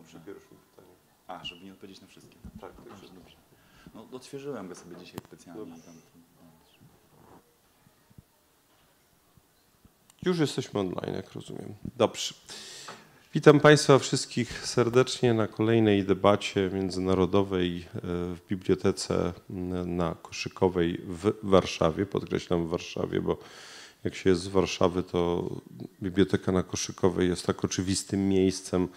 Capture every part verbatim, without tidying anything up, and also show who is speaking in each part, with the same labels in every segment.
Speaker 1: przy pierwszym pytaniu.
Speaker 2: A, żeby nie odpowiedzieć na wszystkie.
Speaker 1: Tak, tak.
Speaker 2: Dobrze, dobrze. No, odświeżyłem go sobie dzisiaj specjalnie.
Speaker 1: Dobrze.
Speaker 2: Tam,
Speaker 1: Już jesteśmy online, jak rozumiem. Dobrze. Witam Państwa wszystkich serdecznie na kolejnej debacie międzynarodowej w Bibliotece na Koszykowej w Warszawie. Podkreślam w Warszawie, bo jak się jest z Warszawy, to Biblioteka na Koszykowej jest tak oczywistym miejscem,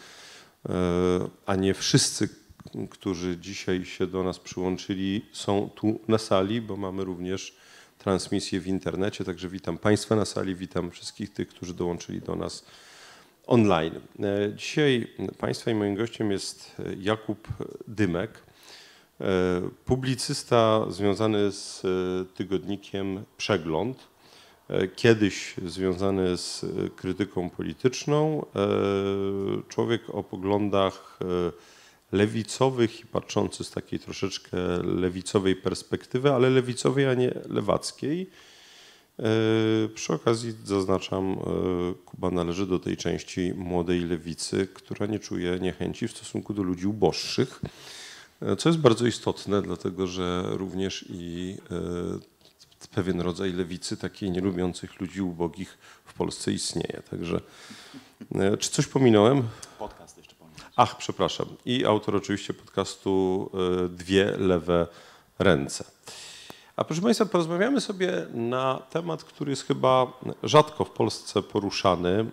Speaker 1: a nie wszyscy, którzy dzisiaj się do nas przyłączyli, są tu na sali, bo mamy również transmisję w internecie. Także witam Państwa na sali, witam wszystkich tych, którzy dołączyli do nas online. Dzisiaj Państwa i moim gościem jest Jakub Dymek, publicysta związany z tygodnikiem Przegląd, kiedyś związany z krytyką polityczną, człowiek o poglądach lewicowych i patrzący z takiej troszeczkę lewicowej perspektywy, ale lewicowej, a nie lewackiej. Przy okazji zaznaczam, Kuba należy do tej części młodej lewicy, która nie czuje niechęci w stosunku do ludzi uboższych, co jest bardzo istotne, dlatego że również i pewien rodzaj lewicy, takiej nie lubiących ludzi ubogich, w Polsce istnieje. Także czy coś pominąłem?
Speaker 2: Podcast jeszcze pominąłem.
Speaker 1: Ach, przepraszam. I autor oczywiście podcastu Dwie lewe ręce. A proszę Państwa, porozmawiamy sobie na temat, który jest chyba rzadko w Polsce poruszany,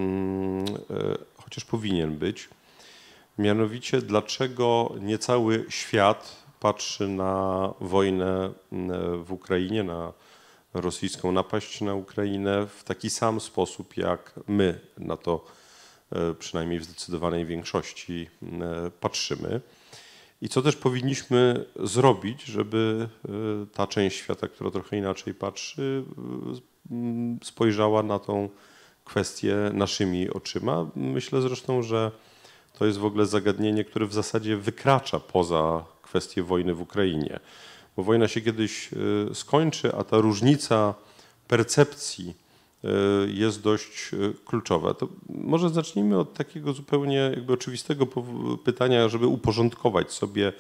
Speaker 1: chociaż powinien być. Mianowicie, dlaczego nie cały świat patrzy na wojnę w Ukrainie, na rosyjską napaść na Ukrainę w taki sam sposób, jak my na to przynajmniej w zdecydowanej większości patrzymy. I co też powinniśmy zrobić, żeby ta część świata, która trochę inaczej patrzy, spojrzała na tą kwestię naszymi oczyma. Myślę zresztą, że to jest w ogóle zagadnienie, które w zasadzie wykracza poza kwestię wojny w Ukrainie. Bo wojna się kiedyś skończy, a ta różnica percepcji jest dość kluczowa. To może zacznijmy od takiego zupełnie jakby oczywistego pytania, żeby uporządkować sobie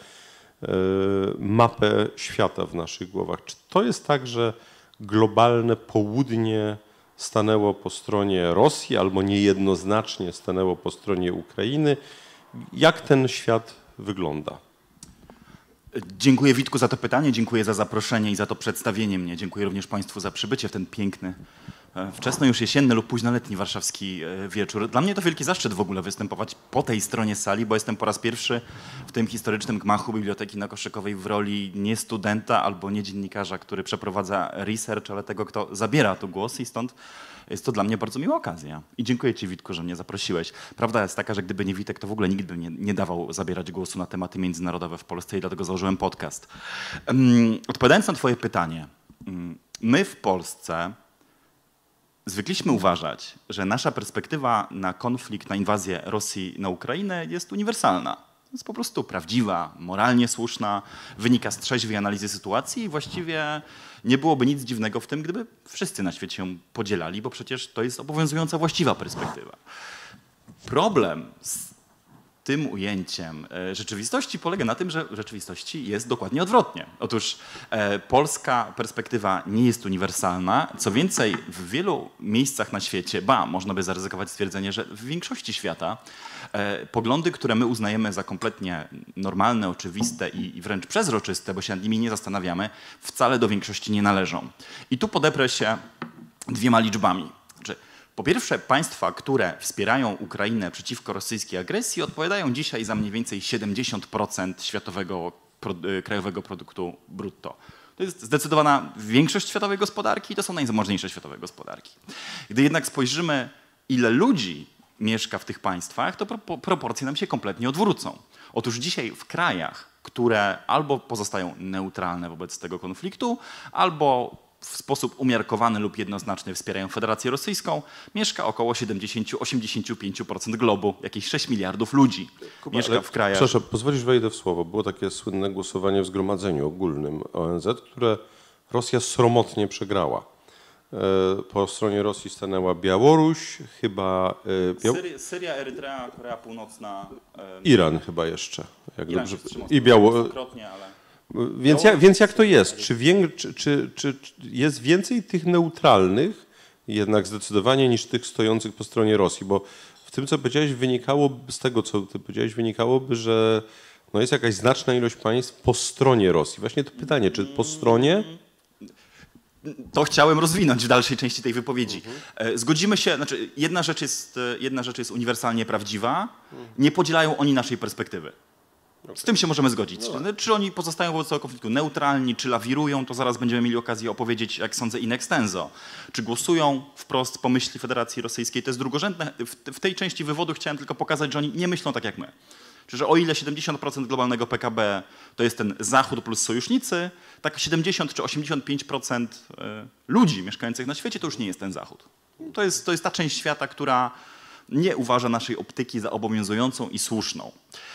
Speaker 1: mapę świata w naszych głowach. Czy to jest tak, że globalne południe stanęło po stronie Rosji albo niejednoznacznie stanęło po stronie Ukrainy? Jak ten świat wygląda?
Speaker 2: Dziękuję Witku za to pytanie, dziękuję za zaproszenie i za to przedstawienie mnie. Dziękuję również Państwu za przybycie w ten piękny, wczesno już jesienny lub późnoletni warszawski wieczór. Dla mnie to wielki zaszczyt w ogóle występować po tej stronie sali, bo jestem po raz pierwszy w tym historycznym gmachu Biblioteki na Koszykowej w roli nie studenta albo nie dziennikarza, który przeprowadza research, ale tego, kto zabiera tu głos i stąd jest to dla mnie bardzo miła okazja. I dziękuję Ci, Witku, że mnie zaprosiłeś. Prawda jest taka, że gdyby nie Witek, to w ogóle nikt by nie, nie dawał zabierać głosu na tematy międzynarodowe w Polsce i dlatego założyłem podcast. Um, odpowiadając na Twoje pytanie, um, my w Polsce zwykliśmy uważać, że nasza perspektywa na konflikt, na inwazję Rosji na Ukrainę jest uniwersalna. Jest po prostu prawdziwa, moralnie słuszna, wynika z trzeźwej analizy sytuacji i właściwie nie byłoby nic dziwnego w tym, gdyby wszyscy na świecie ją podzielali, bo przecież to jest obowiązująca właściwa perspektywa. Problem z tym ujęciem rzeczywistości polega na tym, że w rzeczywistości jest dokładnie odwrotnie. Otóż e, polska perspektywa nie jest uniwersalna. Co więcej, w wielu miejscach na świecie, ba, można by zaryzykować stwierdzenie, że w większości świata e, poglądy, które my uznajemy za kompletnie normalne, oczywiste i, i wręcz przezroczyste, bo się nad nimi nie zastanawiamy, wcale do większości nie należą. I tu podeprę się dwiema liczbami. Znaczy, po pierwsze, państwa, które wspierają Ukrainę przeciwko rosyjskiej agresji, odpowiadają dzisiaj za mniej więcej siedemdziesiąt procent światowego pro, krajowego produktu brutto. To jest zdecydowana większość światowej gospodarki i to są najzamożniejsze światowe gospodarki. Gdy jednak spojrzymy, ile ludzi mieszka w tych państwach, to pro, proporcje nam się kompletnie odwrócą. Otóż dzisiaj w krajach, które albo pozostają neutralne wobec tego konfliktu, albo w sposób umiarkowany lub jednoznaczny wspierają Federację Rosyjską, mieszka około siedemdziesiąt do osiemdziesięciu pięciu procent globu, jakieś sześć miliardów ludzi Kuba, mieszka w krajach.
Speaker 1: Przepraszam, pozwolisz, wejdę w słowo. Było takie słynne głosowanie w Zgromadzeniu Ogólnym O N Z, które Rosja sromotnie przegrała. Po stronie Rosji stanęła Białoruś, chyba Biał...
Speaker 2: Syria, Syria, Erytrea, Korea Północna.
Speaker 1: Iran chyba jeszcze. Jak
Speaker 2: Iran
Speaker 1: dobrze...
Speaker 2: I
Speaker 1: Białoruś.
Speaker 2: Ale...
Speaker 1: Więc, jak, więc jak to jest? Czy, wię... czy, czy, czy jest więcej tych neutralnych jednak zdecydowanie niż tych stojących po stronie Rosji? Bo w tym, co powiedziałeś, wynikało, z tego, co ty powiedziałeś, wynikałoby, że no jest jakaś znaczna ilość państw po stronie Rosji. Właśnie to pytanie, czy po stronie...
Speaker 2: To chciałem rozwinąć w dalszej części tej wypowiedzi. Mhm. Zgodzimy się, znaczy jedna rzecz jest, jedna rzecz jest uniwersalnie prawdziwa, nie podzielają oni naszej perspektywy. Okay. Z tym się możemy zgodzić. No. Czy oni pozostają wobec tego konfliktu neutralni, czy lawirują, to zaraz będziemy mieli okazję opowiedzieć, jak sądzę, in extenso. Czy głosują wprost po myśli Federacji Rosyjskiej, to jest drugorzędne. W tej części wywodu chciałem tylko pokazać, że oni nie myślą tak jak my. Czyli, że o ile siedemdziesiąt procent globalnego P K B to jest ten Zachód plus sojusznicy, tak siedemdziesiąt czy osiemdziesiąt pięć procent ludzi mieszkających na świecie to już nie jest ten Zachód. To jest, to jest ta część świata, która nie uważa naszej optyki za obowiązującą i słuszną.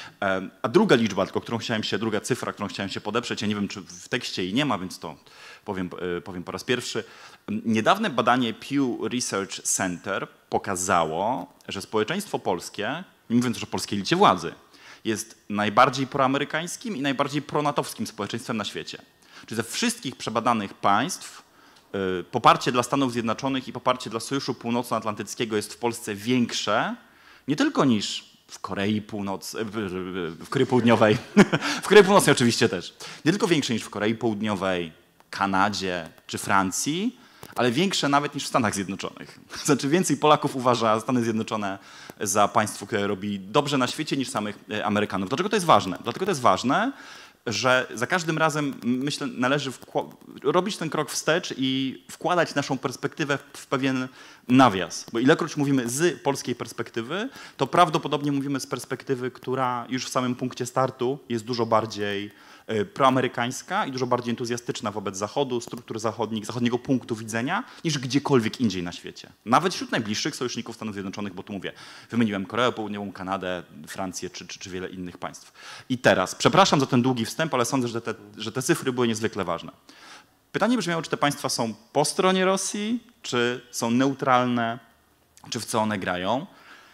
Speaker 2: A druga liczba, tylko którą chciałem się, druga cyfra, którą chciałem się podeprzeć, ja nie wiem, czy w tekście jej nie ma, więc to powiem, powiem po raz pierwszy. Niedawne badanie Pew Research Center pokazało, że społeczeństwo polskie, nie mówiąc już o polskiej elicie władzy, jest najbardziej proamerykańskim i najbardziej pronatowskim społeczeństwem na świecie. Czyli ze wszystkich przebadanych państw y, poparcie dla Stanów Zjednoczonych i poparcie dla Sojuszu Północnoatlantyckiego jest w Polsce większe, nie tylko niż w Korei Północ, w, w Korei Południowej, w Korei Północnej oczywiście też, nie tylko większe niż w Korei Południowej, Kanadzie czy Francji, ale większe nawet niż w Stanach Zjednoczonych. Znaczy więcej Polaków uważa Stany Zjednoczone za państwo, które robi dobrze na świecie niż samych Amerykanów. Dlaczego to jest ważne? Dlatego to jest ważne, że za każdym razem, myślę, należy robić ten krok wstecz i wkładać naszą perspektywę w pewien nawias. Bo ilekroć mówimy z polskiej perspektywy, to prawdopodobnie mówimy z perspektywy, która już w samym punkcie startu jest dużo bardziej proamerykańska i dużo bardziej entuzjastyczna wobec Zachodu, struktur zachodnich, zachodniego punktu widzenia, niż gdziekolwiek indziej na świecie. Nawet wśród najbliższych sojuszników Stanów Zjednoczonych, bo tu mówię, wymieniłem Koreę Południową, Kanadę, Francję czy, czy, czy wiele innych państw. I teraz, przepraszam za ten długi wstęp, ale sądzę, że te, że te cyfry były niezwykle ważne. Pytanie brzmiało, czy te państwa są po stronie Rosji, czy są neutralne, czy w co one grają.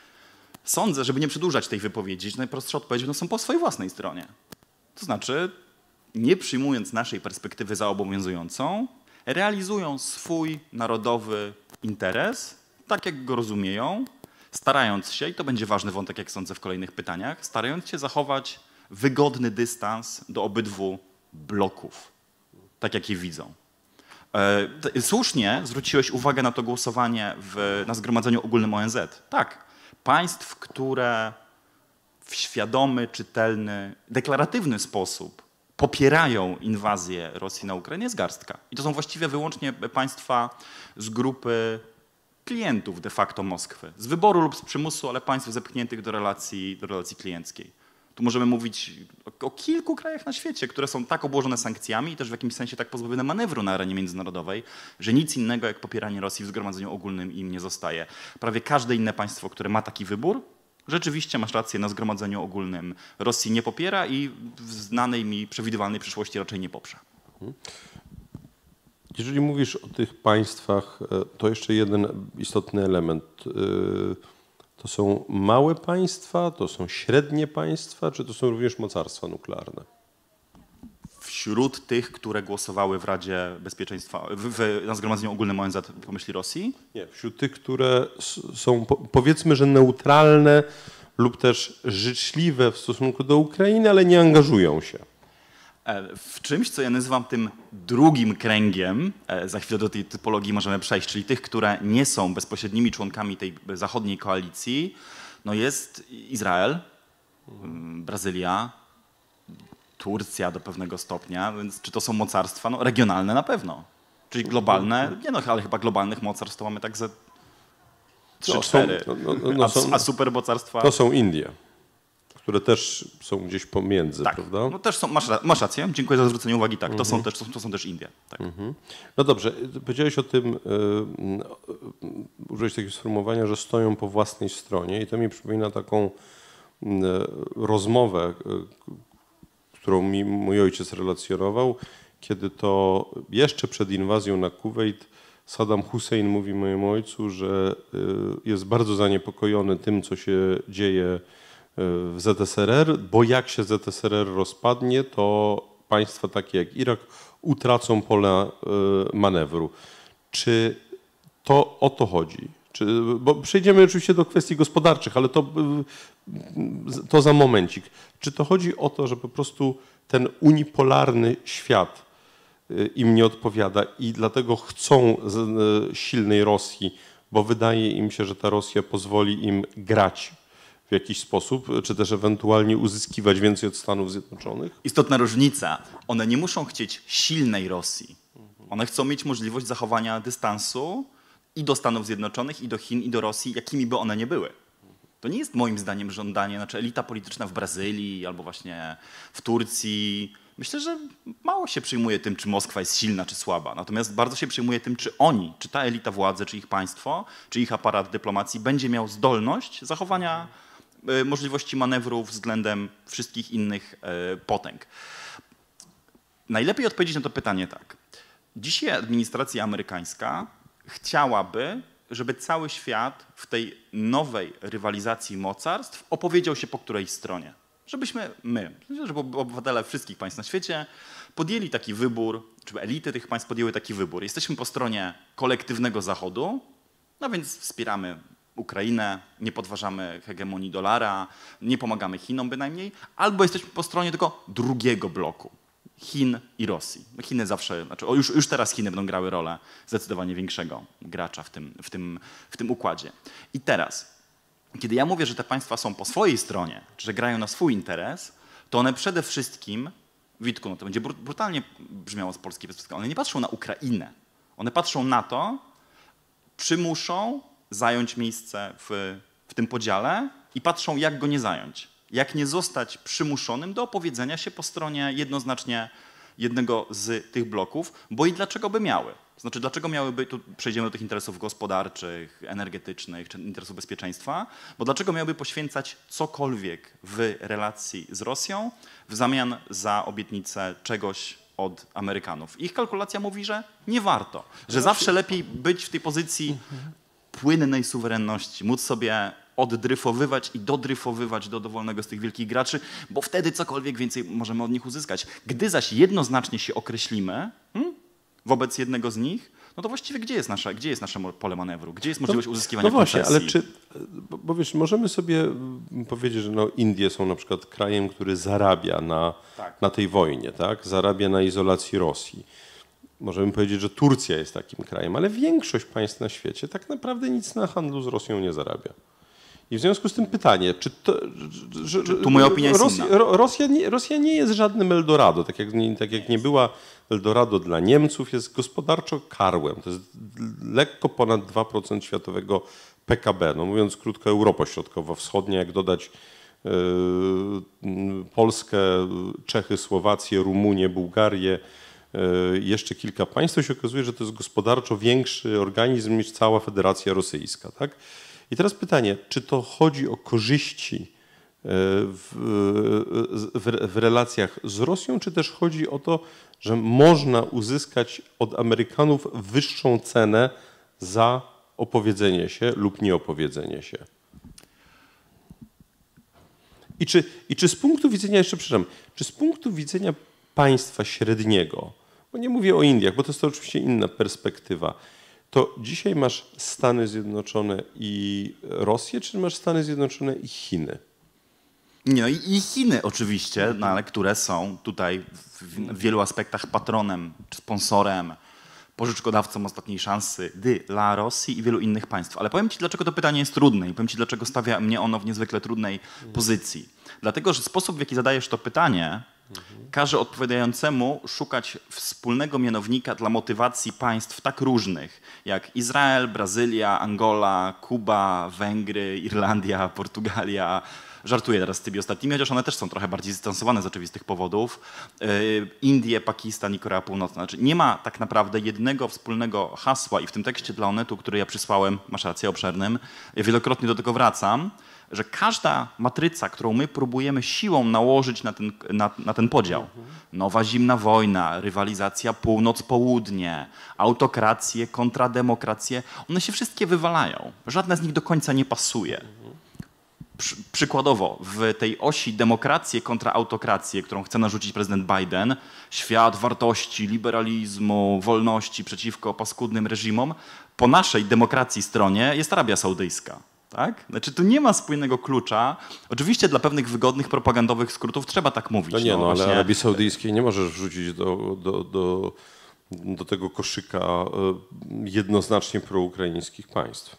Speaker 2: Sądzę, żeby nie przedłużać tej wypowiedzi, że najprostsza odpowiedź, no są po swojej własnej stronie. To znaczy, nie przyjmując naszej perspektywy za obowiązującą, realizują swój narodowy interes, tak jak go rozumieją, starając się, i to będzie ważny wątek, jak sądzę, w kolejnych pytaniach, starając się zachować wygodny dystans do obydwu bloków, tak jak je widzą. E, słusznie zwróciłeś uwagę na to głosowanie w, na Zgromadzeniu Ogólnym O N Z. Tak, państw, które w świadomy, czytelny, deklaratywny sposób popierają inwazję Rosji na Ukrainę jest garstka. I to są właściwie wyłącznie państwa z grupy klientów de facto Moskwy. Z wyboru lub z przymusu, ale państw zepchniętych do relacji, do relacji klienckiej. Tu możemy mówić o, o kilku krajach na świecie, które są tak obłożone sankcjami i też w jakimś sensie tak pozbawione manewru na arenie międzynarodowej, że nic innego jak popieranie Rosji w Zgromadzeniu Ogólnym im nie zostaje. Prawie każde inne państwo, które ma taki wybór, rzeczywiście masz rację, na Zgromadzeniu Ogólnym Rosji nie popiera i w znanej mi przewidywalnej przyszłości raczej nie poprze.
Speaker 1: Jeżeli mówisz o tych państwach, to jeszcze jeden istotny element. To są małe państwa, to są średnie państwa, czy to są również mocarstwa nuklearne?
Speaker 2: Wśród tych, które głosowały w Radzie Bezpieczeństwa, w, w, na Zgromadzeniu Ogólnym O N Z po myśli Rosji?
Speaker 1: Nie, wśród tych, które są powiedzmy, że neutralne lub też życzliwe w stosunku do Ukrainy, ale nie angażują się.
Speaker 2: W czymś, co ja nazywam tym drugim kręgiem, za chwilę do tej typologii możemy przejść, czyli tych, które nie są bezpośrednimi członkami tej zachodniej koalicji, no jest Izrael, Brazylia, Turcja do pewnego stopnia, więc czy to są mocarstwa? No regionalne na pewno. Czyli globalne, nie no, ale chyba globalnych mocarstw to mamy tak ze trzy cztery, no, no, no, no, a, a supermocarstwa...
Speaker 1: To są Indie, które też są gdzieś pomiędzy,
Speaker 2: tak,
Speaker 1: prawda?
Speaker 2: No też są, masz, masz rację, dziękuję za zwrócenie uwagi, tak, to, są, też, to, to są też Indie. Tak.
Speaker 1: Mhm. No dobrze, powiedziałeś o tym, yy, użyłeś takiego sformułowania, że stoją po własnej stronie i to mi przypomina taką yy, rozmowę, yy, którą mi mój ojciec relacjonował, kiedy to jeszcze przed inwazją na Kuwejt Saddam Hussein mówi mojemu ojcu, że jest bardzo zaniepokojony tym, co się dzieje w Z S R R, bo jak się Z S R R rozpadnie, to państwa takie jak Irak utracą pole manewru. Czy to o to chodzi? Czy, bo przejdziemy oczywiście do kwestii gospodarczych, ale to, to za momencik. Czy to chodzi o to, że po prostu ten unipolarny świat im nie odpowiada i dlatego chcą silnej Rosji, bo wydaje im się, że ta Rosja pozwoli im grać w jakiś sposób, czy też ewentualnie uzyskiwać więcej od Stanów Zjednoczonych?
Speaker 2: Istotna różnica. One nie muszą chcieć silnej Rosji. One chcą mieć możliwość zachowania dystansu i do Stanów Zjednoczonych, i do Chin, i do Rosji, jakimi by one nie były. To nie jest moim zdaniem żądanie, znaczy elita polityczna w Brazylii albo właśnie w Turcji. Myślę, że mało się przyjmuje tym, czy Moskwa jest silna, czy słaba. Natomiast bardzo się przyjmuje tym, czy oni, czy ta elita władzy, czy ich państwo, czy ich aparat dyplomacji będzie miał zdolność zachowania y, możliwości manewru względem wszystkich innych y, potęg. Najlepiej odpowiedzieć na to pytanie tak. Dzisiaj administracja amerykańska chciałaby, żeby cały świat w tej nowej rywalizacji mocarstw opowiedział się po której stronie. Żebyśmy my, żeby obywatele wszystkich państw na świecie podjęli taki wybór, czy elity tych państw podjęły taki wybór. Jesteśmy po stronie kolektywnego Zachodu, no więc wspieramy Ukrainę, nie podważamy hegemonii dolara, nie pomagamy Chinom bynajmniej, albo jesteśmy po stronie tylko drugiego bloku. Chin i Rosji. Chiny zawsze, znaczy o, już, już teraz Chiny będą grały rolę zdecydowanie większego gracza w tym, w, tym, w tym układzie. I teraz, kiedy ja mówię, że te państwa są po swojej stronie, że grają na swój interes, to one przede wszystkim, Witku, no to będzie brutalnie brzmiało z polskiej perspektywy, one nie patrzą na Ukrainę. One patrzą na to, czy muszą zająć miejsce w, w tym podziale i patrzą, jak go nie zająć. Jak nie zostać przymuszonym do opowiedzenia się po stronie jednoznacznie jednego z tych bloków, bo i dlaczego by miały? Znaczy, dlaczego miałyby, tu przejdziemy do tych interesów gospodarczych, energetycznych, czy interesów bezpieczeństwa, bo dlaczego miałyby poświęcać cokolwiek w relacji z Rosją w zamian za obietnicę czegoś od Amerykanów? Ich kalkulacja mówi, że nie warto, że zawsze lepiej być w tej pozycji płynnej suwerenności, móc sobie oddryfowywać i dodryfowywać do dowolnego z tych wielkich graczy, bo wtedy cokolwiek więcej możemy od nich uzyskać. Gdy zaś jednoznacznie się określimy hmm, wobec jednego z nich, no to właściwie gdzie jest nasze, gdzie jest nasze pole manewru? Gdzie jest możliwość
Speaker 1: no,
Speaker 2: uzyskiwania
Speaker 1: no właśnie,
Speaker 2: koncesji?
Speaker 1: ale czy, bo, bo wiesz, możemy sobie powiedzieć, że no Indie są na przykład krajem, który zarabia na,
Speaker 2: tak.
Speaker 1: na tej wojnie, tak? Zarabia na izolacji Rosji. Możemy powiedzieć, że Turcja jest takim krajem, ale większość państw na świecie tak naprawdę nic na handlu z Rosją nie zarabia. I w związku z tym pytanie, czy to... Że,
Speaker 2: tu moja opinia jest
Speaker 1: Rosja,
Speaker 2: inna.
Speaker 1: Rosja, nie, Rosja nie jest żadnym Eldorado, tak jak, nie, tak jak nie była Eldorado dla Niemców, jest gospodarczo karłem. To jest lekko ponad dwa procent światowego P K B. No mówiąc krótko, Europa Środkowo-Wschodnia, jak dodać yy, Polskę, Czechy, Słowację, Rumunię, Bułgarię, yy, jeszcze kilka państw, to się okazuje, że to jest gospodarczo większy organizm niż cała Federacja Rosyjska, tak? I teraz pytanie, czy to chodzi o korzyści w, w, w relacjach z Rosją, czy też chodzi o to, że można uzyskać od Amerykanów wyższą cenę za opowiedzenie się lub nieopowiedzenie się? I czy, i czy z punktu widzenia, jeszcze przepraszam, czy z punktu widzenia państwa średniego, bo nie mówię o Indiach, bo to jest to oczywiście inna perspektywa, to dzisiaj masz Stany Zjednoczone i Rosję, czy masz Stany Zjednoczone i Chiny?
Speaker 2: Nie, no i, i Chiny oczywiście, no, ale które są tutaj w, w wielu aspektach patronem, czy sponsorem, pożyczkodawcą ostatniej szansy dla Rosji i wielu innych państw. Ale powiem ci, dlaczego to pytanie jest trudne i powiem ci, dlaczego stawia mnie ono w niezwykle trudnej pozycji. Dlatego, że sposób, w jaki zadajesz to pytanie, każe odpowiadającemu szukać wspólnego mianownika dla motywacji państw tak różnych jak Izrael, Brazylia, Angola, Kuba, Węgry, Irlandia, Portugalia. Żartuję teraz z tymi ostatnimi, chociaż one też są trochę bardziej zdystansowane z oczywistych powodów. Indie, Pakistan i Korea Północna. Znaczy nie ma tak naprawdę jednego wspólnego hasła i w tym tekście dla Onetu, który ja przysłałem, masz rację, obszernym, ja wielokrotnie do tego wracam, że każda matryca, którą my próbujemy siłą nałożyć na ten, na, na ten podział, nowa zimna wojna, rywalizacja północ-południe, autokracje kontra demokracje, one się wszystkie wywalają. Żadna z nich do końca nie pasuje. Przy, przykładowo, w tej osi demokracje kontra autokracje, którą chce narzucić prezydent Biden, świat wartości, liberalizmu, wolności przeciwko paskudnym reżimom, po naszej demokracji stronie jest Arabia Saudyjska. Tak? Znaczy tu nie ma spójnego klucza. Oczywiście dla pewnych wygodnych propagandowych skrótów trzeba tak mówić.
Speaker 1: No nie, no, no
Speaker 2: właśnie...
Speaker 1: ale Arabii Saudyjskiej nie możesz wrzucić do, do, do, do tego koszyka jednoznacznie proukraińskich państw.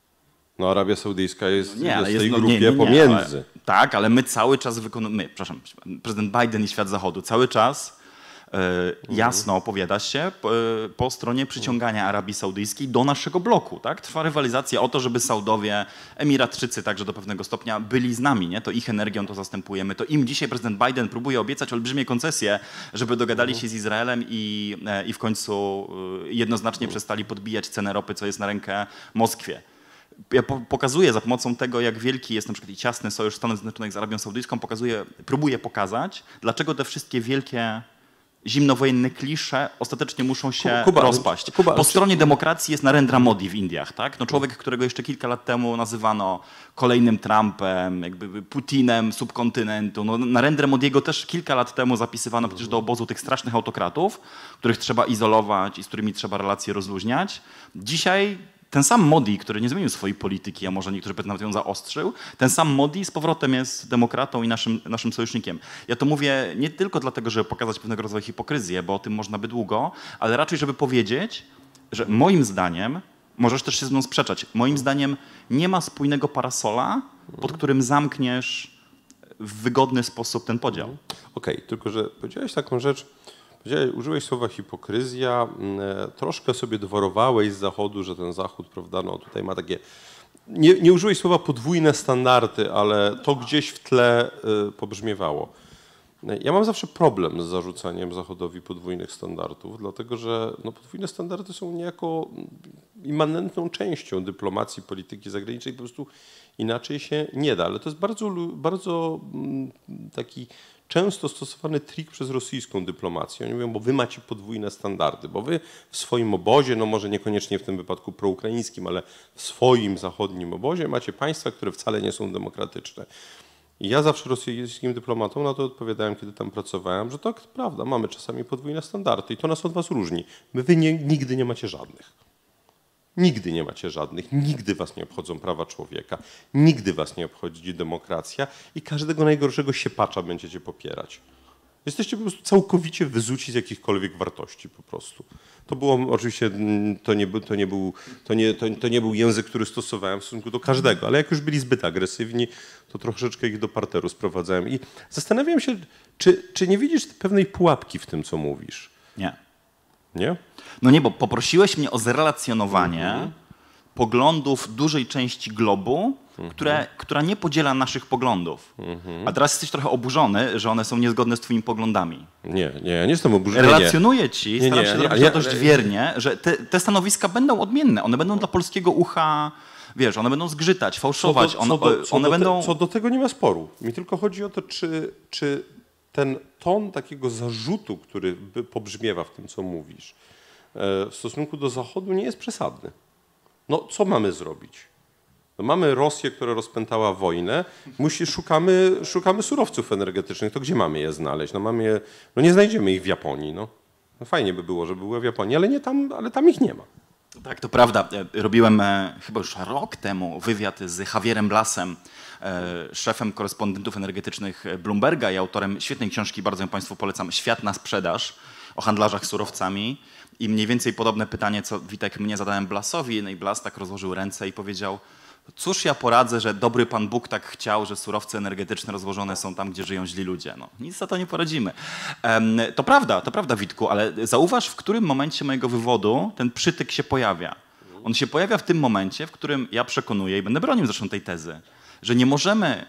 Speaker 1: No Arabia Saudyjska jest,
Speaker 2: nie,
Speaker 1: jest w
Speaker 2: jest,
Speaker 1: tej
Speaker 2: no,
Speaker 1: grupie
Speaker 2: nie, nie, nie,
Speaker 1: pomiędzy.
Speaker 2: Ale, tak, ale my cały czas wykonujemy, przepraszam, prezydent Biden i świat zachodu cały czas e, jasno opowiada się po, po stronie przyciągania Arabii Saudyjskiej do naszego bloku. Tak? Trwa rywalizacja o to, żeby Saudowie, Emiratczycy także do pewnego stopnia byli z nami. Nie? To ich energią to zastępujemy. To im dzisiaj prezydent Biden próbuje obiecać olbrzymie koncesje, żeby dogadali się z Izraelem i, i w końcu jednoznacznie przestali podbijać cenę ropy, co jest na rękę Moskwie. Ja pokazuję za pomocą tego, jak wielki jest na przykład i ciasny sojusz Stanów Zjednoczonych z Arabią Saudyjską, pokazuję, próbuję pokazać, dlaczego te wszystkie wielkie zimnowojenne klisze ostatecznie muszą się
Speaker 1: Kuba,
Speaker 2: rozpaść.
Speaker 1: Kuba,
Speaker 2: po stronie demokracji jest Narendra Modi w Indiach, tak? No człowiek, którego jeszcze kilka lat temu nazywano kolejnym Trumpem, jakby Putinem subkontynentu. No, Narendra Modiego też kilka lat temu zapisywano przecież do obozu tych strasznych autokratów, których trzeba izolować i z którymi trzeba relacje rozluźniać. Dzisiaj ten sam Modi, który nie zmienił swojej polityki, a może niektórzy nawet ją zaostrzył, ten sam Modi z powrotem jest demokratą i naszym, naszym sojusznikiem. Ja to mówię nie tylko dlatego, żeby pokazać pewnego rodzaju hipokryzję, bo o tym można by długo, ale raczej, żeby powiedzieć, że moim zdaniem, możesz też się z mną sprzeczać, moim zdaniem nie ma spójnego parasola, pod którym zamkniesz w wygodny sposób ten podział.
Speaker 1: Okej, okay, tylko że powiedziałeś taką rzecz, użyłeś słowa hipokryzja, troszkę sobie dworowałeś z Zachodu, że ten Zachód, prawda, no tutaj ma takie, nie, nie użyłeś słowa podwójne standardy, ale to gdzieś w tle pobrzmiewało. Ja mam zawsze problem z zarzucaniem Zachodowi podwójnych standardów, dlatego że no, podwójne standardy są niejako immanentną częścią dyplomacji, polityki zagranicznej, po prostu inaczej się nie da, ale to jest bardzo, bardzo taki często stosowany trik przez rosyjską dyplomację. Oni mówią, bo wy macie podwójne standardy, bo wy w swoim obozie, no może niekoniecznie w tym wypadku proukraińskim, ale w swoim zachodnim obozie macie państwa, które wcale nie są demokratyczne. I ja zawsze rosyjskim dyplomatom na to odpowiadałem, kiedy tam pracowałem, że tak, prawda, mamy czasami podwójne standardy i to nas od was różni. My wy nie, nigdy nie macie żadnych. Nigdy nie macie żadnych, nigdy was nie obchodzą prawa człowieka, nigdy was nie obchodzi demokracja i każdego najgorszego siepacza będziecie popierać. Jesteście po prostu całkowicie wyzuci z jakichkolwiek wartości po prostu. To było oczywiście, to nie, to nie, był, to nie, to, to nie był język, który stosowałem w stosunku do każdego, ale jak już byli zbyt agresywni, to troszeczkę ich do parteru sprowadzałem. I zastanawiam się, czy, czy nie widzisz pewnej pułapki w tym, co mówisz?
Speaker 2: Nie.
Speaker 1: Nie?
Speaker 2: No nie, bo poprosiłeś mnie o zrelacjonowanie mhm. poglądów dużej części globu, mhm. które, która nie podziela naszych poglądów. Mhm. A teraz jesteś trochę oburzony, że one są niezgodne z twoimi poglądami.
Speaker 1: Nie, nie, nie jestem oburzony.
Speaker 2: Relacjonuję ci,
Speaker 1: nie,
Speaker 2: staram
Speaker 1: nie,
Speaker 2: się
Speaker 1: nie,
Speaker 2: zrobić
Speaker 1: nie,
Speaker 2: to dość
Speaker 1: nie,
Speaker 2: wiernie, że te, te stanowiska będą odmienne. One będą dla polskiego ucha, wiesz, one będą zgrzytać, fałszować.
Speaker 1: Co do,
Speaker 2: one
Speaker 1: co do, co
Speaker 2: one
Speaker 1: do
Speaker 2: będą...
Speaker 1: te, co do tego nie ma sporu. Mi tylko chodzi o to, czy, czy ten ton takiego zarzutu, który pobrzmiewa w tym, co mówisz, w stosunku do Zachodu nie jest przesadny. No co mamy zrobić? No, mamy Rosję, która rozpętała wojnę, musi, szukamy, szukamy surowców energetycznych, to gdzie mamy je znaleźć? No, mamy je, no nie znajdziemy ich w Japonii. No. No fajnie by było, żeby były w Japonii, ale, nie tam, ale tam ich nie ma.
Speaker 2: Tak, to prawda. Robiłem e, chyba już rok temu wywiad z Javierem Blasem, e, szefem korespondentów energetycznych Bloomberga i autorem świetnej książki, bardzo ją Państwu polecam, Świat na sprzedaż, o handlarzach surowcami. I mniej więcej podobne pytanie, co Witek mnie zadałem Blasowi, no i Blas tak rozłożył ręce i powiedział: cóż ja poradzę, że dobry Pan Bóg tak chciał, że surowce energetyczne rozłożone są tam, gdzie żyją źli ludzie. No, nic za to nie poradzimy. Um, to prawda, to prawda, Witku, ale zauważ, w którym momencie mojego wywodu ten przytyk się pojawia. On się pojawia w tym momencie, w którym ja przekonuję, i będę bronił zresztą tej tezy, że nie możemy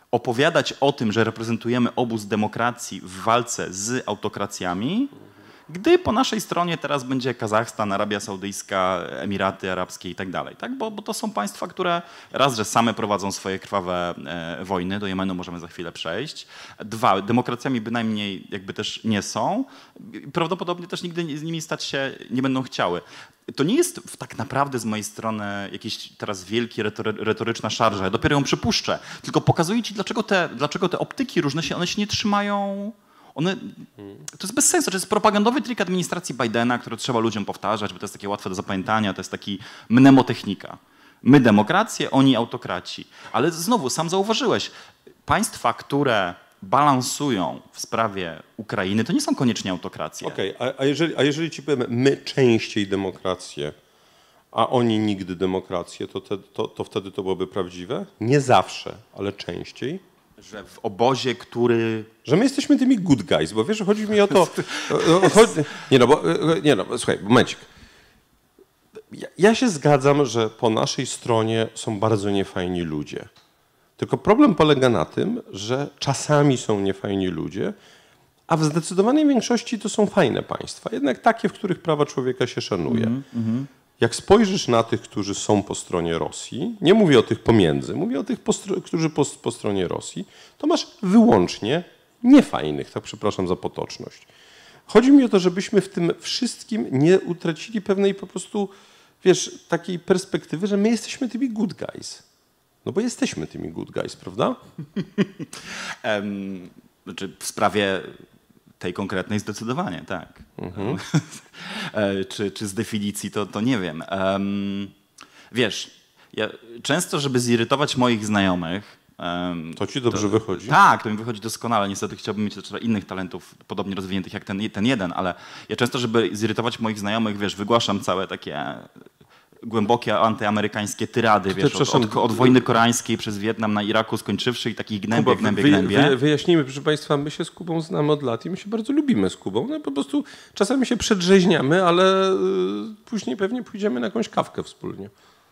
Speaker 2: opowiadać o tym, że reprezentujemy obóz demokracji w walce z autokracjami, gdy po naszej stronie teraz będzie Kazachstan, Arabia Saudyjska, Emiraty Arabskie i tak dalej, tak? Bo, bo to są państwa, które raz, że same prowadzą swoje krwawe e, wojny, do Jemenu możemy za chwilę przejść. Dwa, demokracjami bynajmniej jakby też nie są. Prawdopodobnie też nigdy z nimi stać się nie będą chciały. To nie jest tak naprawdę z mojej strony jakiś teraz wielki retoryczna szarża. Ja dopiero ją przypuszczę. Tylko pokazuję ci, dlaczego te, dlaczego te optyki różne się, one się nie trzymają. One, to jest bez sensu. To jest propagandowy trik administracji Bidena, który trzeba ludziom powtarzać, bo to jest takie łatwe do zapamiętania, to jest taki mnemotechnika. My demokracje, oni autokraci. Ale znowu, sam zauważyłeś, państwa, które balansują w sprawie Ukrainy, to nie są koniecznie autokracje.
Speaker 1: Okej, okay, a, a, jeżeli, a jeżeli ci powiemy, my częściej demokrację, a oni nigdy demokrację, to, te, to, to wtedy to byłoby prawdziwe? Nie zawsze, ale częściej.
Speaker 2: Że w obozie, który...
Speaker 1: Że my jesteśmy tymi good guys, bo wiesz, chodzi mi o to... Chodzi, nie no, bo, nie no, słuchaj, momencik. Ja, ja się zgadzam, że po naszej stronie są bardzo niefajni ludzie. Tylko problem polega na tym, że czasami są niefajni ludzie, a w zdecydowanej większości to są fajne państwa. Jednak takie, w których prawa człowieka się szanuje. Mm, mm. Jak spojrzysz na tych, którzy są po stronie Rosji, nie mówię o tych pomiędzy, mówię o tych, po stro- którzy po, po stronie Rosji, to masz wyłącznie niefajnych, tak przepraszam za potoczność. Chodzi mi o to, żebyśmy w tym wszystkim nie utracili pewnej po prostu, wiesz, takiej perspektywy, że my jesteśmy tymi good guys. No bo jesteśmy tymi good guys, prawda?
Speaker 2: um, znaczy w sprawie tej konkretnej zdecydowanie, tak. Mhm. czy, czy z definicji, to, to nie wiem. Um, wiesz, ja często, żeby zirytować moich znajomych... Um,
Speaker 1: to ci dobrze
Speaker 2: to,
Speaker 1: wychodzi?
Speaker 2: Tak, to mi wychodzi doskonale. Niestety chciałbym mieć też innych talentów podobnie rozwiniętych jak ten, ten jeden, ale ja często, żeby zirytować moich znajomych, wiesz, wygłaszam całe takie... głębokie antyamerykańskie tyrady, wiesz, od, od, od wojny koreańskiej przez Wietnam na Iraku skończywszy i takich gnębie,
Speaker 1: Kuba,
Speaker 2: gnębie,
Speaker 1: wy,
Speaker 2: gnębie.
Speaker 1: Wy, wyjaśnijmy, proszę Państwa, my się z Kubą znamy od lat i my się bardzo lubimy z Kubą. No po prostu czasami się przedrzeźniamy, ale y, później pewnie pójdziemy na jakąś kawkę wspólnie.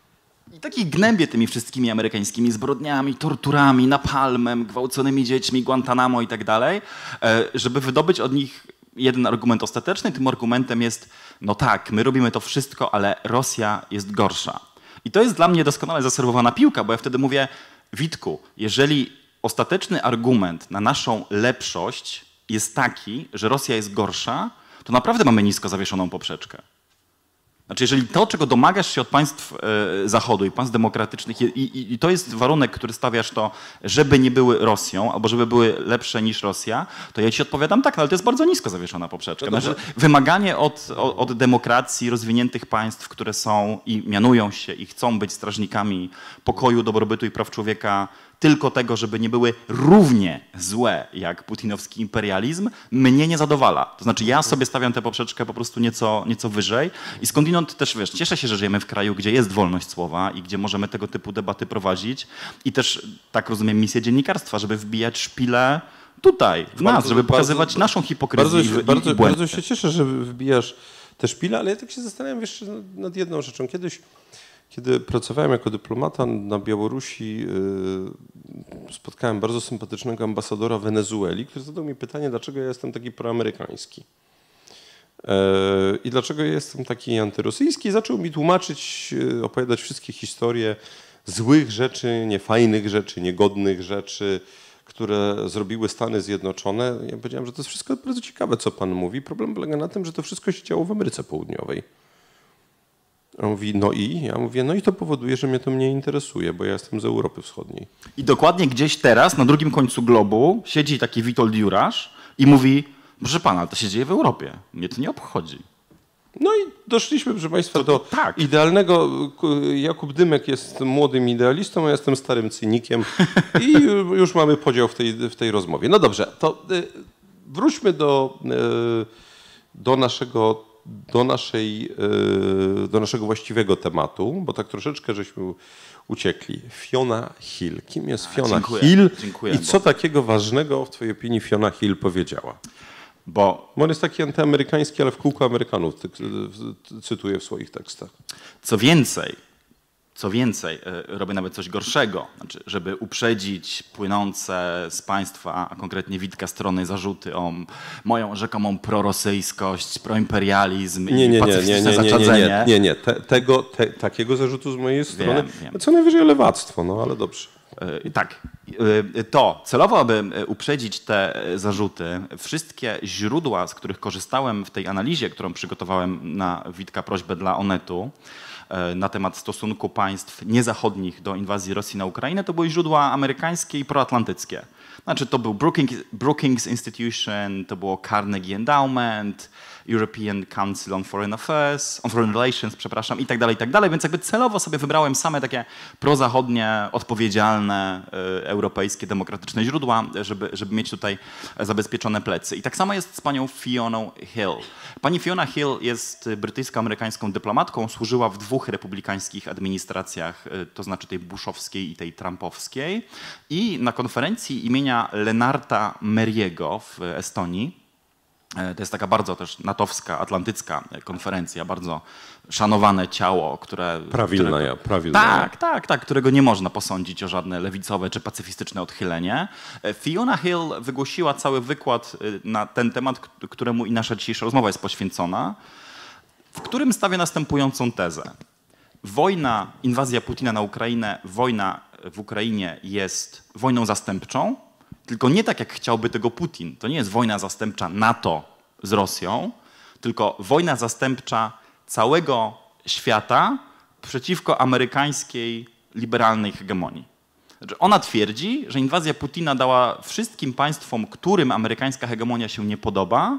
Speaker 2: I takich gnębie tymi wszystkimi amerykańskimi zbrodniami, torturami, napalmem, gwałconymi dziećmi, Guantanamo i tak dalej, żeby wydobyć od nich jeden argument ostateczny. Tym argumentem jest, no tak, my robimy to wszystko, ale Rosja jest gorsza. I to jest dla mnie doskonale zaserwowana piłka, bo ja wtedy mówię, Witku, jeżeli ostateczny argument na naszą lepszość jest taki, że Rosja jest gorsza, to naprawdę mamy nisko zawieszoną poprzeczkę. Znaczy, jeżeli to, czego domagasz się od państw e, Zachodu i państw demokratycznych i, i, i to jest warunek, który stawiasz to, żeby nie były Rosją albo żeby były lepsze niż Rosja, to ja ci odpowiadam tak, no, ale to jest bardzo nisko zawieszona poprzeczka. No znaczy, wymaganie od, od, od demokracji rozwiniętych państw, które są i mianują się i chcą być strażnikami pokoju, dobrobytu i praw człowieka, tylko tego, żeby nie były równie złe jak putinowski imperializm, mnie nie zadowala. To znaczy ja sobie stawiam tę poprzeczkę po prostu nieco, nieco wyżej i skądinąd też, wiesz, cieszę się, że żyjemy w kraju, gdzie jest wolność słowa i gdzie możemy tego typu debaty prowadzić i też, tak rozumiem, misję dziennikarstwa, żeby wbijać szpilę tutaj, w nas, bardzo, żeby pokazywać bardzo, naszą hipokryzję
Speaker 1: bardzo,
Speaker 2: i,
Speaker 1: bardzo,
Speaker 2: i
Speaker 1: bardzo się cieszę, że wbijasz te szpile, ale ja tak się zastanawiam jeszcze nad jedną rzeczą. Kiedyś Kiedy pracowałem jako dyplomata na Białorusi, spotkałem bardzo sympatycznego ambasadora Wenezueli, który zadał mi pytanie, dlaczego ja jestem taki proamerykański i dlaczego ja jestem taki antyrosyjski. I zaczął mi tłumaczyć, opowiadać wszystkie historie złych rzeczy, niefajnych rzeczy, niegodnych rzeczy, które zrobiły Stany Zjednoczone. Ja powiedziałem, że to jest wszystko bardzo ciekawe, co pan mówi. Problem polega na tym, że to wszystko się działo w Ameryce Południowej. On mówi, no i? Ja mówię, no i to powoduje, że mnie to nie interesuje, bo ja jestem z Europy Wschodniej.
Speaker 2: I dokładnie gdzieś teraz, na drugim końcu globu, siedzi taki Witold Jurasz i mówi, proszę pana, to się dzieje w Europie, mnie to nie obchodzi.
Speaker 1: No i doszliśmy, proszę Państwa, to,
Speaker 2: to,
Speaker 1: do
Speaker 2: tak.
Speaker 1: idealnego. Jakub Dymek jest młodym idealistą, a ja jestem starym cynikiem i już mamy podział w tej, w tej rozmowie. No dobrze, to wróćmy do, do naszego Do, naszej, do naszego właściwego tematu, bo tak troszeczkę żeśmy uciekli. Fiona Hill. Kim jest Fiona
Speaker 2: dziękuję,
Speaker 1: Hill
Speaker 2: dziękuję,
Speaker 1: i co
Speaker 2: bo...
Speaker 1: takiego ważnego w twojej opinii Fiona Hill powiedziała?
Speaker 2: Bo...
Speaker 1: bo on jest taki antyamerykański, ale w kółko Amerykanów cytuje w swoich tekstach.
Speaker 2: Co więcej, Co więcej, robię nawet coś gorszego, znaczy, żeby uprzedzić płynące z państwa, a konkretnie Witka strony zarzuty o moją rzekomą prorosyjskość, proimperializm
Speaker 1: nie, nie,
Speaker 2: i
Speaker 1: nie,
Speaker 2: pacyfistyczne
Speaker 1: nie, nie, nie,
Speaker 2: zaczadzenie.
Speaker 1: nie, nie, nie. Te, tego, te, takiego zarzutu z mojej strony,
Speaker 2: Wiem, wiem.
Speaker 1: co najwyżej lewactwo, no ale dobrze.
Speaker 2: Tak, to celowo, aby uprzedzić te zarzuty, wszystkie źródła, z których korzystałem w tej analizie, którą przygotowałem na Witka prośbę dla Onetu, na temat stosunku państw niezachodnich do inwazji Rosji na Ukrainę, to były źródła amerykańskie i proatlantyckie. Znaczy to był Brookings, Brookings Institution, to było Carnegie Endowment, European Council on Foreign Affairs, on Foreign Relations, przepraszam, i tak dalej, i tak dalej. Więc jakby celowo sobie wybrałem same takie prozachodnie, odpowiedzialne, y, europejskie, demokratyczne źródła, żeby, żeby mieć tutaj zabezpieczone plecy. I tak samo jest z panią Fioną Hill. Pani Fiona Hill jest brytyjsko-amerykańską dyplomatką, służyła w dwóch republikańskich administracjach, y, to znaczy tej bushowskiej i tej trumpowskiej. I na konferencji imienia Lenarta Meriego w Estonii, to jest taka bardzo też natowska, atlantycka konferencja, bardzo szanowane ciało, które...
Speaker 1: Prawilna
Speaker 2: którego,
Speaker 1: ja, prawilna
Speaker 2: Tak,
Speaker 1: ja.
Speaker 2: tak, tak, którego nie można posądzić o żadne lewicowe czy pacyfistyczne odchylenie. Fiona Hill wygłosiła cały wykład na ten temat, któremu i nasza dzisiejsza rozmowa jest poświęcona, w którym stawia następującą tezę. Wojna, inwazja Putina na Ukrainę, wojna w Ukrainie jest wojną zastępczą, tylko nie tak, jak chciałby tego Putin. To nie jest wojna zastępcza NATO z Rosją, tylko wojna zastępcza całego świata przeciwko amerykańskiej liberalnej hegemonii. Znaczy ona twierdzi, że inwazja Putina dała wszystkim państwom, którym amerykańska hegemonia się nie podoba,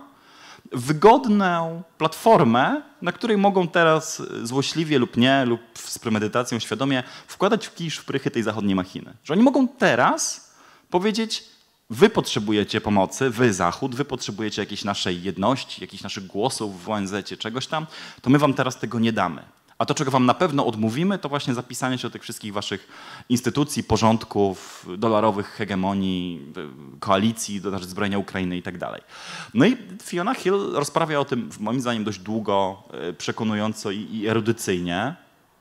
Speaker 2: wygodną platformę, na której mogą teraz złośliwie lub nie, lub z premedytacją świadomie wkładać w kisz w prychy tej zachodniej machiny. Że oni mogą teraz powiedzieć: wy potrzebujecie pomocy, wy Zachód, wy potrzebujecie jakiejś naszej jedności, jakichś naszych głosów w O N Z-cie, czegoś tam, to my wam teraz tego nie damy. A to, czego wam na pewno odmówimy, to właśnie zapisanie się do tych wszystkich waszych instytucji, porządków, dolarowych hegemonii, koalicji do zbrojenia Ukrainy i tak dalej. No i Fiona Hill rozprawia o tym, moim zdaniem, dość długo, przekonująco i erudycyjnie,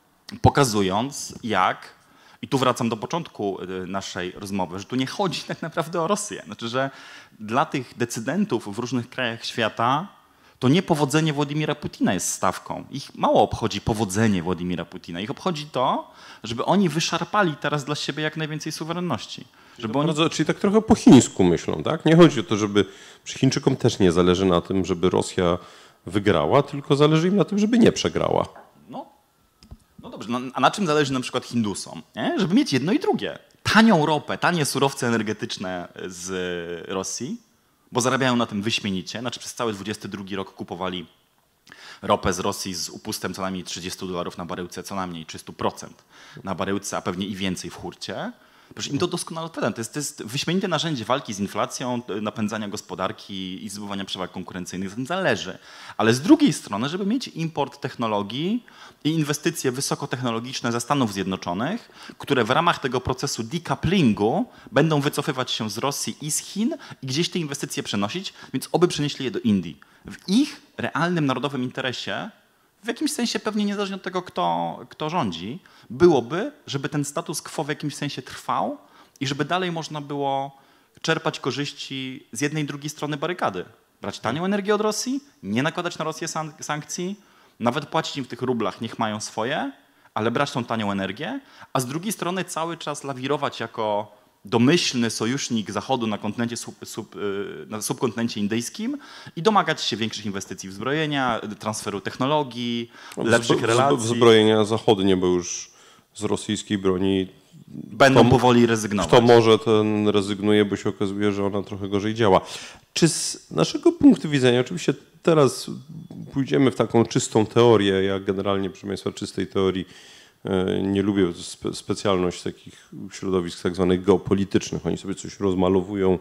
Speaker 2: pokazując, jak, i tu wracam do początku naszej rozmowy, że tu nie chodzi tak naprawdę o Rosję. Znaczy, że dla tych decydentów w różnych krajach świata to nie powodzenie Władimira Putina jest stawką. Ich mało obchodzi powodzenie Władimira Putina. Ich obchodzi to, żeby oni wyszarpali teraz dla siebie jak najwięcej suwerenności. Żeby oni...
Speaker 1: Bardzo, czyli tak trochę po chińsku myślą, tak? Nie chodzi o to, żeby... Przy Chińczykom też nie zależy na tym, żeby Rosja wygrała, tylko zależy im na tym, żeby nie przegrała.
Speaker 2: No, no dobrze, no, a na czym zależy na przykład Hindusom? Nie? Żeby mieć jedno i drugie. Tanią ropę, tanie surowce energetyczne z Rosji, bo zarabiają na tym wyśmienicie. Znaczy przez cały dwudziesty drugi rok kupowali ropę z Rosji z upustem co najmniej trzydzieści dolarów na baryłce, co najmniej trzysta procent na baryłce, a pewnie i więcej w hurcie. Proszę, im to doskonale odpowiada. To jest, to jest wyśmienite narzędzie walki z inflacją, napędzania gospodarki i zdobywania przewag konkurencyjnych. To zależy. Ale z drugiej strony, żeby mieć import technologii i inwestycje wysokotechnologiczne ze Stanów Zjednoczonych, które w ramach tego procesu decouplingu będą wycofywać się z Rosji i z Chin i gdzieś te inwestycje przenosić, więc oby przenieśli je do Indii. W ich realnym narodowym interesie, w jakimś sensie pewnie niezależnie od tego, kto, kto rządzi, byłoby, żeby ten status quo w jakimś sensie trwał i żeby dalej można było czerpać korzyści z jednej i drugiej strony barykady. Brać tanią energię od Rosji, nie nakładać na Rosję sank- sankcji, nawet płacić im w tych rublach, niech mają swoje, ale brać tą tanią energię, a z drugiej strony cały czas lawirować jako domyślny sojusznik Zachodu na kontynencie, sub, sub, na subkontynencie indyjskim i domagać się większych inwestycji w zbrojenia, transferu technologii, lepszych relacji.
Speaker 1: Wzbrojenia zachodnie, bo już z rosyjskiej broni
Speaker 2: będą kto, powoli rezygnować.
Speaker 1: Kto może, ten rezygnuje, bo się okazuje, że ona trochę gorzej działa. Czy z naszego punktu widzenia, oczywiście teraz pójdziemy w taką czystą teorię, ja generalnie, proszę Państwa, czystej teorii nie lubię spe, specjalność takich środowisk tak zwanych geopolitycznych. Oni sobie coś rozmalowują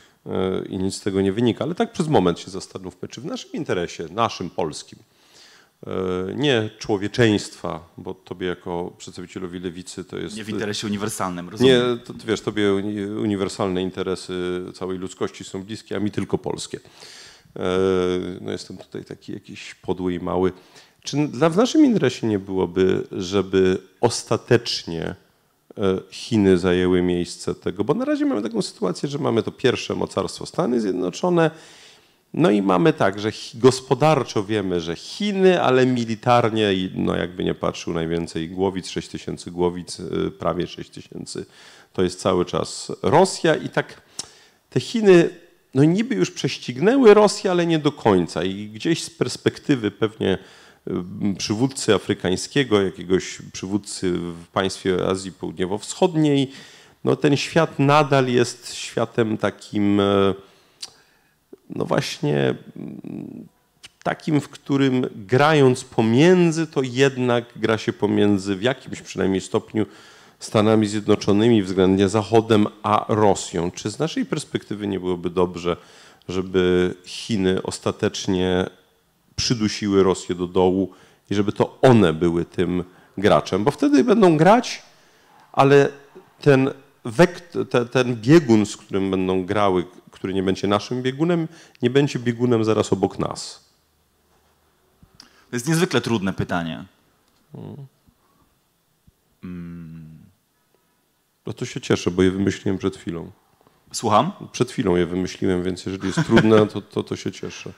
Speaker 1: i nic z tego nie wynika. Ale tak przez moment się zastanówmy, czy w naszym interesie, naszym polskim, nie człowieczeństwa, bo tobie jako przedstawicielowi lewicy to jest...
Speaker 2: Nie w interesie uniwersalnym, rozumiem.
Speaker 1: Nie, to wiesz, tobie uniwersalne interesy całej ludzkości są bliskie, a mi tylko polskie. No jestem tutaj taki jakiś podły i mały. czy dla, w naszym interesie nie byłoby, żeby ostatecznie Chiny zajęły miejsce tego, bo na razie mamy taką sytuację, że mamy to pierwsze mocarstwo Stany Zjednoczone, no i mamy tak, że gospodarczo wiemy, że Chiny, ale militarnie, no jakby nie patrzył, najwięcej głowic, sześć tysięcy głowic, prawie sześć tysięcy, to jest cały czas Rosja i tak te Chiny no niby już prześcignęły Rosję, ale nie do końca i gdzieś z perspektywy pewnie przywódcy afrykańskiego, jakiegoś przywódcy w państwie Azji Południowo-Wschodniej, no ten świat nadal jest światem takim, no właśnie takim, w którym grając pomiędzy, to jednak gra się pomiędzy w jakimś przynajmniej stopniu Stanami Zjednoczonymi, względnie Zachodem, a Rosją. Czy z naszej perspektywy nie byłoby dobrze, żeby Chiny ostatecznie przydusiły Rosję do dołu i żeby to one były tym graczem, bo wtedy będą grać, ale ten, wekt, te, ten biegun, z którym będą grały, który nie będzie naszym biegunem, nie będzie biegunem zaraz obok nas.
Speaker 2: To jest niezwykle trudne pytanie.
Speaker 1: Hmm. No to się cieszę, bo je wymyśliłem przed chwilą.
Speaker 2: Słucham?
Speaker 1: Przed chwilą je wymyśliłem, więc jeżeli jest trudne, to, to, to się cieszę.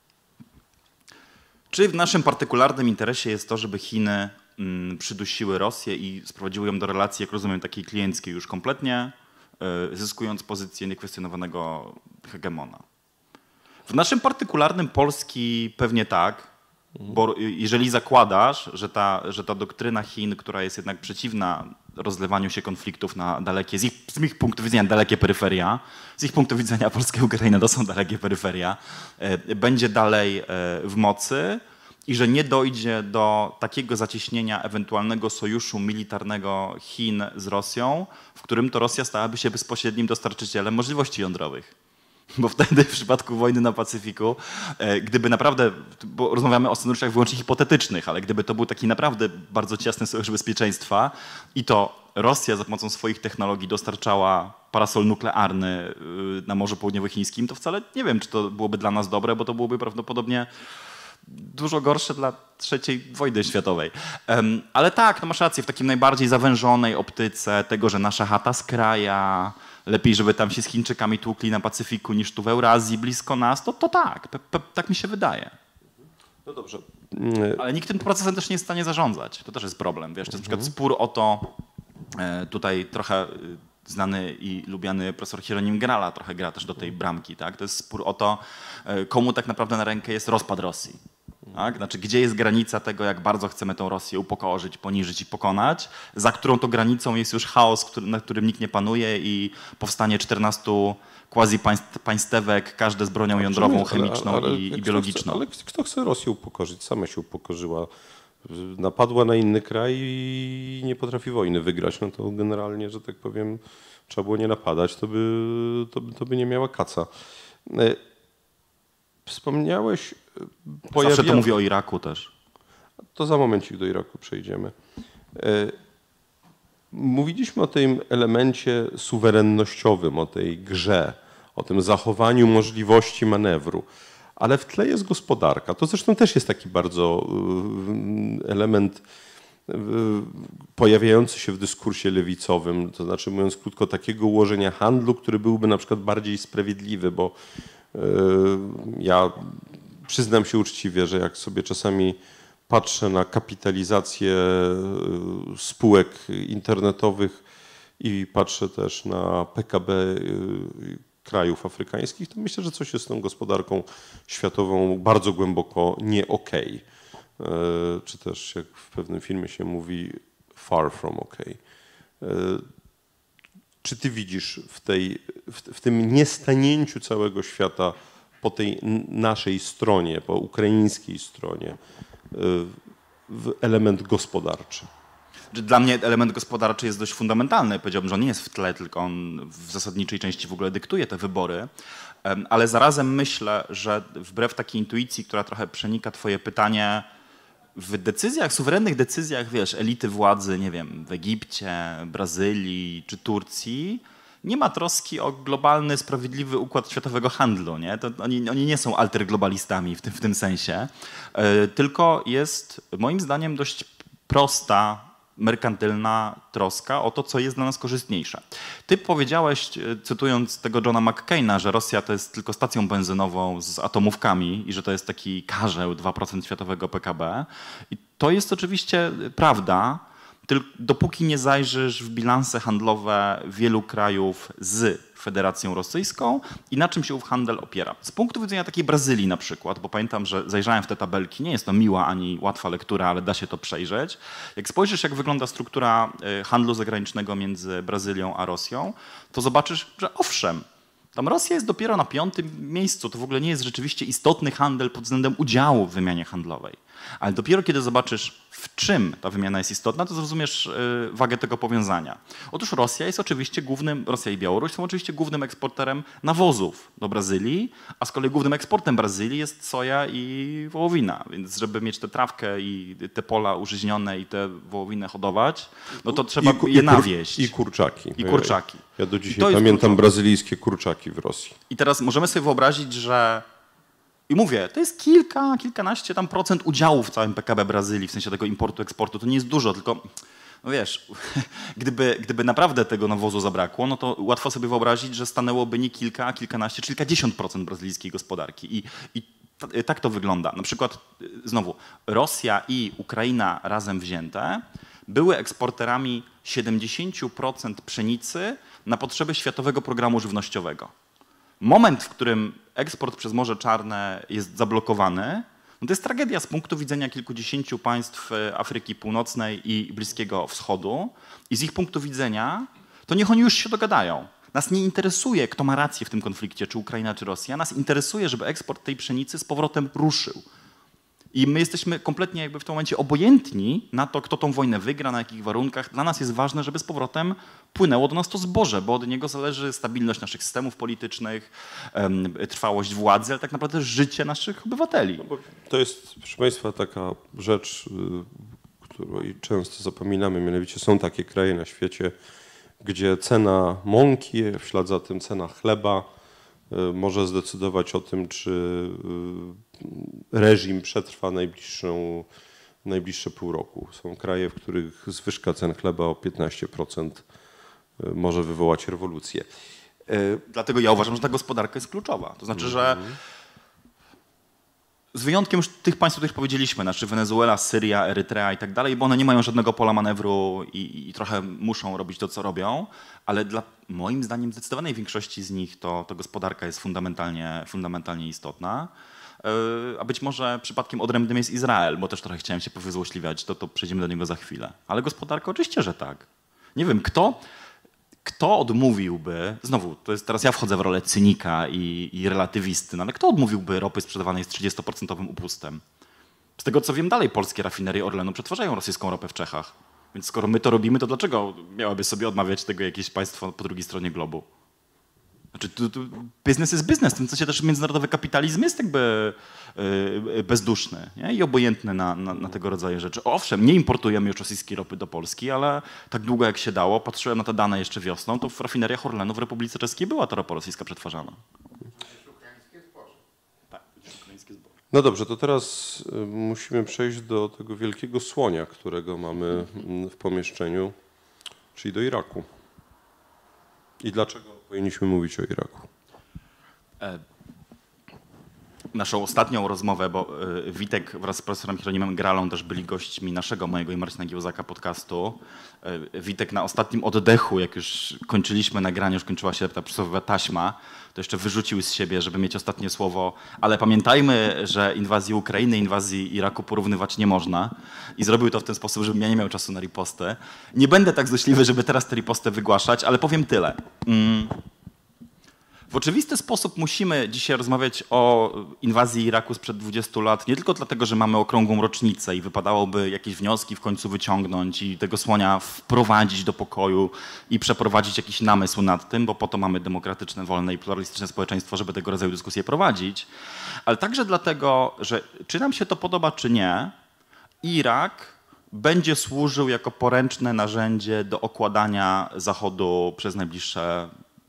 Speaker 2: Czy w naszym partykularnym interesie jest to, żeby Chiny mm, przydusiły Rosję i sprowadziły ją do relacji, jak rozumiem, takiej klienckiej już kompletnie, y, zyskując pozycję niekwestionowanego hegemona? W naszym partykularnym Polski pewnie tak, bo jeżeli zakładasz, że ta, że ta doktryna Chin, która jest jednak przeciwna rozlewaniu się konfliktów na dalekie, z ich, z ich punktu widzenia dalekie peryferia, z ich punktu widzenia Polska i Ukraina to są dalekie peryferia, będzie dalej w mocy i że nie dojdzie do takiego zacieśnienia ewentualnego sojuszu militarnego Chin z Rosją, w którym to Rosja stałaby się bezpośrednim dostarczycielem możliwości jądrowych. Bo wtedy w przypadku wojny na Pacyfiku, gdyby naprawdę, bo rozmawiamy o scenariuszach wyłącznie hipotetycznych, ale gdyby to był taki naprawdę bardzo ciasny sojusz bezpieczeństwa i to Rosja za pomocą swoich technologii dostarczała parasol nuklearny na Morzu Południowochińskim, to wcale nie wiem, czy to byłoby dla nas dobre, bo to byłoby prawdopodobnie dużo gorsze dla trzeciej wojny światowej. Um, ale tak, no masz rację, w takim najbardziej zawężonej optyce tego, że nasza chata z kraja, lepiej, żeby tam się z Chińczykami tłukli na Pacyfiku niż tu w Eurazji, blisko nas, to, to tak, pe, pe, tak mi się wydaje.
Speaker 1: No dobrze.
Speaker 2: Ale nikt tym procesem też nie jest w stanie zarządzać. To też jest problem. Wiesz, to jest na przykład spór o to, tutaj trochę znany i lubiany profesor Hieronim Grala trochę gra też do tej bramki, tak? To jest spór o to, komu tak naprawdę na rękę jest rozpad Rosji. Tak? Znaczy, gdzie jest granica tego, jak bardzo chcemy tą Rosję upokorzyć, poniżyć i pokonać, za którą to granicą jest już chaos, który, na którym nikt nie panuje i powstanie czternastu quasi-państewek, każde z bronią jądrową,
Speaker 1: ale,
Speaker 2: chemiczną
Speaker 1: ale, ale,
Speaker 2: i, i
Speaker 1: kto
Speaker 2: biologiczną.
Speaker 1: Chce, ale kto chce Rosję upokorzyć? Sama się upokorzyła. Napadła na inny kraj i nie potrafi wojny wygrać. No to generalnie, że tak powiem, trzeba było nie napadać, to by, to by, to by nie miała kaca. Wspomniałeś...
Speaker 2: Pojawia... Zawsze to mówię o Iraku też.
Speaker 1: To za momencik do Iraku przejdziemy. Mówiliśmy o tym elemencie suwerennościowym, o tej grze, o tym zachowaniu możliwości manewru, ale w tle jest gospodarka. To zresztą też jest taki bardzo element pojawiający się w dyskursie lewicowym, to znaczy mówiąc krótko, takiego ułożenia handlu, który byłby na przykład bardziej sprawiedliwy, bo ja przyznam się uczciwie, że jak sobie czasami patrzę na kapitalizację spółek internetowych i patrzę też na P K B krajów afrykańskich, to myślę, że coś jest z tą gospodarką światową bardzo głęboko nie okej. Czy też jak w pewnym filmie się mówi far from okej. Czy ty widzisz w, tej, w, w tym niestanięciu całego świata po tej naszej stronie, po ukraińskiej stronie, element gospodarczy?
Speaker 2: Dla mnie element gospodarczy jest dość fundamentalny. Powiedziałbym, że on nie jest w tle, tylko on w zasadniczej części w ogóle dyktuje te wybory. Ale zarazem myślę, że wbrew takiej intuicji, która trochę przenika twoje pytanie, w decyzjach, suwerennych decyzjach, wiesz, elity władzy, nie wiem, w Egipcie, Brazylii czy Turcji, nie ma troski o globalny, sprawiedliwy układ światowego handlu. Nie? To oni, oni nie są alterglobalistami w tym, w tym sensie, tylko jest moim zdaniem dość prosta, merkantylna troska o to, co jest dla nas korzystniejsze. Ty powiedziałeś, cytując tego Johna McCaina, że Rosja to jest tylko stacją benzynową z atomówkami i że to jest taki karzeł dwa procent światowego P K B. I to jest oczywiście prawda, tylko dopóki nie zajrzysz w bilanse handlowe wielu krajów z Federacją Rosyjską i na czym się ów handel opiera. Z punktu widzenia takiej Brazylii na przykład, bo pamiętam, że zajrzałem w te tabelki, nie jest to miła ani łatwa lektura, ale da się to przejrzeć. Jak spojrzysz, jak wygląda struktura handlu zagranicznego między Brazylią a Rosją, to zobaczysz, że owszem, tam Rosja jest dopiero na piątym miejscu. To w ogóle nie jest rzeczywiście istotny handel pod względem udziału w wymianie handlowej. Ale dopiero kiedy zobaczysz, w czym ta wymiana jest istotna, to zrozumiesz wagę tego powiązania. Otóż Rosja jest oczywiście głównym, Rosja i Białoruś są oczywiście głównym eksporterem nawozów do Brazylii, a z kolei głównym eksportem Brazylii jest soja i wołowina. Więc żeby mieć tę trawkę i te pola użyźnione i te wołowinę hodować, no to trzeba
Speaker 1: I,
Speaker 2: je
Speaker 1: i,
Speaker 2: nawieść.
Speaker 1: I kurczaki.
Speaker 2: I kurczaki.
Speaker 1: Ja do dzisiaj pamiętam kluczowe. brazylijskie kurczaki w Rosji.
Speaker 2: I teraz możemy sobie wyobrazić, że i mówię, to jest kilka, kilkanaście tam procent udziału w całym P K B Brazylii, w sensie tego importu, eksportu. To nie jest dużo, tylko no wiesz, gdyby, gdyby naprawdę tego nawozu zabrakło, no to łatwo sobie wyobrazić, że stanęłoby nie kilka, a kilkanaście, czy kilkadziesiąt procent brazylijskiej gospodarki. I, i t- tak to wygląda. Na przykład znowu Rosja i Ukraina razem wzięte były eksporterami siedemdziesiąt procent pszenicy na potrzeby Światowego Programu Żywnościowego. Moment, w którym eksport przez Morze Czarne jest zablokowany, no to jest tragedia z punktu widzenia kilkudziesięciu państw Afryki Północnej i Bliskiego Wschodu. I z ich punktu widzenia, to niech oni już się dogadają. Nas nie interesuje, kto ma rację w tym konflikcie, czy Ukraina, czy Rosja. Nas interesuje, żeby eksport tej pszenicy z powrotem ruszył. I my jesteśmy kompletnie jakby w tym momencie obojętni na to, kto tą wojnę wygra, na jakich warunkach. Dla nas jest ważne, żeby z powrotem płynęło do nas to zboże, bo od niego zależy stabilność naszych systemów politycznych, um, trwałość władzy, ale tak naprawdę życie naszych obywateli.
Speaker 1: No bo to jest, proszę Państwa, taka rzecz, którą często zapominamy, mianowicie są takie kraje na świecie, gdzie cena mąki, w ślad za tym cena chleba może zdecydować o tym, czy reżim przetrwa najbliższą, najbliższe pół roku. Są kraje, w których zwyżka cen chleba o piętnaście procent może wywołać rewolucję.
Speaker 2: Dlatego ja uważam, że ta gospodarka jest kluczowa. To znaczy, że z wyjątkiem już tych państw, o których powiedzieliśmy, znaczy Wenezuela, Syria, Erytrea i tak dalej, bo one nie mają żadnego pola manewru i, i trochę muszą robić to, co robią, ale dla moim zdaniem zdecydowanej większości z nich to, to gospodarka jest fundamentalnie, fundamentalnie istotna. A być może przypadkiem odrębnym jest Izrael, bo też trochę chciałem się powyzłośliwiać, to, to przejdziemy do niego za chwilę. Ale gospodarka oczywiście, że tak. Nie wiem, kto, kto odmówiłby, znowu, to jest teraz ja wchodzę w rolę cynika i, i relatywisty, no ale kto odmówiłby ropy sprzedawanej z trzydziestoprocentowym upustem? Z tego co wiem, dalej polskie rafinerie Orlenu przetwarzają rosyjską ropę w Czechach. Więc skoro my to robimy, to dlaczego miałaby sobie odmawiać tego jakieś państwo po drugiej stronie globu? Znaczy, tu, tu biznes jest biznes, w tym sensie też międzynarodowy kapitalizm jest jakby yy, bezduszny, nie? I obojętny na, na, na tego rodzaju rzeczy. Owszem, nie importujemy już rosyjskiej ropy do Polski, ale tak długo jak się dało, patrzyłem na te dane jeszcze wiosną, to w rafineriach Orlenu w Republice Czeskiej była ta ropa rosyjska przetwarzana. Tak, ukraińskie zboże.
Speaker 1: No dobrze, to teraz musimy przejść do tego wielkiego słonia, którego mamy w pomieszczeniu, czyli do Iraku. I dlaczego powinniśmy mówić o Iraku?
Speaker 2: Naszą ostatnią rozmowę, bo Witek wraz z profesorem Hieronimem Gralą też byli gośćmi naszego, mojego i Marcina Giełzaka podcastu. Witek na ostatnim oddechu, jak już kończyliśmy nagranie, już kończyła się ta przysłowiowa taśma, to jeszcze wyrzucił z siebie, żeby mieć ostatnie słowo. Ale pamiętajmy, że inwazji Ukrainy, inwazji Iraku porównywać nie można. I zrobił to w ten sposób, żebym ja nie miał czasu na ripostę. Nie będę tak złośliwy, żeby teraz tę ripostę wygłaszać, ale powiem tyle. Mm. W oczywisty sposób musimy dzisiaj rozmawiać o inwazji Iraku sprzed dwudziestu lat, nie tylko dlatego, że mamy okrągłą rocznicę i wypadałoby jakieś wnioski w końcu wyciągnąć i tego słonia wprowadzić do pokoju i przeprowadzić jakiś namysł nad tym, bo po to mamy demokratyczne, wolne i pluralistyczne społeczeństwo, żeby tego rodzaju dyskusje prowadzić, ale także dlatego, że czy nam się to podoba, czy nie, Irak będzie służył jako poręczne narzędzie do okładania Zachodu przez najbliższe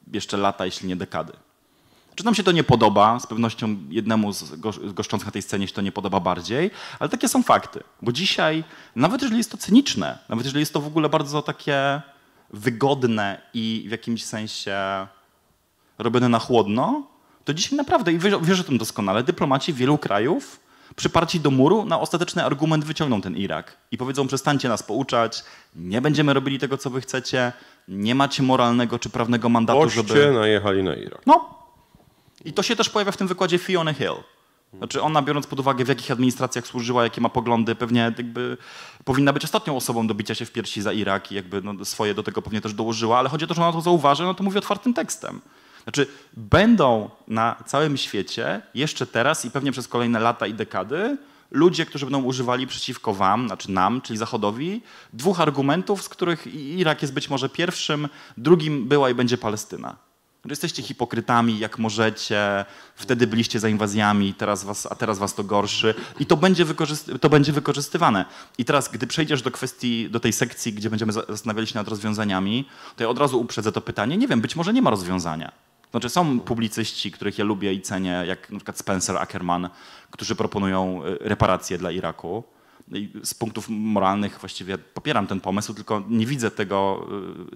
Speaker 2: jeszcze lata, jeśli nie dekady. Czy nam się to nie podoba? Z pewnością jednemu z goszczących na tej scenie się to nie podoba bardziej, ale takie są fakty. Bo dzisiaj, nawet jeżeli jest to cyniczne, nawet jeżeli jest to w ogóle bardzo takie wygodne i w jakimś sensie robione na chłodno, to dzisiaj naprawdę, i wiesz o tym doskonale, dyplomaci wielu krajów przyparci do muru na ostateczny argument wyciągną ten Irak i powiedzą: przestańcie nas pouczać, nie będziemy robili tego, co wy chcecie, nie macie moralnego czy prawnego mandatu,
Speaker 1: Boście
Speaker 2: żeby...
Speaker 1: najechali na Irak.
Speaker 2: No. I to się też pojawia w tym wykładzie Fiona Hill. Znaczy ona, biorąc pod uwagę, w jakich administracjach służyła, jakie ma poglądy, pewnie jakby powinna być ostatnią osobą do bicia się w piersi za Irak i jakby no, swoje do tego pewnie też dołożyła, ale chodzi o to, że ona to zauważy, no to mówi otwartym tekstem. Znaczy będą na całym świecie jeszcze teraz i pewnie przez kolejne lata i dekady ludzie, którzy będą używali przeciwko wam, znaczy nam, czyli Zachodowi, dwóch argumentów, z których Irak jest być może pierwszym, drugim była i będzie Palestyna. Że jesteście hipokrytami, jak możecie, wtedy byliście za inwazjami, teraz was, a teraz was to gorszy i to będzie, wykorzysty- to będzie wykorzystywane. I teraz, gdy przejdziesz do kwestii, do tej sekcji, gdzie będziemy zastanawiali się nad rozwiązaniami, to ja od razu uprzedzę to pytanie. Nie wiem, być może nie ma rozwiązania. Znaczy są publicyści, których ja lubię i cenię, jak na przykład Spencer Ackerman, którzy proponują reparacje dla Iraku. I z punktów moralnych właściwie popieram ten pomysł, tylko nie widzę tego,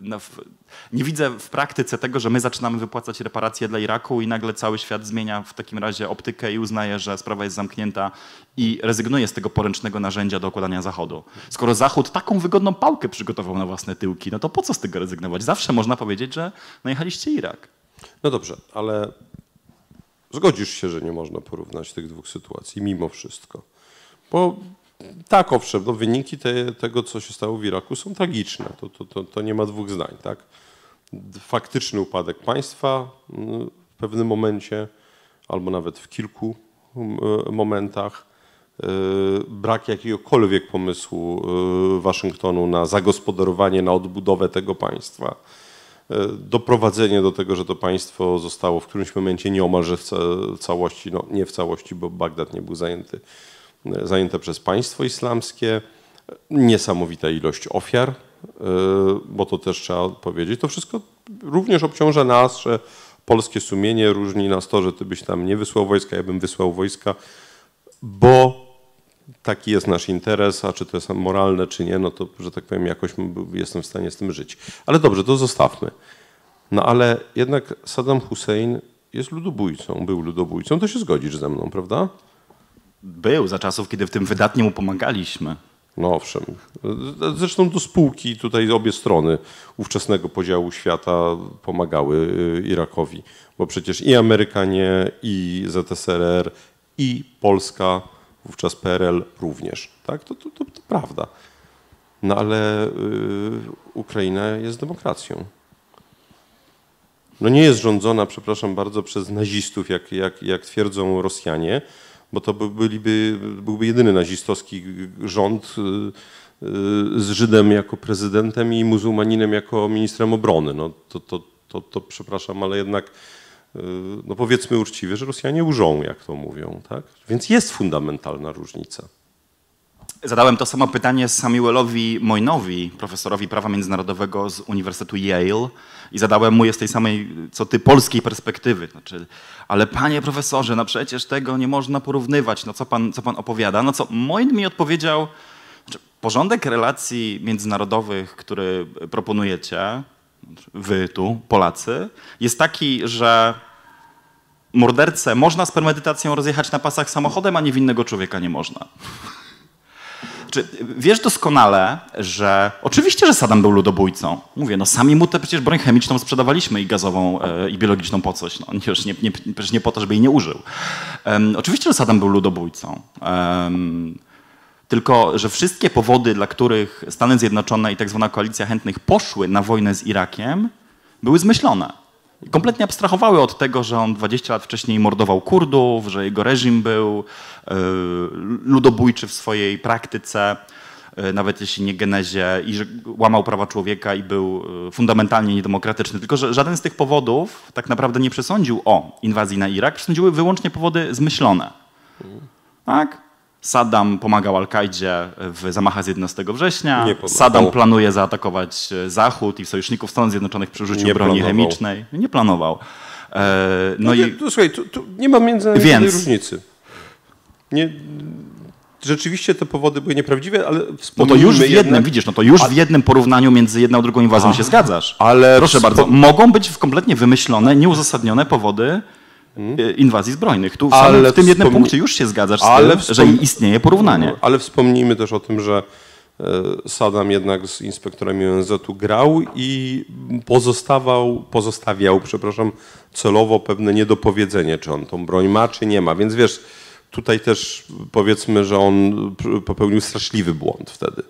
Speaker 2: nie widzę w praktyce tego, że my zaczynamy wypłacać reparacje dla Iraku i nagle cały świat zmienia w takim razie optykę i uznaje, że sprawa jest zamknięta i rezygnuje z tego poręcznego narzędzia do okładania Zachodu. Skoro Zachód taką wygodną pałkę przygotował na własne tyłki, no to po co z tego rezygnować? Zawsze można powiedzieć, że najechaliście Irak.
Speaker 1: No dobrze, ale zgodzisz się, że nie można porównać tych dwóch sytuacji mimo wszystko. Bo tak, owszem, no wyniki te, tego, co się stało w Iraku, są tragiczne. To, to, to, to nie ma dwóch zdań. Tak? Faktyczny upadek państwa w pewnym momencie, albo nawet w kilku momentach, brak jakiegokolwiek pomysłu Waszyngtonu na zagospodarowanie, na odbudowę tego państwa, doprowadzenie do tego, że to państwo zostało w którymś momencie nieomalże w całości, no nie w całości, bo Bagdad nie był zajęty, zajęte przez państwo islamskie, niesamowita ilość ofiar, bo to też trzeba powiedzieć. To wszystko również obciąża nas, że polskie sumienie różni nas to, że ty byś tam nie wysłał wojska, ja bym wysłał wojska, bo taki jest nasz interes, a czy to jest moralne, czy nie, no to, że tak powiem, jakoś jestem w stanie z tym żyć. Ale dobrze, to zostawmy. No ale jednak Saddam Hussein jest ludobójcą, był ludobójcą, to się zgodzisz ze mną, prawda?
Speaker 2: Był za czasów, kiedy w tym wydatnie mu pomagaliśmy.
Speaker 1: No owszem. Zresztą do spółki tutaj obie strony ówczesnego podziału świata pomagały Irakowi, bo przecież i Amerykanie, i Z S R R, i Polska, wówczas P R L również. Tak? To, to, to, to prawda. No ale y, Ukraina jest demokracją. No nie jest rządzona, przepraszam bardzo, przez nazistów, jak, jak, jak twierdzą Rosjanie, bo to byliby, byłby jedyny nazistowski rząd z Żydem jako prezydentem i muzułmaninem jako ministrem obrony. No to, to, to, to przepraszam, ale jednak no powiedzmy uczciwie, że Rosjanie łżą, jak to mówią. Tak? Więc jest fundamentalna różnica.
Speaker 2: Zadałem to samo pytanie Samuelowi Moynowi, profesorowi prawa międzynarodowego z Uniwersytetu Yale i zadałem mu je z tej samej, co ty, polskiej perspektywy. Znaczy, ale panie profesorze, no przecież tego nie można porównywać, no co pan, co pan opowiada? No co, Moyn mi odpowiedział, znaczy, porządek relacji międzynarodowych, który proponujecie, wy tu, Polacy, jest taki, że mordercę można z premedytacją rozjechać na pasach samochodem, a niewinnego człowieka nie można. Czy wiesz doskonale, że oczywiście, że Saddam był ludobójcą. Mówię, no sami mu tę przecież broń chemiczną sprzedawaliśmy i gazową, e, i biologiczną po coś. No, już nie, nie, przecież nie po to, żeby jej nie użył. Um, oczywiście, że Saddam był ludobójcą. Um, tylko, że wszystkie powody, dla których Stany Zjednoczone i tak zwana koalicja chętnych poszły na wojnę z Irakiem, były zmyślone. Kompletnie abstrahowały od tego, że on dwadzieścia lat wcześniej mordował Kurdów, że jego reżim był y, ludobójczy w swojej praktyce, y, nawet jeśli nie genezie, i że łamał prawa człowieka i był y, fundamentalnie niedemokratyczny. Tylko że żaden z tych powodów tak naprawdę nie przesądził o inwazji na Irak, przesądziły wyłącznie powody zmyślone. Tak? Saddam pomagał Al-Kaidzie w zamachach z jedenastego września.
Speaker 1: Nie pomagał.
Speaker 2: Saddam planuje zaatakować Zachód i sojuszników Stanów Zjednoczonych przy użyciu
Speaker 1: Nie
Speaker 2: broni
Speaker 1: planował.
Speaker 2: chemicznej. Nie planował. E, no
Speaker 1: No
Speaker 2: i
Speaker 1: nie, to, słuchaj, tu, tu nie ma między nami
Speaker 2: Więc-
Speaker 1: żadnej różnicy. Nie, rzeczywiście te powody były nieprawdziwe, ale
Speaker 2: no to
Speaker 1: wspomnijmy
Speaker 2: już w jednym,
Speaker 1: jednak,
Speaker 2: widzisz, no to już w jednym porównaniu między jedną a drugą inwazją się zgadzasz.
Speaker 1: ale
Speaker 2: Proszę
Speaker 1: wspom-
Speaker 2: bardzo, mogą być kompletnie wymyślone, nieuzasadnione powody e, inwazji zbrojnych. Tu w, samym,
Speaker 1: Ale
Speaker 2: w tym jednym
Speaker 1: wspomni-
Speaker 2: punkcie już się zgadzasz z
Speaker 1: ale
Speaker 2: tym, że
Speaker 1: wspom-
Speaker 2: istnieje porównanie.
Speaker 1: Ale wspomnijmy też o tym, że e, Saddam jednak z inspektorami O N Z-u grał i pozostawał, pozostawiał, przepraszam, celowo pewne niedopowiedzenie, czy on tą broń ma, czy nie ma. Więc wiesz, tutaj też powiedzmy, że on pr- popełnił straszliwy błąd wtedy.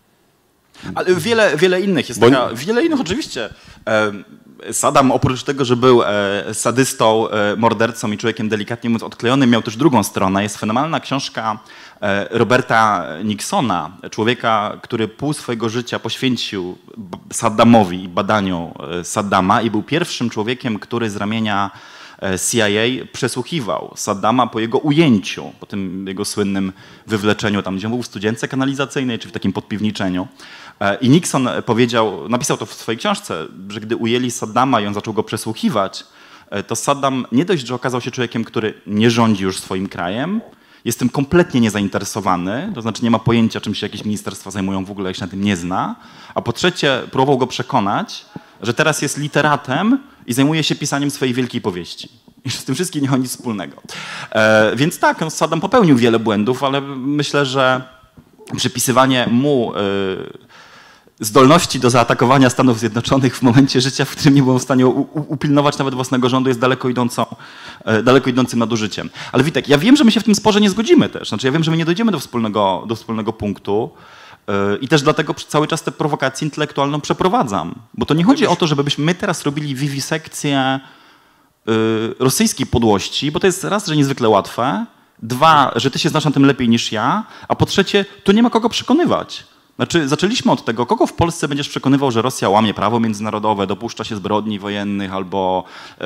Speaker 2: Ale wiele, wiele innych jest
Speaker 1: Bo-
Speaker 2: taka, wiele innych oczywiście. E, Saddam oprócz tego, że był e, sadystą, e, mordercą i człowiekiem delikatnie mówiąc odklejonym, miał też drugą stronę. Jest fenomenalna książka e, Roberta Nixona, człowieka, który pół swojego życia poświęcił b- Saddamowi i badaniu e, Saddama i był pierwszym człowiekiem, który z ramienia e, C I A przesłuchiwał Saddama po jego ujęciu, po tym jego słynnym wywleczeniu tam, gdzie on był w studience kanalizacyjnej, czy w takim podpiwniczeniu. E, I Nixon powiedział, napisał to w swojej książce, że gdy ujęli Saddama i on zaczął go przesłuchiwać, e, to Saddam nie dość, że okazał się człowiekiem, który nie rządzi już swoim krajem, jest tym kompletnie niezainteresowany, to znaczy nie ma pojęcia, czym się jakieś ministerstwa zajmują w ogóle, jak się na tym nie zna, a po trzecie próbował go przekonać, że teraz jest literatem i zajmuje się pisaniem swojej wielkiej powieści. I że z tym wszystkim nie ma nic wspólnego. E, więc tak, no, Saddam popełnił wiele błędów, ale myślę, że przypisywanie mu e, zdolności do zaatakowania Stanów Zjednoczonych w momencie życia, w którym nie był w stanie u, u, upilnować nawet własnego rządu, jest daleko, idącą, e, daleko idącym nadużyciem. Ale Witek, ja wiem, że my się w tym sporze nie zgodzimy też. Znaczy, ja wiem, że my nie dojdziemy do wspólnego, do wspólnego punktu. I też dlatego cały czas tę prowokację intelektualną przeprowadzam. Bo to nie chodzi o to, żebyśmy my teraz robili wiwisekcję y, rosyjskiej podłości, bo to jest raz, że niezwykle łatwe, dwa, że ty się znasz na tym lepiej niż ja, a po trzecie, tu nie ma kogo przekonywać. Znaczy, zaczęliśmy od tego, kogo w Polsce będziesz przekonywał, że Rosja łamie prawo międzynarodowe, dopuszcza się zbrodni wojennych albo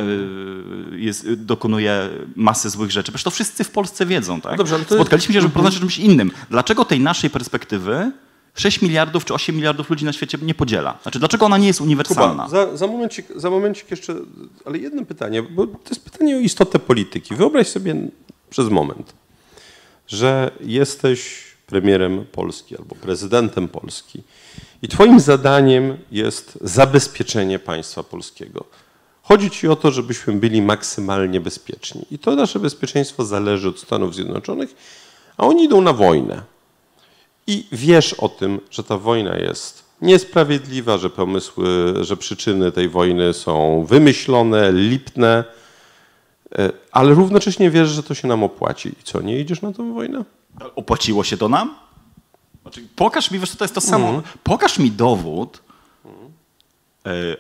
Speaker 2: y, jest, dokonuje masy złych rzeczy. Przecież to wszyscy w Polsce wiedzą, tak?
Speaker 1: Dobrze, ale to-
Speaker 2: Spotkaliśmy się, żeby porozmawiać o czymś innym. Dlaczego tej naszej perspektywy sześć miliardów czy osiem miliardów ludzi na świecie nie podziela? Znaczy, dlaczego ona nie jest uniwersalna?
Speaker 1: Kuba, za, za, momencik, za momencik jeszcze, ale jedno pytanie, bo to jest pytanie o istotę polityki. Wyobraź sobie przez moment, że jesteś premierem Polski albo prezydentem Polski i twoim zadaniem jest zabezpieczenie państwa polskiego. Chodzi ci o to, żebyśmy byli maksymalnie bezpieczni. I to nasze bezpieczeństwo zależy od Stanów Zjednoczonych, a oni idą na wojnę. I wiesz o tym, że ta wojna jest niesprawiedliwa, że pomysły, że przyczyny tej wojny są wymyślone, lipne, ale równocześnie wiesz, że to się nam opłaci. I co, nie idziesz na tę wojnę?
Speaker 2: Opłaciło się to nam? Znaczy, pokaż mi, wiesz, to jest to samo. Mm. Pokaż mi dowód, y,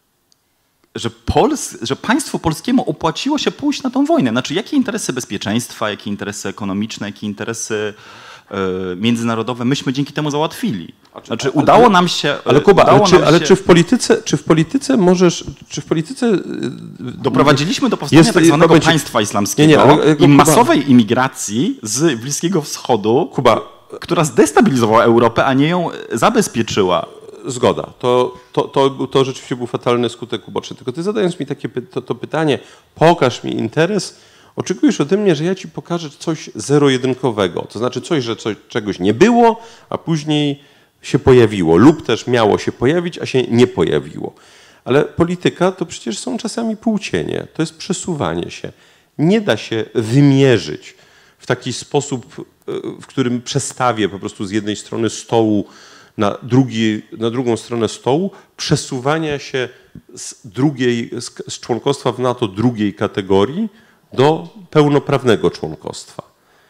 Speaker 2: że, Pols, że państwu polskiemu opłaciło się pójść na tą wojnę. Znaczy, jakie interesy bezpieczeństwa, jakie interesy ekonomiczne, jakie interesy y, międzynarodowe myśmy dzięki temu załatwili. Znaczy,
Speaker 1: ale,
Speaker 2: udało nam się...
Speaker 1: Ale Kuba, ale, czy, ale
Speaker 2: się,
Speaker 1: czy w polityce, czy w polityce możesz, czy w polityce...
Speaker 2: Doprowadziliśmy do powstania
Speaker 1: jest,
Speaker 2: tak zwanego
Speaker 1: momencie,
Speaker 2: państwa islamskiego
Speaker 1: nie, nie, ale,
Speaker 2: i
Speaker 1: Kuba,
Speaker 2: masowej imigracji z Bliskiego Wschodu,
Speaker 1: Kuba,
Speaker 2: która zdestabilizowała Europę, a nie ją zabezpieczyła.
Speaker 1: Zgoda. To, to, to, to rzeczywiście był fatalny skutek uboczny. Tylko ty zadając mi takie py to, to pytanie, pokaż mi interes, oczekujesz ode mnie, że ja ci pokażę coś zero-jedynkowego. To znaczy coś, że coś, czegoś nie było, a później się pojawiło. Lub też miało się pojawić, a się nie pojawiło. Ale polityka to przecież są czasami półcienie. To jest przesuwanie się. Nie da się wymierzyć w taki sposób, w którym przestawię po prostu z jednej strony stołu na, drugiej, na drugą stronę stołu, przesuwania się z, drugiej, z, z członkostwa w NATO drugiej kategorii do pełnoprawnego członkostwa.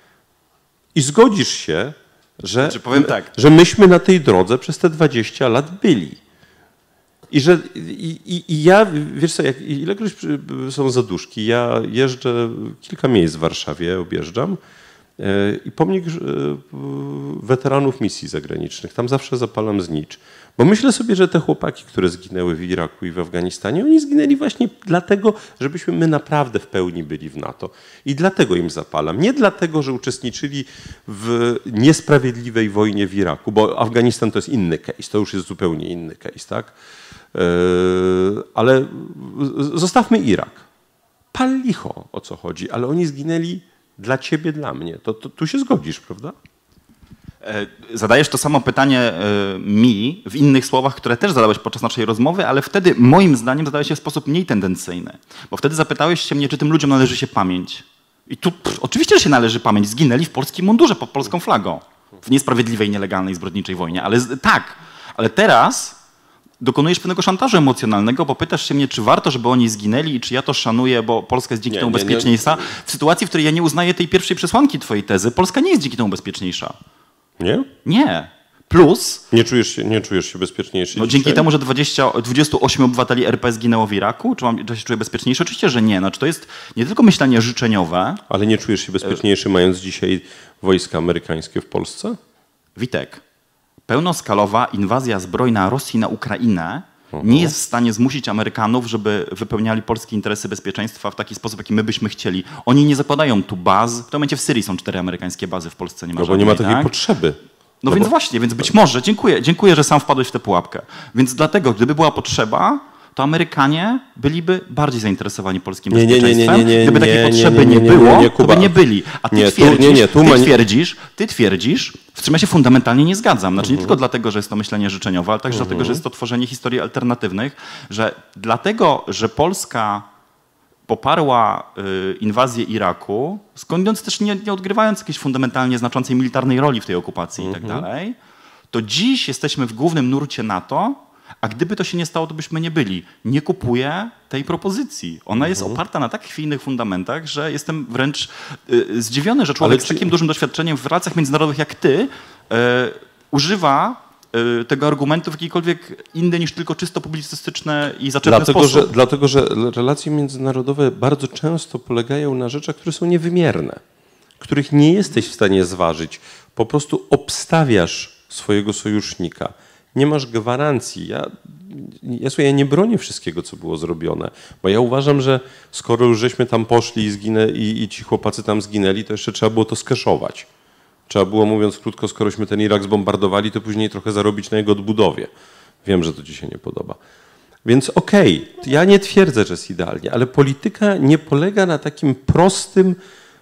Speaker 1: I zgodzisz się, że,
Speaker 2: Znaczy, powiem tak.
Speaker 1: że myśmy na tej drodze przez te dwadzieścia lat byli. I że i, i, i ja, wiesz co, jak, ilekroć są zaduszki, ja jeżdżę kilka miejsc w Warszawie, objeżdżam i pomnik weteranów misji zagranicznych. Tam zawsze zapalam znicz. Bo myślę sobie, że te chłopaki, które zginęły w Iraku i w Afganistanie, oni zginęli właśnie dlatego, żebyśmy my naprawdę w pełni byli w NATO. I dlatego im zapalam. Nie dlatego, że uczestniczyli w niesprawiedliwej wojnie w Iraku, bo Afganistan to jest inny case, to już jest zupełnie inny case, tak? Ale zostawmy Irak. Pal licho, o co chodzi, ale oni zginęli dla ciebie, dla mnie. To, to tu się zgodzisz, prawda?
Speaker 2: Zadajesz to samo pytanie mi w innych słowach, które też zadałeś podczas naszej rozmowy, ale wtedy moim zdaniem zadałeś je w sposób mniej tendencyjny. Bo wtedy zapytałeś się mnie, czy tym ludziom należy się pamięć. I tu pff, oczywiście, że się należy pamięć. Zginęli w polskim mundurze pod polską flagą. W niesprawiedliwej, nielegalnej, zbrodniczej wojnie. Ale z, tak, ale teraz dokonujesz pewnego szantażu emocjonalnego, bo pytasz się mnie, czy warto, żeby oni zginęli i czy ja to szanuję, bo Polska jest dzięki
Speaker 1: nie,
Speaker 2: temu
Speaker 1: nie,
Speaker 2: bezpieczniejsza.
Speaker 1: nie.
Speaker 2: W sytuacji, w której ja nie uznaję tej pierwszej przesłanki twojej tezy, Polska nie jest dzięki temu bezpieczniejsza.
Speaker 1: Nie?
Speaker 2: Nie. Plus...
Speaker 1: Nie czujesz się, nie czujesz się bezpieczniejszy
Speaker 2: No
Speaker 1: dzisiaj?
Speaker 2: dzięki temu, że dwadzieścia, dwudziestu ośmiu obywateli R P zginęło w Iraku, czy, mam, czy się czuję bezpieczniejszy? Oczywiście, że nie. Znaczy, to jest nie tylko myślenie życzeniowe.
Speaker 1: Ale nie czujesz się bezpieczniejszy, mając dzisiaj wojska amerykańskie w Polsce?
Speaker 2: Witek, pełnoskalowa inwazja zbrojna Rosji na Ukrainę nie jest w stanie zmusić Amerykanów, żeby wypełniali polskie interesy bezpieczeństwa w taki sposób, jaki my byśmy chcieli. Oni nie zakładają tu baz. W tym momencie w Syrii są cztery amerykańskie bazy, w Polsce nie ma
Speaker 1: No bo
Speaker 2: żadnej,
Speaker 1: nie ma takiej
Speaker 2: tak?
Speaker 1: potrzeby.
Speaker 2: No,
Speaker 1: No
Speaker 2: więc
Speaker 1: bo...
Speaker 2: właśnie, więc być może, dziękuję, dziękuję, że sam wpadłeś w tę pułapkę. Więc dlatego, gdyby była potrzeba, to Amerykanie byliby bardziej zainteresowani polskim
Speaker 1: Nie, nie, nie,
Speaker 2: bezpieczeństwem.
Speaker 1: nie, nie, nie,
Speaker 2: Gdyby takiej
Speaker 1: nie, nie,
Speaker 2: potrzeby
Speaker 1: nie,
Speaker 2: nie,
Speaker 1: nie,
Speaker 2: było,
Speaker 1: nie, nie,
Speaker 2: to
Speaker 1: Kuba.
Speaker 2: by nie byli. A ty
Speaker 1: Nie, tu-
Speaker 2: twierdzisz,
Speaker 1: nie, nie, tu
Speaker 2: ty
Speaker 1: ma nie-
Speaker 2: twierdzisz, ty twierdzisz, z czym ja się fundamentalnie nie zgadzam. Znaczy nie tylko dlatego, że jest to myślenie życzeniowe, ale także dlatego, że jest to tworzenie historii alternatywnych, że dlatego, że Polska poparła y, inwazję Iraku, skądinąd też nie, nie odgrywając jakiejś fundamentalnie znaczącej militarnej roli w tej okupacji i tak dalej, to dziś jesteśmy w głównym nurcie NATO, a gdyby to się nie stało, to byśmy nie byli. Nie kupuję tej propozycji. Ona jest oparta na tak chwiejnych fundamentach, że jestem wręcz y, zdziwiony, że człowiek
Speaker 1: Ale
Speaker 2: z
Speaker 1: czy-
Speaker 2: takim dużym doświadczeniem w relacjach międzynarodowych jak ty y, używa y, tego argumentu w jakikolwiek inny niż tylko czysto publicystyczny i zaczepny
Speaker 1: Dlatego
Speaker 2: sposób.
Speaker 1: że, dlatego, że relacje międzynarodowe bardzo często polegają na rzeczach, które są niewymierne, których nie jesteś w stanie zważyć. Po prostu obstawiasz swojego sojusznika. Nie masz gwarancji. Ja, ja, słuchaj, ja nie bronię wszystkiego, co było zrobione, bo ja uważam, że skoro już żeśmy tam poszli i, zginę, i, i ci chłopacy tam zginęli, to jeszcze trzeba było to skeszować. Trzeba było, mówiąc krótko, skorośmy ten Irak zbombardowali, to później trochę zarobić na jego odbudowie. Wiem, że to ci się nie podoba. Więc okej, okay, ja nie twierdzę, że jest idealnie, ale polityka nie polega na takim prostym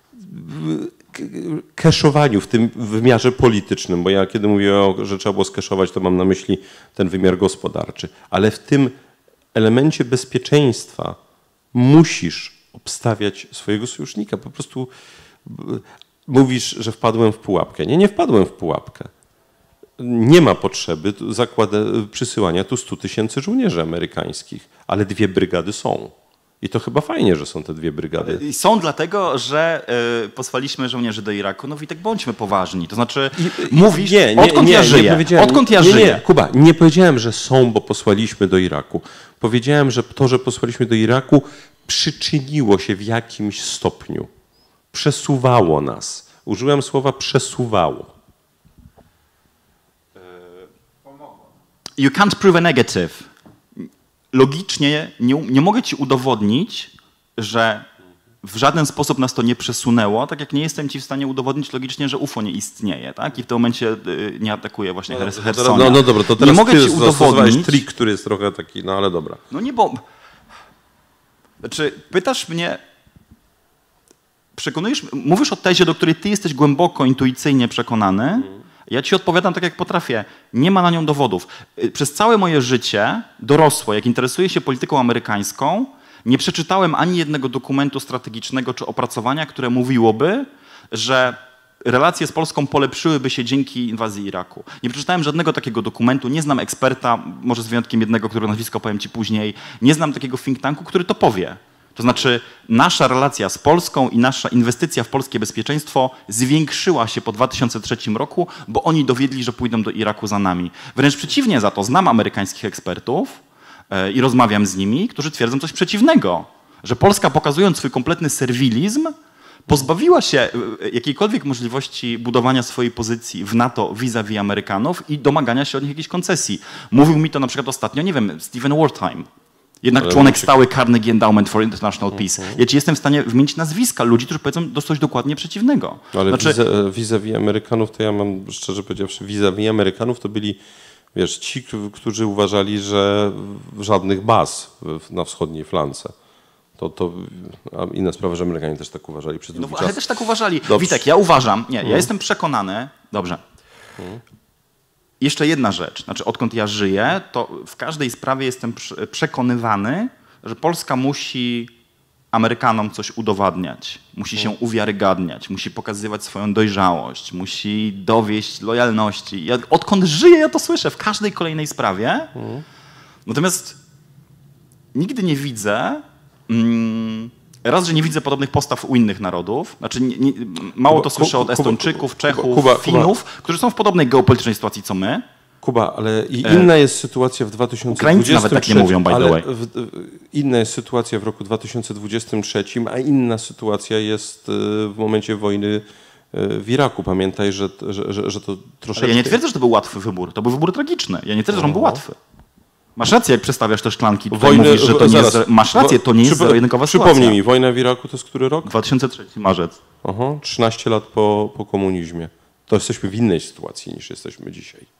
Speaker 1: keszowaniu w tym wymiarze politycznym, bo ja kiedy mówię, o, że trzeba było skeszować, to mam na myśli ten wymiar gospodarczy, ale w tym elemencie bezpieczeństwa musisz obstawiać swojego sojusznika. Po prostu mówisz, że wpadłem w pułapkę. Nie, nie wpadłem w pułapkę. Nie ma potrzeby zakłada, przysyłania tu stu tysięcy żołnierzy amerykańskich, ale dwie brygady są. I to chyba fajnie, że są te dwie brygady.
Speaker 2: I są dlatego, że y, posłaliśmy żołnierzy do Iraku. No i tak bądźmy poważni. To znaczy
Speaker 1: I,
Speaker 2: mówisz,
Speaker 1: nie, nie,
Speaker 2: odkąd
Speaker 1: nie,
Speaker 2: ja
Speaker 1: nie
Speaker 2: żyję?
Speaker 1: powiedziałem-
Speaker 2: Odkąd ja
Speaker 1: nie,
Speaker 2: żyję?
Speaker 1: Nie, Kuba, nie powiedziałem, że są, bo posłaliśmy do Iraku. Powiedziałem, że to, że posłaliśmy do Iraku, przyczyniło się w jakimś stopniu. Przesuwało nas. Użyłem słowa przesuwało.
Speaker 2: You can't prove a negative. Logicznie nie, nie mogę ci udowodnić, że w żaden sposób nas to nie przesunęło, tak jak nie jestem ci w stanie udowodnić logicznie, że U F O nie istnieje, tak? I w tym momencie y, nie atakuje właśnie
Speaker 1: No,
Speaker 2: Hers-
Speaker 1: no,
Speaker 2: Hersonia.
Speaker 1: no, no dobra, to
Speaker 2: nie
Speaker 1: teraz
Speaker 2: mogę
Speaker 1: ty
Speaker 2: ci
Speaker 1: zastosowałeś
Speaker 2: udowodnić.
Speaker 1: trik, który jest trochę taki, no ale dobra.
Speaker 2: No nie, bo... Znaczy, pytasz mnie... Przekonujesz... Mówisz o tezie, do której ty jesteś głęboko, intuicyjnie przekonany. Hmm. Ja ci odpowiadam tak, jak potrafię. Nie ma na nią dowodów. Przez całe moje życie dorosłe, jak interesuję się polityką amerykańską, nie przeczytałem ani jednego dokumentu strategicznego czy opracowania, które mówiłoby, że relacje z Polską polepszyłyby się dzięki inwazji Iraku. Nie przeczytałem żadnego takiego dokumentu, nie znam eksperta, może z wyjątkiem jednego, którego nazwisko powiem ci później, nie znam takiego think tanku, który to powie. To znaczy nasza relacja z Polską i nasza inwestycja w polskie bezpieczeństwo zwiększyła się po dwa tysiące trzecim roku, bo oni dowiedli, że pójdą do Iraku za nami. Wręcz przeciwnie za to, znam amerykańskich ekspertów yy, i rozmawiam z nimi, którzy twierdzą coś przeciwnego. Że Polska, pokazując swój kompletny serwilizm, pozbawiła się jakiejkolwiek możliwości budowania swojej pozycji w NATO vis-a-vis Amerykanów i domagania się od nich jakichś koncesji. Mówił mi to na przykład ostatnio, nie wiem, Stephen Wertheim, jednak
Speaker 1: Ale
Speaker 2: członek
Speaker 1: musi-
Speaker 2: stały Carnegie Endowment for International Peace. Ja ci jestem w stanie wymienić nazwiska ludzi, którzy powiedzą do coś dokładnie przeciwnego.
Speaker 1: Ale
Speaker 2: Znaczy,
Speaker 1: wiza- vis-a-vis Amerykanów, to ja mam, szczerze powiedziawszy, vis-a-vis Amerykanów to byli, wiesz, ci, k- którzy uważali, że żadnych baz w- na wschodniej flance. To, to a inna sprawa, że Amerykanie też tak uważali przez
Speaker 2: no,
Speaker 1: długi
Speaker 2: ale
Speaker 1: czas.
Speaker 2: też tak uważali.
Speaker 1: Dobrze.
Speaker 2: Witek, ja uważam, nie, ja jestem przekonany, dobrze. Jeszcze jedna rzecz, znaczy odkąd ja żyję, to w każdej sprawie jestem prze- przekonywany, że Polska musi Amerykanom coś udowadniać, musi się uwiarygadniać, musi pokazywać swoją dojrzałość, musi dowieść lojalności. Ja, odkąd żyję, ja to słyszę w każdej kolejnej sprawie. Natomiast nigdy nie widzę, mm, raz, że nie widzę podobnych postaw u innych narodów, znaczy nie, nie, mało to
Speaker 1: Kuba-
Speaker 2: słyszę od
Speaker 1: Kuba-
Speaker 2: Estończyków,
Speaker 1: Kuba-
Speaker 2: Czechów,
Speaker 1: Kuba- Kuba-
Speaker 2: Finów, którzy są w podobnej geopolitycznej sytuacji co my.
Speaker 1: Kuba, ale i inna jest sytuacja w dwa tysiące dwudziestym trzecim.
Speaker 2: Ukraińcy nawet tak nie mówią, by the
Speaker 1: ale
Speaker 2: way.
Speaker 1: w- w- inna jest sytuacja w roku dwa tysiące dwudziestym trzecim, a inna sytuacja jest y, w momencie wojny y, w Iraku. Pamiętaj, że, że, że, że to troszeczkę...
Speaker 2: Ale ja nie twierdzę, że to był łatwy wybór. To był wybór tragiczny. Ja nie twierdzę, że on był łatwy. Masz rację, jak przedstawiasz te szklanki, tutaj
Speaker 1: Wojnę-
Speaker 2: mówisz, że to nie
Speaker 1: zaraz,
Speaker 2: jest... Masz rację, to nie jest
Speaker 1: przypo-
Speaker 2: zero-jedynkowa
Speaker 1: Przypomnij
Speaker 2: sytuacja.
Speaker 1: mi, wojna w Iraku to jest który rok?
Speaker 2: dwa tysiące trzeci marzec.
Speaker 1: Aha, trzynaście lat po, po komunizmie. To jesteśmy w innej sytuacji niż jesteśmy dzisiaj.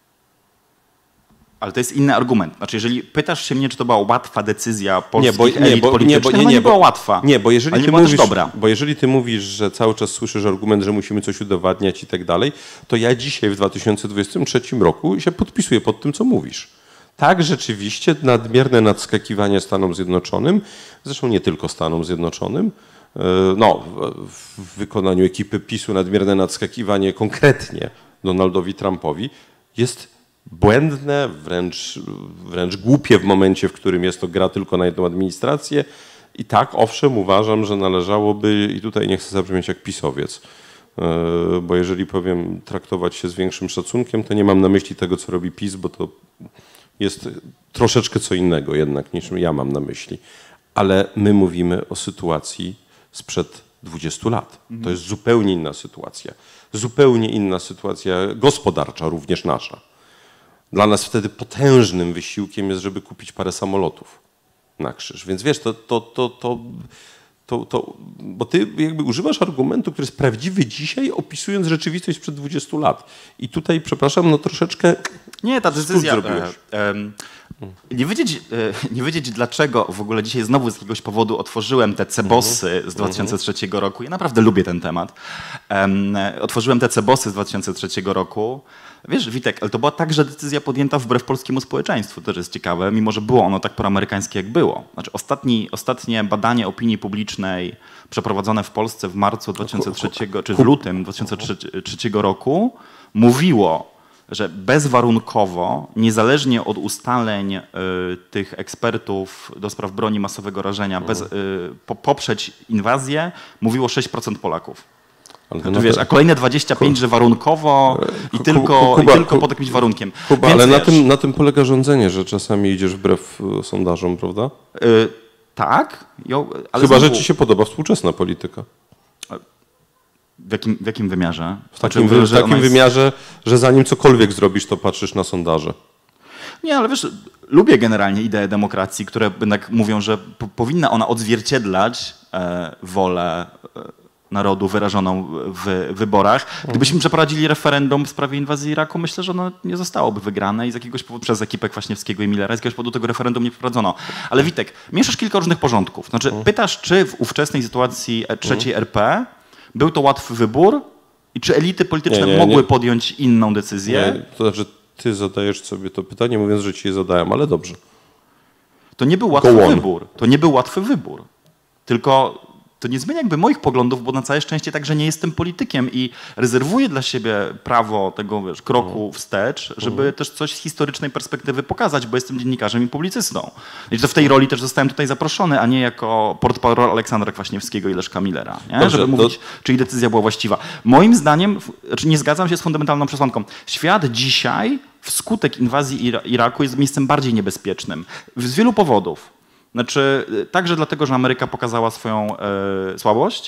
Speaker 2: Ale to jest inny argument. Znaczy, jeżeli pytasz się mnie, czy to była łatwa decyzja polskich
Speaker 1: Nie, bo, nie,
Speaker 2: elit
Speaker 1: bo, nie,
Speaker 2: politycznych,
Speaker 1: bo,
Speaker 2: no
Speaker 1: nie,
Speaker 2: nie,
Speaker 1: nie,
Speaker 2: była
Speaker 1: bo,
Speaker 2: łatwa.
Speaker 1: Nie, bo jeżeli
Speaker 2: ale nie
Speaker 1: ty
Speaker 2: była
Speaker 1: mówisz,
Speaker 2: też dobra.
Speaker 1: bo jeżeli ty mówisz, że cały czas słyszysz argument, że musimy coś udowadniać i tak dalej, to ja dzisiaj w dwa tysiące dwudziestym trzecim roku się podpisuję pod tym, co mówisz. Tak, rzeczywiście nadmierne nadskakiwanie Stanom Zjednoczonym, zresztą nie tylko Stanom Zjednoczonym, e, no, w- w wykonaniu ekipy PiSu nadmierne nadskakiwanie konkretnie Donaldowi Trumpowi jest błędne, wręcz, wręcz głupie w momencie, w którym jest to gra tylko na jedną administrację. I tak, owszem, uważam, że należałoby, i tutaj nie chcę zabrzmieć jak pisowiec, e, bo jeżeli powiem traktować się z większym szacunkiem, to nie mam na myśli tego, co robi PiS, bo to jest troszeczkę co innego jednak niż ja mam na myśli. Ale my mówimy o sytuacji sprzed dwudziestu lat. To jest zupełnie inna sytuacja. Zupełnie inna sytuacja gospodarcza, również nasza. Dla nas wtedy potężnym wysiłkiem jest, żeby kupić parę samolotów na krzyż. Więc wiesz, to, to, to, to, to, to bo ty jakby używasz argumentu, który jest prawdziwy dzisiaj, opisując rzeczywistość sprzed dwudziestu lat. I tutaj, przepraszam, no troszeczkę
Speaker 2: Nie, ta
Speaker 1: Cud
Speaker 2: decyzja...
Speaker 1: zrobiłeś.
Speaker 2: E, em, nie, wiedzieć, e, nie wiedzieć dlaczego w ogóle dzisiaj znowu z jakiegoś powodu otworzyłem te cebosy z dwa tysiące trzeciego roku. Ja naprawdę lubię ten temat. Em, e, otworzyłem te cebosy z dwa tysiące trzeciego roku. Wiesz, Witek, ale to była także decyzja podjęta wbrew polskiemu społeczeństwu. To też jest ciekawe, mimo że było ono tak proamerykańskie, jak było. Znaczy ostatni, ostatnie badanie opinii publicznej przeprowadzone w Polsce w marcu dwa tysiące trzeciego, czy w lutym dwa tysiące trzeciego roku mówiło, że bezwarunkowo, niezależnie od ustaleń y, tych ekspertów do spraw broni masowego rażenia, bez, y, po, poprzeć inwazję, mówiło sześć procent Polaków.
Speaker 1: Ale to
Speaker 2: Tu
Speaker 1: na
Speaker 2: wiesz,
Speaker 1: to-
Speaker 2: a kolejne dwadzieścia pięć procent, że warunkowo i
Speaker 1: Ku-
Speaker 2: tylko,
Speaker 1: Ku- Kuba,
Speaker 2: i tylko
Speaker 1: Ku-
Speaker 2: pod jakimś warunkiem.
Speaker 1: Kuba,
Speaker 2: Więc
Speaker 1: ale na
Speaker 2: wiesz,
Speaker 1: tym, na tym polega rządzenie, że czasami idziesz wbrew e, sondażom, prawda?
Speaker 2: y, tak, jo, ale
Speaker 1: Chyba, że
Speaker 2: znowu,
Speaker 1: ci się podoba współczesna polityka.
Speaker 2: w, jakim, w jakim wymiarze?
Speaker 1: W takim,
Speaker 2: Znaczy,
Speaker 1: wy, w
Speaker 2: że
Speaker 1: takim
Speaker 2: ona jest-
Speaker 1: wymiarze, że zanim cokolwiek zrobisz, to patrzysz na sondaże.
Speaker 2: Nie, ale wiesz, lubię generalnie ideę demokracji, które jednak mówią, że po, powinna ona odzwierciedlać e, wolę e, narodu wyrażoną w wyborach. Gdybyśmy przeprowadzili referendum w sprawie inwazji Iraku, myślę, że ono nie zostałoby wygrane i z jakiegoś powodu, przez ekipę Kwaśniewskiego i Millera, z jakiegoś powodu tego referendum nie przeprowadzono. Ale Witek, mieszasz kilka różnych porządków. Znaczy, pytasz, czy w ówczesnej sytuacji e, trzeciej R P był to łatwy wybór i czy elity polityczne
Speaker 1: Nie, nie,
Speaker 2: mogły
Speaker 1: nie.
Speaker 2: podjąć inną decyzję?
Speaker 1: Nie, to znaczy, ty zadajesz sobie to pytanie, mówiąc, że ci je zadałem, ale dobrze.
Speaker 2: To nie był łatwy
Speaker 1: Go on.
Speaker 2: wybór. To nie był łatwy wybór. Tylko to nie zmienia jakby moich poglądów, bo na całe szczęście także nie jestem politykiem i rezerwuję dla siebie prawo tego, wiesz, kroku wstecz, żeby też coś z historycznej perspektywy pokazać, bo jestem dziennikarzem i publicystą. I to w tej roli też zostałem tutaj zaproszony, a nie jako portparol Aleksandra Kwaśniewskiego i Leszka Millera, nie?
Speaker 1: Dobrze,
Speaker 2: żeby
Speaker 1: to-
Speaker 2: mówić, czy ich decyzja była właściwa. Moim zdaniem, w- znaczy nie zgadzam się z fundamentalną przesłanką. Świat dzisiaj wskutek inwazji Ira- Iraku jest miejscem bardziej niebezpiecznym. Z wielu powodów. Znaczy, y, także dlatego, że Ameryka pokazała swoją e, słabość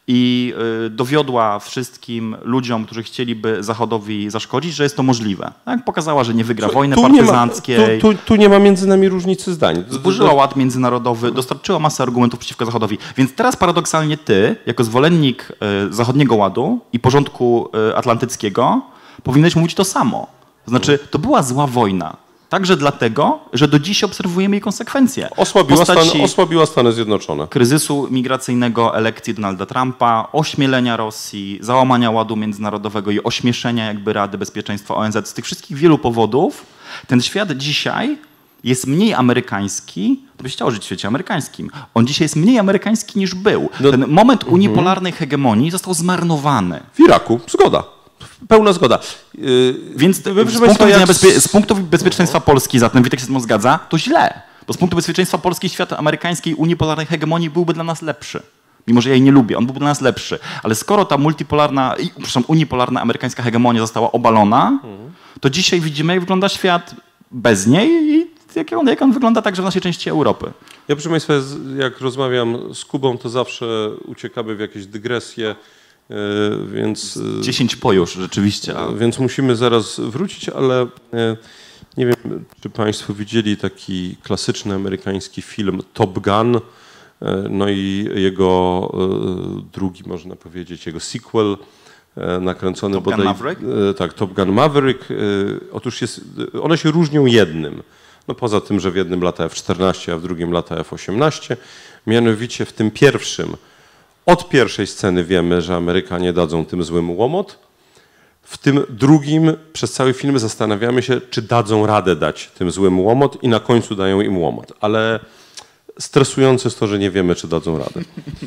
Speaker 2: i y, dowiodła wszystkim ludziom, którzy chcieliby Zachodowi zaszkodzić, że jest to możliwe. Tak? Pokazała, że nie wygra wojny partyzanckiej.
Speaker 1: Nie ma, tu, tu, tu nie ma między nami różnicy zdań.
Speaker 2: Zburzyła ład międzynarodowy, dostarczyła masę argumentów przeciwko Zachodowi. Więc teraz paradoksalnie ty, jako zwolennik y, zachodniego ładu i porządku y, atlantyckiego, powinieneś mówić to samo. To znaczy, to była zła wojna. Także dlatego, że do dziś obserwujemy jej konsekwencje.
Speaker 1: Osłabiła, Stan, osłabiła Stany Zjednoczone.
Speaker 2: Kryzysu migracyjnego, elekcji Donalda Trumpa, ośmielenia Rosji, załamania ładu międzynarodowego i ośmieszenia jakby Rady Bezpieczeństwa O N Z. Z tych wszystkich wielu powodów ten świat dzisiaj jest mniej amerykański, to byś chciał żyć w świecie amerykańskim. On dzisiaj jest mniej amerykański niż był.
Speaker 1: No,
Speaker 2: ten moment unipolarnej hegemonii został zmarnowany.
Speaker 1: W Iraku, zgoda. Pełna zgoda. Yy,
Speaker 2: Więc z punktu, jak... bezpie... z punktu bezpieczeństwa Polski, zatem Witek się z tym zgadza, to źle. Bo z punktu bezpieczeństwa Polski świat amerykańskiej unipolarnej hegemonii byłby dla nas lepszy. Mimo że ja jej nie lubię, on byłby dla nas lepszy. Ale skoro ta multipolarna, przepraszam, unipolarna amerykańska hegemonia została obalona, to dzisiaj widzimy, jak wygląda świat bez niej i jak on, jak on wygląda także w naszej części Europy.
Speaker 1: Ja, proszę Państwa, jak rozmawiam z Kubą, to zawsze uciekamy w jakieś dygresje. Więc,
Speaker 2: dziesięć po już, rzeczywiście.
Speaker 1: Więc musimy zaraz wrócić, ale nie wiem, czy Państwo widzieli taki klasyczny amerykański film Top Gun, no i jego drugi, można powiedzieć, jego sequel nakręcony
Speaker 2: Top
Speaker 1: bodaj...
Speaker 2: Gun Maverick?
Speaker 1: Tak, Top Gun Maverick. Otóż jest, one się różnią jednym. No poza tym, że w jednym lata F czternaście, a w drugim lata F osiemnaście. Mianowicie w tym pierwszym od pierwszej sceny wiemy, że Amerykanie dadzą tym złym łomot. W tym drugim przez cały film zastanawiamy się, czy dadzą radę dać tym złym łomot i na końcu dają im łomot. Ale stresujące jest to, że nie wiemy, czy dadzą radę.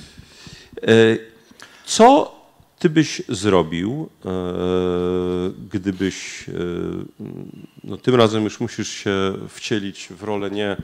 Speaker 1: Co ty byś zrobił, gdybyś, no tym razem już musisz się wcielić w rolę nie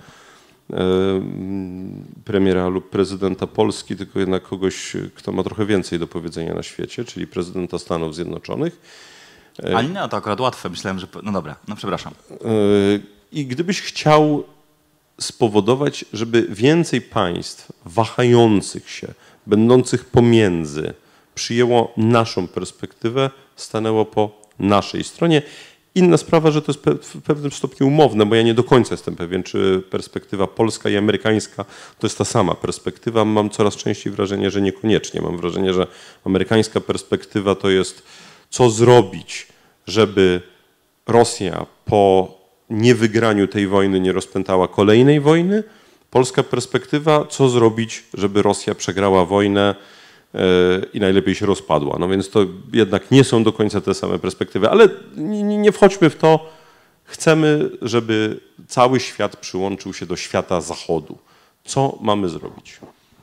Speaker 1: premiera lub prezydenta Polski, tylko jednak kogoś, kto ma trochę więcej do powiedzenia na świecie, czyli prezydenta Stanów Zjednoczonych.
Speaker 2: A nie, to akurat łatwe. Myślałem, że... No dobra, no przepraszam.
Speaker 1: I gdybyś chciał spowodować, żeby więcej państw wahających się, będących pomiędzy, przyjęło naszą perspektywę, stanęło po naszej stronie. Inna sprawa, że to jest w pewnym stopniu umowne, bo ja nie do końca jestem pewien, czy perspektywa polska i amerykańska to jest ta sama perspektywa. Mam coraz częściej wrażenie, że niekoniecznie. Mam wrażenie, że amerykańska perspektywa to jest, co zrobić, żeby Rosja po niewygraniu tej wojny nie rozpętała kolejnej wojny. Polska perspektywa, co zrobić, żeby Rosja przegrała wojnę i najlepiej się rozpadła. No więc to jednak nie są do końca te same perspektywy, ale nie, nie wchodźmy w to. Chcemy, żeby cały świat przyłączył się do świata Zachodu. Co mamy zrobić?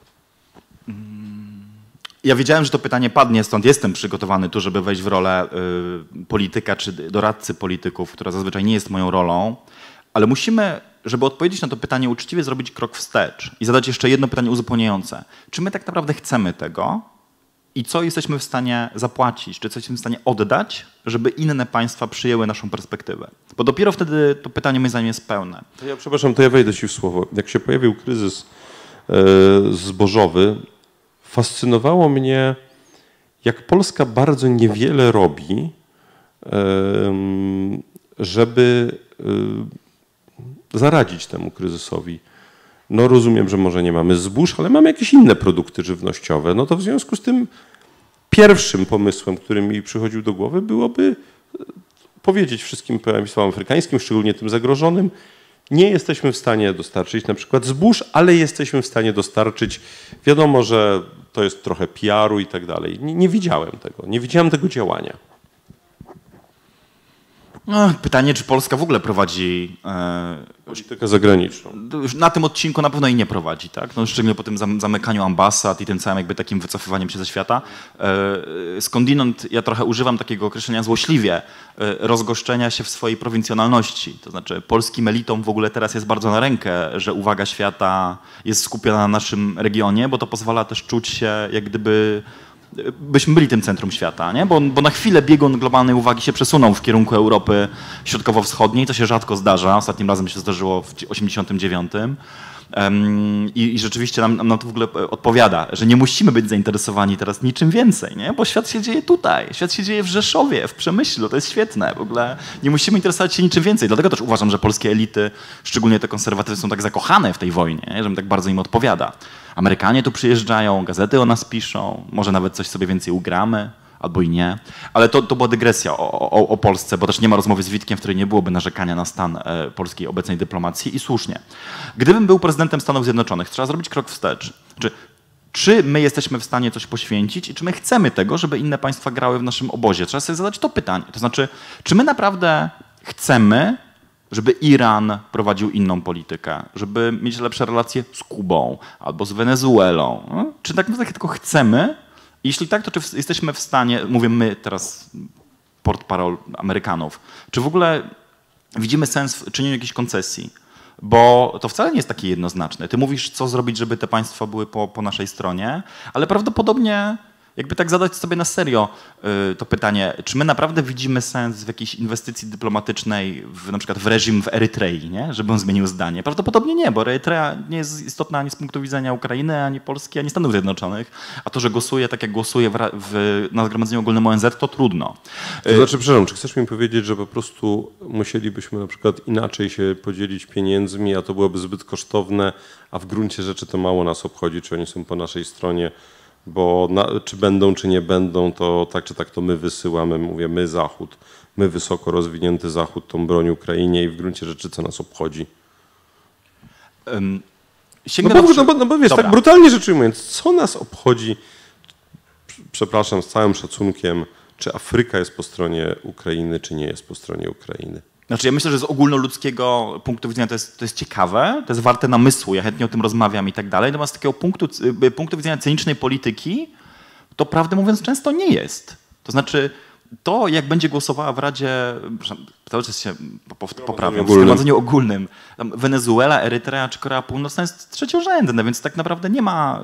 Speaker 2: Ja wiedziałem, że to pytanie padnie, stąd jestem przygotowany tu, żeby wejść w rolę y, polityka czy doradcy polityków, która zazwyczaj nie jest moją rolą, ale musimy, żeby odpowiedzieć na to pytanie uczciwie, zrobić krok wstecz i zadać jeszcze jedno pytanie uzupełniające. Czy my tak naprawdę chcemy tego i co jesteśmy w stanie zapłacić, czy co jesteśmy w stanie oddać, żeby inne państwa przyjęły naszą perspektywę? Bo dopiero wtedy to pytanie moim zdaniem jest pełne.
Speaker 1: To ja przepraszam, to ja wejdę ci w słowo. Jak się pojawił kryzys e, zbożowy, fascynowało mnie, jak Polska bardzo niewiele robi, e, żeby e, zaradzić temu kryzysowi. No rozumiem, że może nie mamy zbóż, ale mamy jakieś inne produkty żywnościowe. No to w związku z tym pierwszym pomysłem, który mi przychodził do głowy, byłoby powiedzieć wszystkim państwom afrykańskim, szczególnie tym zagrożonym, nie jesteśmy w stanie dostarczyć na przykład zbóż, ale jesteśmy w stanie dostarczyć, wiadomo, że to jest trochę P R u i tak dalej. Nie, nie widziałem tego, nie widziałem tego działania.
Speaker 2: No, pytanie, czy Polska w ogóle prowadzi... E,
Speaker 1: politykę zagraniczną.
Speaker 2: Na tym odcinku na pewno jej nie prowadzi, tak? No, szczególnie po tym zamykaniu ambasad i tym całym jakby takim wycofywaniem się ze świata. E, skądinąd ja trochę używam takiego określenia złośliwie, e, rozgoszczenia się w swojej prowincjonalności. To znaczy polskim elitom w ogóle teraz jest bardzo na rękę, że uwaga świata jest skupiona na naszym regionie, bo to pozwala też czuć się jak gdyby... byśmy byli tym centrum świata, nie? Bo, bo na chwilę biegun globalnej uwagi się przesunął w kierunku Europy Środkowo-Wschodniej, to się rzadko zdarza, ostatnim razem się zdarzyło w osiemdziesiątym dziewiątym. Um, i, I rzeczywiście nam, nam to w ogóle odpowiada, że nie musimy być zainteresowani teraz niczym więcej, nie? Bo świat się dzieje tutaj, świat się dzieje w Rzeszowie, w Przemyślu, to jest świetne. W ogóle nie musimy interesować się niczym więcej. Dlatego też uważam, że polskie elity, szczególnie te konserwatywne, są tak zakochane w tej wojnie, nie? Że mi tak bardzo im odpowiada. Amerykanie tu przyjeżdżają, gazety o nas piszą, może nawet coś sobie więcej ugramy. Albo i nie. Ale to, to była dygresja o, o, o Polsce, bo też nie ma rozmowy z Witkiem, w której nie byłoby narzekania na stan e, polskiej obecnej dyplomacji i słusznie. Gdybym był prezydentem Stanów Zjednoczonych, trzeba zrobić krok wstecz. Czy, czy my jesteśmy w stanie coś poświęcić i czy my chcemy tego, żeby inne państwa grały w naszym obozie? Trzeba sobie zadać to pytanie. To znaczy, czy my naprawdę chcemy, żeby Iran prowadził inną politykę, żeby mieć lepsze relacje z Kubą albo z Wenezuelą? No? Czy tak naprawdę tylko chcemy? Jeśli tak, to czy w, jesteśmy w stanie, mówię my teraz, portparol Amerykanów, czy w ogóle widzimy sens w czynieniu jakichś koncesji? Bo to wcale nie jest takie jednoznaczne. Ty mówisz, co zrobić, żeby te państwa były po, po naszej stronie, ale prawdopodobnie jakby tak zadać sobie na serio y, to pytanie, czy my naprawdę widzimy sens w jakiejś inwestycji dyplomatycznej, w, na przykład w reżim w Erytrei, nie? Żeby on zmienił zdanie? Prawdopodobnie nie, bo Erytrea nie jest istotna ani z punktu widzenia Ukrainy, ani Polski, ani Stanów Zjednoczonych, a to, że głosuje tak, jak głosuje w, w, na Zgromadzeniu Ogólnym O N Z, to trudno.
Speaker 1: To znaczy, przepraszam, czy chcesz mi powiedzieć, że po prostu musielibyśmy na przykład inaczej się podzielić pieniędzmi, a to byłoby zbyt kosztowne, a w gruncie rzeczy to mało nas obchodzi, czy oni są po naszej stronie, bo na, czy będą, czy nie będą, to tak czy tak to my wysyłamy, mówię my Zachód, my wysoko rozwinięty Zachód tą broń Ukrainie i w gruncie rzeczy co nas obchodzi.
Speaker 2: Um,
Speaker 1: no, bo, no, bo, no bo wiesz, Dobra. tak brutalnie rzecz ujmując, co nas obchodzi, przepraszam, z całym szacunkiem, czy Afryka jest po stronie Ukrainy, czy nie jest po stronie Ukrainy.
Speaker 2: Znaczy ja myślę, że z ogólnoludzkiego punktu widzenia to jest, to jest ciekawe, to jest warte namysłu, ja chętnie o tym rozmawiam i tak dalej, natomiast z takiego punktu, punktu widzenia cynicznej polityki, to prawdę mówiąc często nie jest. To znaczy to, jak będzie głosowała w Radzie, cały czas się poprawiam, w Zgromadzeniu Ogólnym, Wenezuela, Erytrea czy Korea Północna jest trzeciorzędne, więc tak naprawdę nie ma...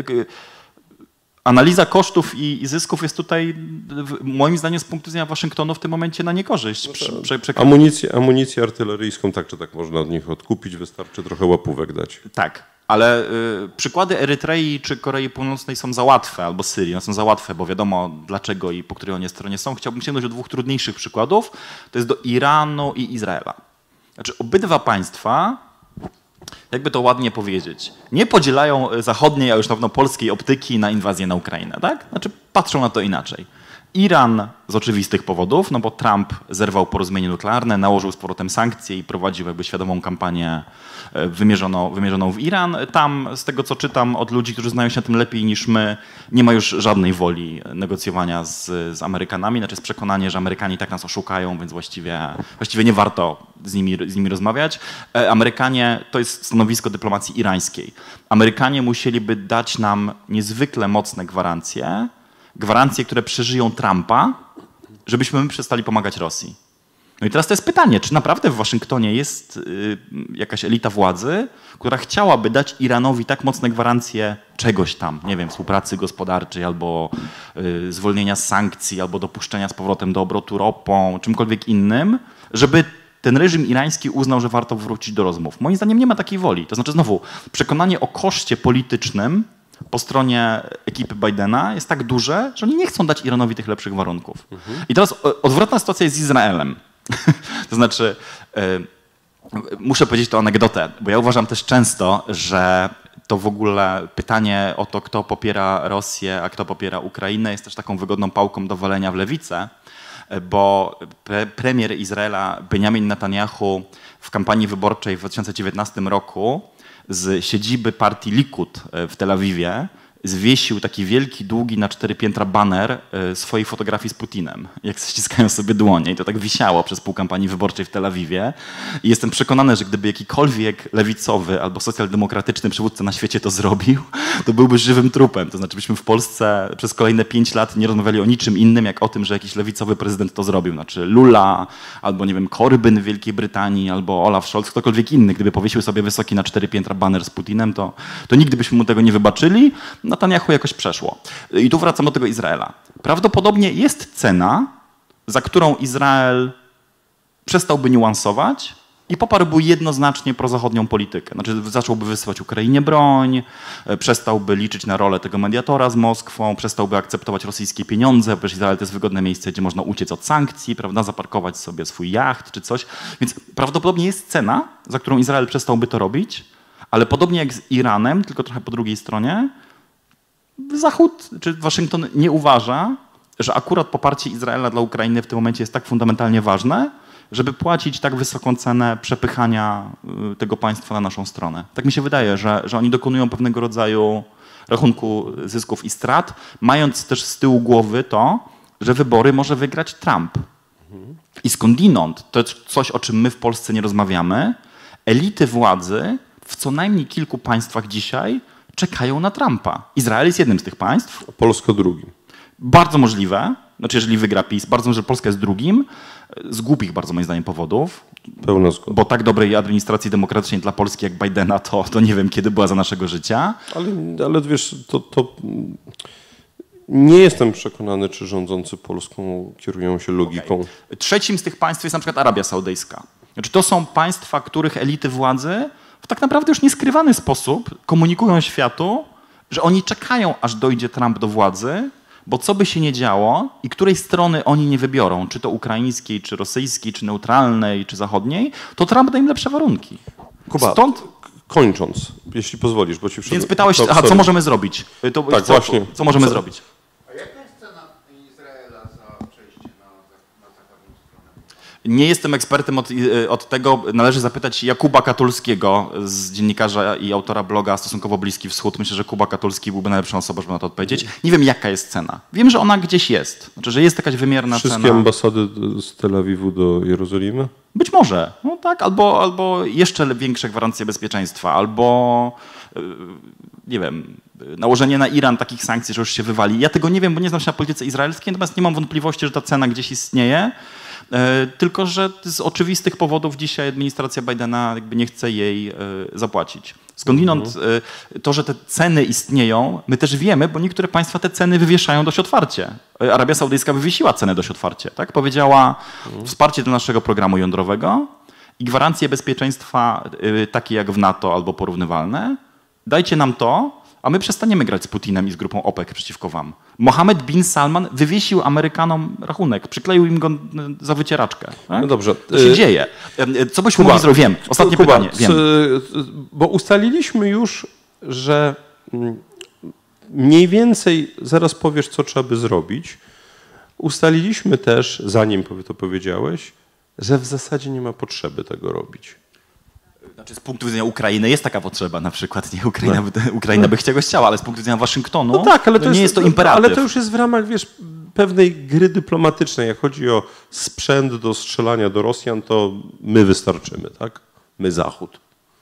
Speaker 2: Analiza kosztów i, i zysków jest tutaj, moim zdaniem, z punktu widzenia Waszyngtonu w tym momencie na niekorzyść. Prze, prze, prze...
Speaker 1: Amunicję, amunicję artyleryjską tak czy tak można od nich odkupić, wystarczy trochę łapówek dać.
Speaker 2: Tak, ale y, przykłady Erytrei czy Korei Północnej są za łatwe, albo Syrii, no są za łatwe, bo wiadomo dlaczego i po której oni stronie są. Chciałbym sięgnąć do dwóch trudniejszych przykładów, to jest do Iranu i Izraela. Znaczy obydwa państwa, jakby to ładnie powiedzieć, nie podzielają zachodniej, a już na pewno polskiej optyki na inwazję na Ukrainę, tak? Znaczy patrzą na to inaczej. Iran z oczywistych powodów, no bo Trump zerwał porozumienie nuklearne, nałożył z powrotem sankcje i prowadził jakby świadomą kampanię wymierzoną, wymierzoną w Iran. Tam, z tego co czytam od ludzi, którzy znają się na tym lepiej niż my, nie ma już żadnej woli negocjowania z, z Amerykanami, znaczy jest przekonanie, że Amerykanie tak nas oszukają, więc właściwie, właściwie nie warto z nimi, z nimi rozmawiać. Amerykanie, to jest stanowisko dyplomacji irańskiej. Amerykanie musieliby dać nam niezwykle mocne gwarancje, gwarancje, które przeżyją Trumpa, żebyśmy my przestali pomagać Rosji. No i teraz to jest pytanie, czy naprawdę w Waszyngtonie jest y, jakaś elita władzy, która chciałaby dać Iranowi tak mocne gwarancje czegoś tam, nie wiem, współpracy gospodarczej albo y, zwolnienia z sankcji, albo dopuszczenia z powrotem do obrotu ropą, czymkolwiek innym, żeby ten reżim irański uznał, że warto wrócić do rozmów. Moim zdaniem nie ma takiej woli. To znaczy znowu, przekonanie o koszcie politycznym po stronie ekipy Bidena jest tak duże, że oni nie chcą dać Iranowi tych lepszych warunków. Mhm. I teraz odwrotna sytuacja jest z Izraelem. To znaczy, y, muszę powiedzieć tę anegdotę, bo ja uważam też często, że to w ogóle pytanie o to, kto popiera Rosję, a kto popiera Ukrainę, jest też taką wygodną pałką do walenia w lewicę, bo pre, premier Izraela Benjamin Netanyahu w kampanii wyborczej w dwa tysiące dziewiętnastym roku z siedziby partii Likud w Tel Awiwie zwiesił taki wielki, długi na cztery piętra baner swojej fotografii z Putinem, jak ściskają sobie dłonie. I to tak wisiało przez pół kampanii wyborczej w Tel Awiwie. I jestem przekonany, że gdyby jakikolwiek lewicowy albo socjaldemokratyczny przywódca na świecie to zrobił, to byłby żywym trupem. To znaczy byśmy w Polsce przez kolejne pięć lat nie rozmawiali o niczym innym, jak o tym, że jakiś lewicowy prezydent to zrobił. Znaczy Lula, albo nie wiem, Corbyn w Wielkiej Brytanii, albo Olaf Scholz, ktokolwiek inny. Gdyby powiesił sobie wysoki na cztery piętra baner z Putinem, to, to nigdy byśmy mu tego nie wybaczyli. Netanyahu jakoś przeszło. I tu wracam do tego Izraela. Prawdopodobnie jest cena, za którą Izrael przestałby niuansować I poparłby jednoznacznie prozachodnią politykę. Znaczy zacząłby wysyłać Ukrainie broń, przestałby liczyć na rolę tego mediatora z Moskwą, przestałby akceptować rosyjskie pieniądze, bo Izrael to jest wygodne miejsce, gdzie można uciec od sankcji, prawda, zaparkować sobie swój jacht czy coś. Więc prawdopodobnie jest cena, za którą Izrael przestałby to robić, ale podobnie jak z Iranem, tylko trochę po drugiej stronie, Zachód czy Waszyngton nie uważa, że akurat poparcie Izraela dla Ukrainy w tym momencie jest tak fundamentalnie ważne, żeby płacić tak wysoką cenę przepychania tego państwa na naszą stronę. Tak mi się wydaje, że, że oni dokonują pewnego rodzaju rachunku zysków i strat, mając też z tyłu głowy to, że wybory może wygrać Trump. I skądinąd, to jest coś, o czym my w Polsce nie rozmawiamy, elity władzy w co najmniej kilku państwach dzisiaj czekają na Trumpa. Izrael jest jednym z tych państw.
Speaker 1: Polska drugim.
Speaker 2: Bardzo możliwe, znaczy jeżeli wygra PiS, bardzo możliwe, że Polska jest drugim, z głupich bardzo moim zdaniem powodów.
Speaker 1: Pełna zgoda.
Speaker 2: Bo tak dobrej administracji demokratycznej dla Polski jak Bidena, to, to nie wiem kiedy była za naszego życia.
Speaker 1: Ale, ale wiesz, to, to nie jestem przekonany, czy rządzący Polską kierują się logiką.
Speaker 2: Okay. Trzecim z tych państw jest na przykład Arabia Saudyjska. Znaczy to są państwa, których elity władzy w tak naprawdę już nieskrywany sposób komunikują światu, że oni czekają, aż dojdzie Trump do władzy, bo co by się nie działo i której strony oni nie wybiorą, czy to ukraińskiej, czy rosyjskiej, czy neutralnej, czy zachodniej, to Trump da im lepsze warunki.
Speaker 1: Kuba,
Speaker 2: Stąd...
Speaker 1: kończąc, jeśli pozwolisz, bo ci przed...
Speaker 2: Więc pytałeś,
Speaker 1: to,
Speaker 2: aha, co możemy zrobić? To,
Speaker 1: tak,
Speaker 2: co,
Speaker 1: właśnie.
Speaker 2: Co możemy
Speaker 1: co?
Speaker 2: zrobić?
Speaker 3: A jaka jest cena Izraela za przejście na, na zachodnią stronę?
Speaker 2: Nie jestem ekspertem od, od tego. Należy zapytać Jakuba Katulskiego, z dziennikarza i autora bloga Stosunkowo Bliski Wschód. Myślę, że Kuba Katulski byłby najlepszą osobą, żeby na to odpowiedzieć. Nie wiem, jaka jest cena. Wiem, że ona gdzieś jest. Znaczy, że jest jakaś wymierna
Speaker 1: Wszystkie
Speaker 2: cena.
Speaker 1: ambasady z Tel Awiwu do Jerozolimy?
Speaker 2: Być może. No tak, albo, albo jeszcze większe gwarancje bezpieczeństwa, albo yy, nie wiem, nałożenie na Iran takich sankcji, że już się wywali. Ja tego nie wiem, bo nie znam się na polityce izraelskiej, natomiast nie mam wątpliwości, że ta cena gdzieś istnieje. Tylko że z oczywistych powodów dzisiaj administracja Bidena jakby nie chce jej zapłacić. Skądinąd mhm. to, że te ceny istnieją, my też wiemy, bo niektóre państwa te ceny wywieszają dość otwarcie. Arabia Saudyjska wywiesiła cenę dość otwarcie. Tak? Powiedziała mhm. wsparcie dla naszego programu jądrowego i gwarancje bezpieczeństwa takie jak w NATO albo porównywalne. Dajcie nam to, a my przestaniemy grać z Putinem i z grupą OPEC przeciwko wam. Mohammed bin Salman wywiesił Amerykanom rachunek, przykleił im go za wycieraczkę. Tak?
Speaker 1: No dobrze.
Speaker 2: To się dzieje. Co byśmy
Speaker 1: Kuba,
Speaker 2: mogli zrobić? Wiem, ostatnie
Speaker 1: Kuba,
Speaker 2: pytanie. Wiem.
Speaker 1: Bo ustaliliśmy już, że mniej więcej, zaraz powiesz, co trzeba by zrobić. Ustaliliśmy też, zanim to powiedziałeś, że w zasadzie nie ma potrzeby tego robić.
Speaker 2: Znaczy z punktu widzenia Ukrainy jest taka potrzeba na przykład, nie Ukraina, by, Ukraina by chciała chciała, ale z punktu widzenia Waszyngtonu
Speaker 1: no tak, ale to
Speaker 2: nie
Speaker 1: jest,
Speaker 2: jest to imperatyw.
Speaker 1: Ale to już jest w ramach, wiesz, pewnej gry dyplomatycznej. Jak chodzi o sprzęt do strzelania do Rosjan, to my wystarczymy, tak? My Zachód.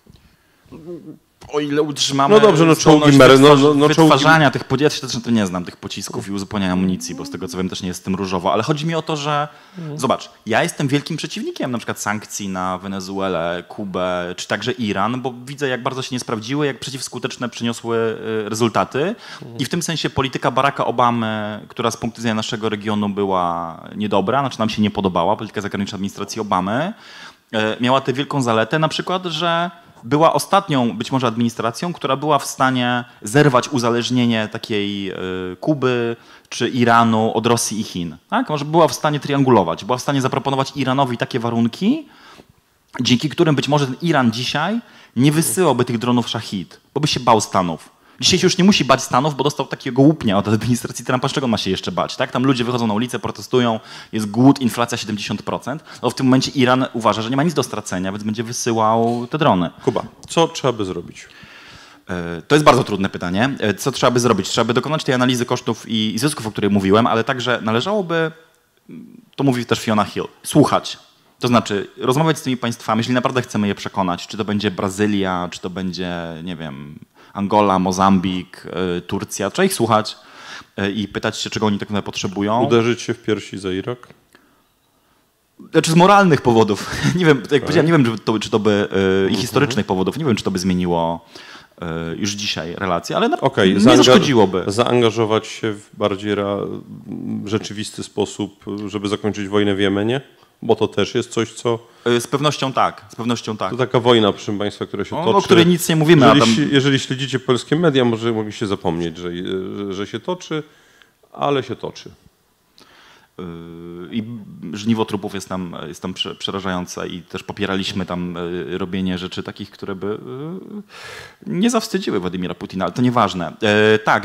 Speaker 2: O ile utrzymamy
Speaker 1: no dobrze, no czołgi,
Speaker 2: wytwarz,
Speaker 1: no, no, no,
Speaker 2: wytwarzania tych pocisków, ja też nie znam tych pocisków i uzupełniania amunicji, bo z tego co wiem też nie jest z tym różowo, ale chodzi mi o to, że mhm. zobacz, ja jestem wielkim przeciwnikiem na przykład sankcji na Wenezuelę, Kubę, czy także Iran, bo widzę jak bardzo się nie sprawdziły, jak przeciwskuteczne przyniosły rezultaty mhm. i w tym sensie polityka Baracka Obamy, która z punktu widzenia naszego regionu była niedobra, znaczy nam się nie podobała, polityka zagraniczna administracji Obamy, miała tę wielką zaletę na przykład, że była ostatnią być może administracją, która była w stanie zerwać uzależnienie takiej y, Kuby czy Iranu od Rosji i Chin. Tak? Może była w stanie triangulować, była w stanie zaproponować Iranowi takie warunki, dzięki którym być może ten Iran dzisiaj nie wysyłałby tych dronów Shahid, bo by się bał Stanów. Dzisiaj się już nie musi bać Stanów, bo dostał takiego łupnia od administracji Trumpa, z czego ma się jeszcze bać? Tak? Tam ludzie wychodzą na ulicę, protestują, jest głód, inflacja siedemdziesiąt procent. No w tym momencie Iran uważa, że nie ma nic do stracenia, więc będzie wysyłał te drony.
Speaker 1: Kuba, co trzeba by zrobić?
Speaker 2: To jest bardzo trudne pytanie. Co trzeba by zrobić? Trzeba by dokonać tej analizy kosztów i zysków, o której mówiłem, ale także należałoby, to mówi też Fiona Hill, słuchać. To znaczy rozmawiać z tymi państwami, jeśli naprawdę chcemy je przekonać, czy to będzie Brazylia, czy to będzie, nie wiem, Angola, Mozambik, Turcja. Trzeba ich słuchać i pytać się, czego oni tak naprawdę potrzebują.
Speaker 1: Uderzyć się w piersi za Irak?
Speaker 2: Znaczy z moralnych powodów. Nie wiem, jak tak. powiedziałem, nie wiem, czy to, czy to by i historycznych powodów, nie wiem, czy to by zmieniło już dzisiaj relacje, ale okay. nie Zaangaż- zaszkodziłoby.
Speaker 1: Zaangażować się w bardziej ra- rzeczywisty sposób, żeby zakończyć wojnę w Jemenie? Bo to też jest coś, co...
Speaker 2: Z pewnością tak, z pewnością tak.
Speaker 1: To taka wojna, proszę Państwa, która się
Speaker 2: o,
Speaker 1: toczy.
Speaker 2: O której nic nie mówimy.
Speaker 1: Jeżeli,
Speaker 2: a tam...
Speaker 1: jeżeli śledzicie polskie media, może mogliście zapomnieć, że, że, że się toczy, ale się toczy.
Speaker 2: I żniwo trupów jest tam, jest tam przerażające i też popieraliśmy tam robienie rzeczy takich, które by nie zawstydziły Władimira Putina, ale to nieważne. Tak,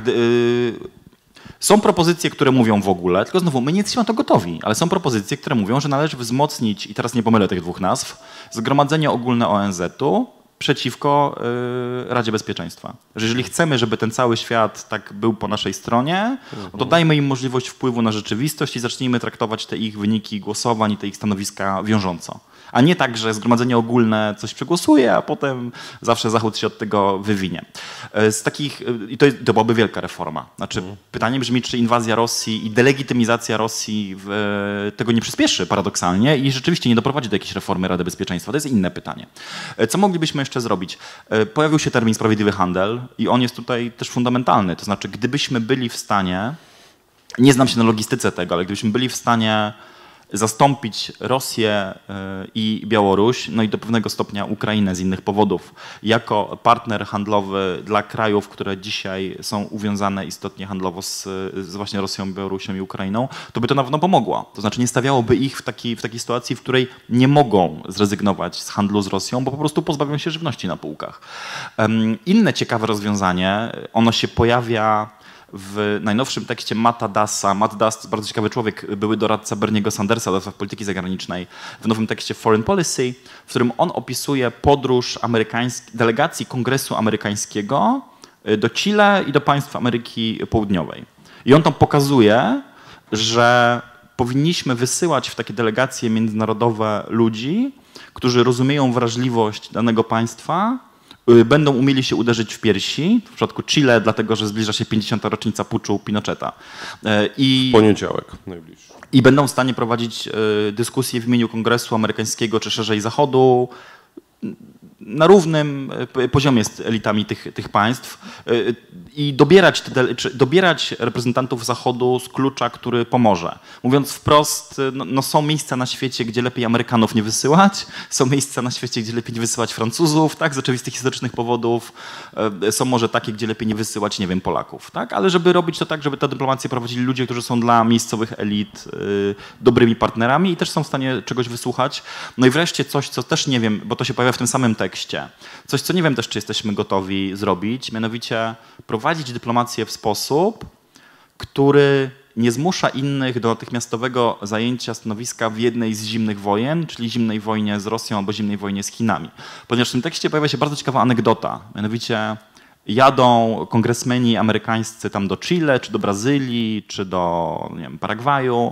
Speaker 2: są propozycje, które mówią w ogóle, tylko znowu my nie jesteśmy na to gotowi, ale są propozycje, które mówią, że należy wzmocnić, i teraz nie pomylę tych dwóch nazw, Zgromadzenie Ogólne O N Z-u przeciwko y, Radzie Bezpieczeństwa. Że jeżeli chcemy, żeby ten cały świat tak był po naszej stronie, to dajmy im możliwość wpływu na rzeczywistość i zacznijmy traktować te ich wyniki głosowań i te ich stanowiska wiążąco. A nie tak, że Zgromadzenie Ogólne coś przegłosuje, a potem zawsze Zachód się od tego wywinie. Z takich, i to, jest, to byłaby wielka reforma. Znaczy, mm. pytanie brzmi, czy inwazja Rosji i delegitymizacja Rosji w, tego nie przyspieszy paradoksalnie i rzeczywiście nie doprowadzi do jakiejś reformy Rady Bezpieczeństwa. To jest inne pytanie. Co moglibyśmy jeszcze zrobić? Pojawił się termin sprawiedliwy handel i on jest tutaj też fundamentalny. To znaczy, gdybyśmy byli w stanie, nie znam się na logistyce tego, ale gdybyśmy byli w stanie zastąpić Rosję i Białoruś, no i do pewnego stopnia Ukrainę z innych powodów, jako partner handlowy dla krajów, które dzisiaj są uwiązane istotnie handlowo z, z właśnie Rosją, Białorusią i Ukrainą, to by to na pewno pomogło. To znaczy nie stawiałoby ich w, taki, w takiej sytuacji, w której nie mogą zrezygnować z handlu z Rosją, bo po prostu pozbawią się żywności na półkach. Inne ciekawe rozwiązanie, ono się pojawia w najnowszym tekście Matta Dassa. Matt Dass, bardzo ciekawy człowiek, były doradca Berniego Sandersa do spraw polityki zagranicznej, w nowym tekście Foreign Policy, w którym on opisuje podróż delegacji Kongresu Amerykańskiego do Chile i do państw Ameryki Południowej. I on tam pokazuje, że powinniśmy wysyłać w takie delegacje międzynarodowe ludzi, którzy rozumieją wrażliwość danego państwa, będą umieli się uderzyć w piersi, w przypadku Chile, dlatego że zbliża się pięćdziesiąta rocznica puczu Pinocheta. I,
Speaker 1: Poniedziałek najbliższy.
Speaker 2: I będą w stanie prowadzić dyskusje w imieniu Kongresu Amerykańskiego, czy szerzej Zachodu, na równym poziomie z elitami tych, tych państw i dobierać, te, czy dobierać reprezentantów Zachodu z klucza, który pomoże. Mówiąc wprost, no, no są miejsca na świecie, gdzie lepiej Amerykanów nie wysyłać, są miejsca na świecie, gdzie lepiej nie wysyłać Francuzów, tak, z oczywistych historycznych powodów, są może takie, gdzie lepiej nie wysyłać, nie wiem, Polaków, tak, ale żeby robić to tak, żeby tę dyplomację prowadzili ludzie, którzy są dla miejscowych elit y, dobrymi partnerami i też są w stanie czegoś wysłuchać. No i wreszcie coś, co też nie wiem, bo to się pojawia w tym samym tekście, coś, co nie wiem też, czy jesteśmy gotowi zrobić, mianowicie prowadzić dyplomację w sposób, który nie zmusza innych do natychmiastowego zajęcia stanowiska w jednej z zimnych wojen, czyli zimnej wojnie z Rosją albo zimnej wojnie z Chinami. Ponieważ w tym tekście pojawia się bardzo ciekawa anegdota, mianowicie jadą kongresmeni amerykańscy tam do Chile, czy do Brazylii, czy do, nie wiem, Paragwaju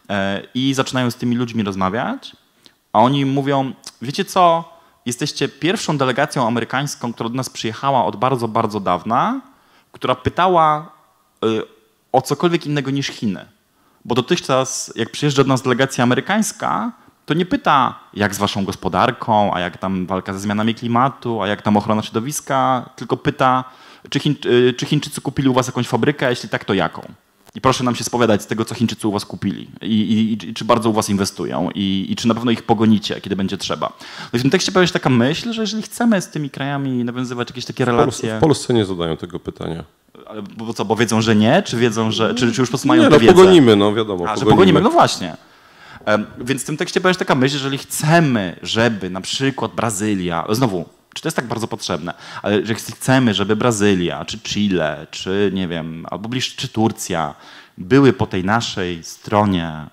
Speaker 2: i zaczynają z tymi ludźmi rozmawiać, a oni im mówią, wiecie co, jesteście pierwszą delegacją amerykańską, która do nas przyjechała od bardzo, bardzo dawna, która pytała y, o cokolwiek innego niż Chiny. Bo dotychczas, jak przyjeżdża do nas delegacja amerykańska, to nie pyta, jak z waszą gospodarką, a jak tam walka ze zmianami klimatu, a jak tam ochrona środowiska, tylko pyta, czy, Chiń, y, czy Chińczycy kupili u was jakąś fabrykę, a jeśli tak, to jaką? I proszę nam się spowiadać z tego, co Chińczycy u was kupili i, i, i czy bardzo u was inwestują i, i czy na pewno ich pogonicie, kiedy będzie trzeba. No i w tym tekście pojawia się taka myśl, że jeżeli chcemy z tymi krajami nawiązywać jakieś takie relacje...
Speaker 1: W Polsce nie zadają tego pytania.
Speaker 2: Ale bo co, bo wiedzą, że nie? Czy wiedzą, że... Czy, czy już po prostu mają
Speaker 1: nie,
Speaker 2: tę
Speaker 1: no,
Speaker 2: wiedzę?
Speaker 1: pogonimy, no wiadomo.
Speaker 2: A,
Speaker 1: pogonimy.
Speaker 2: że pogonimy, no właśnie. Um, więc w tym tekście pojawia się taka myśl, jeżeli chcemy, żeby na przykład Brazylia... Znowu, czy to jest tak bardzo potrzebne, ale że chcemy, żeby Brazylia, czy Chile, czy nie wiem, albo bliżej, czy Turcja były po tej naszej stronie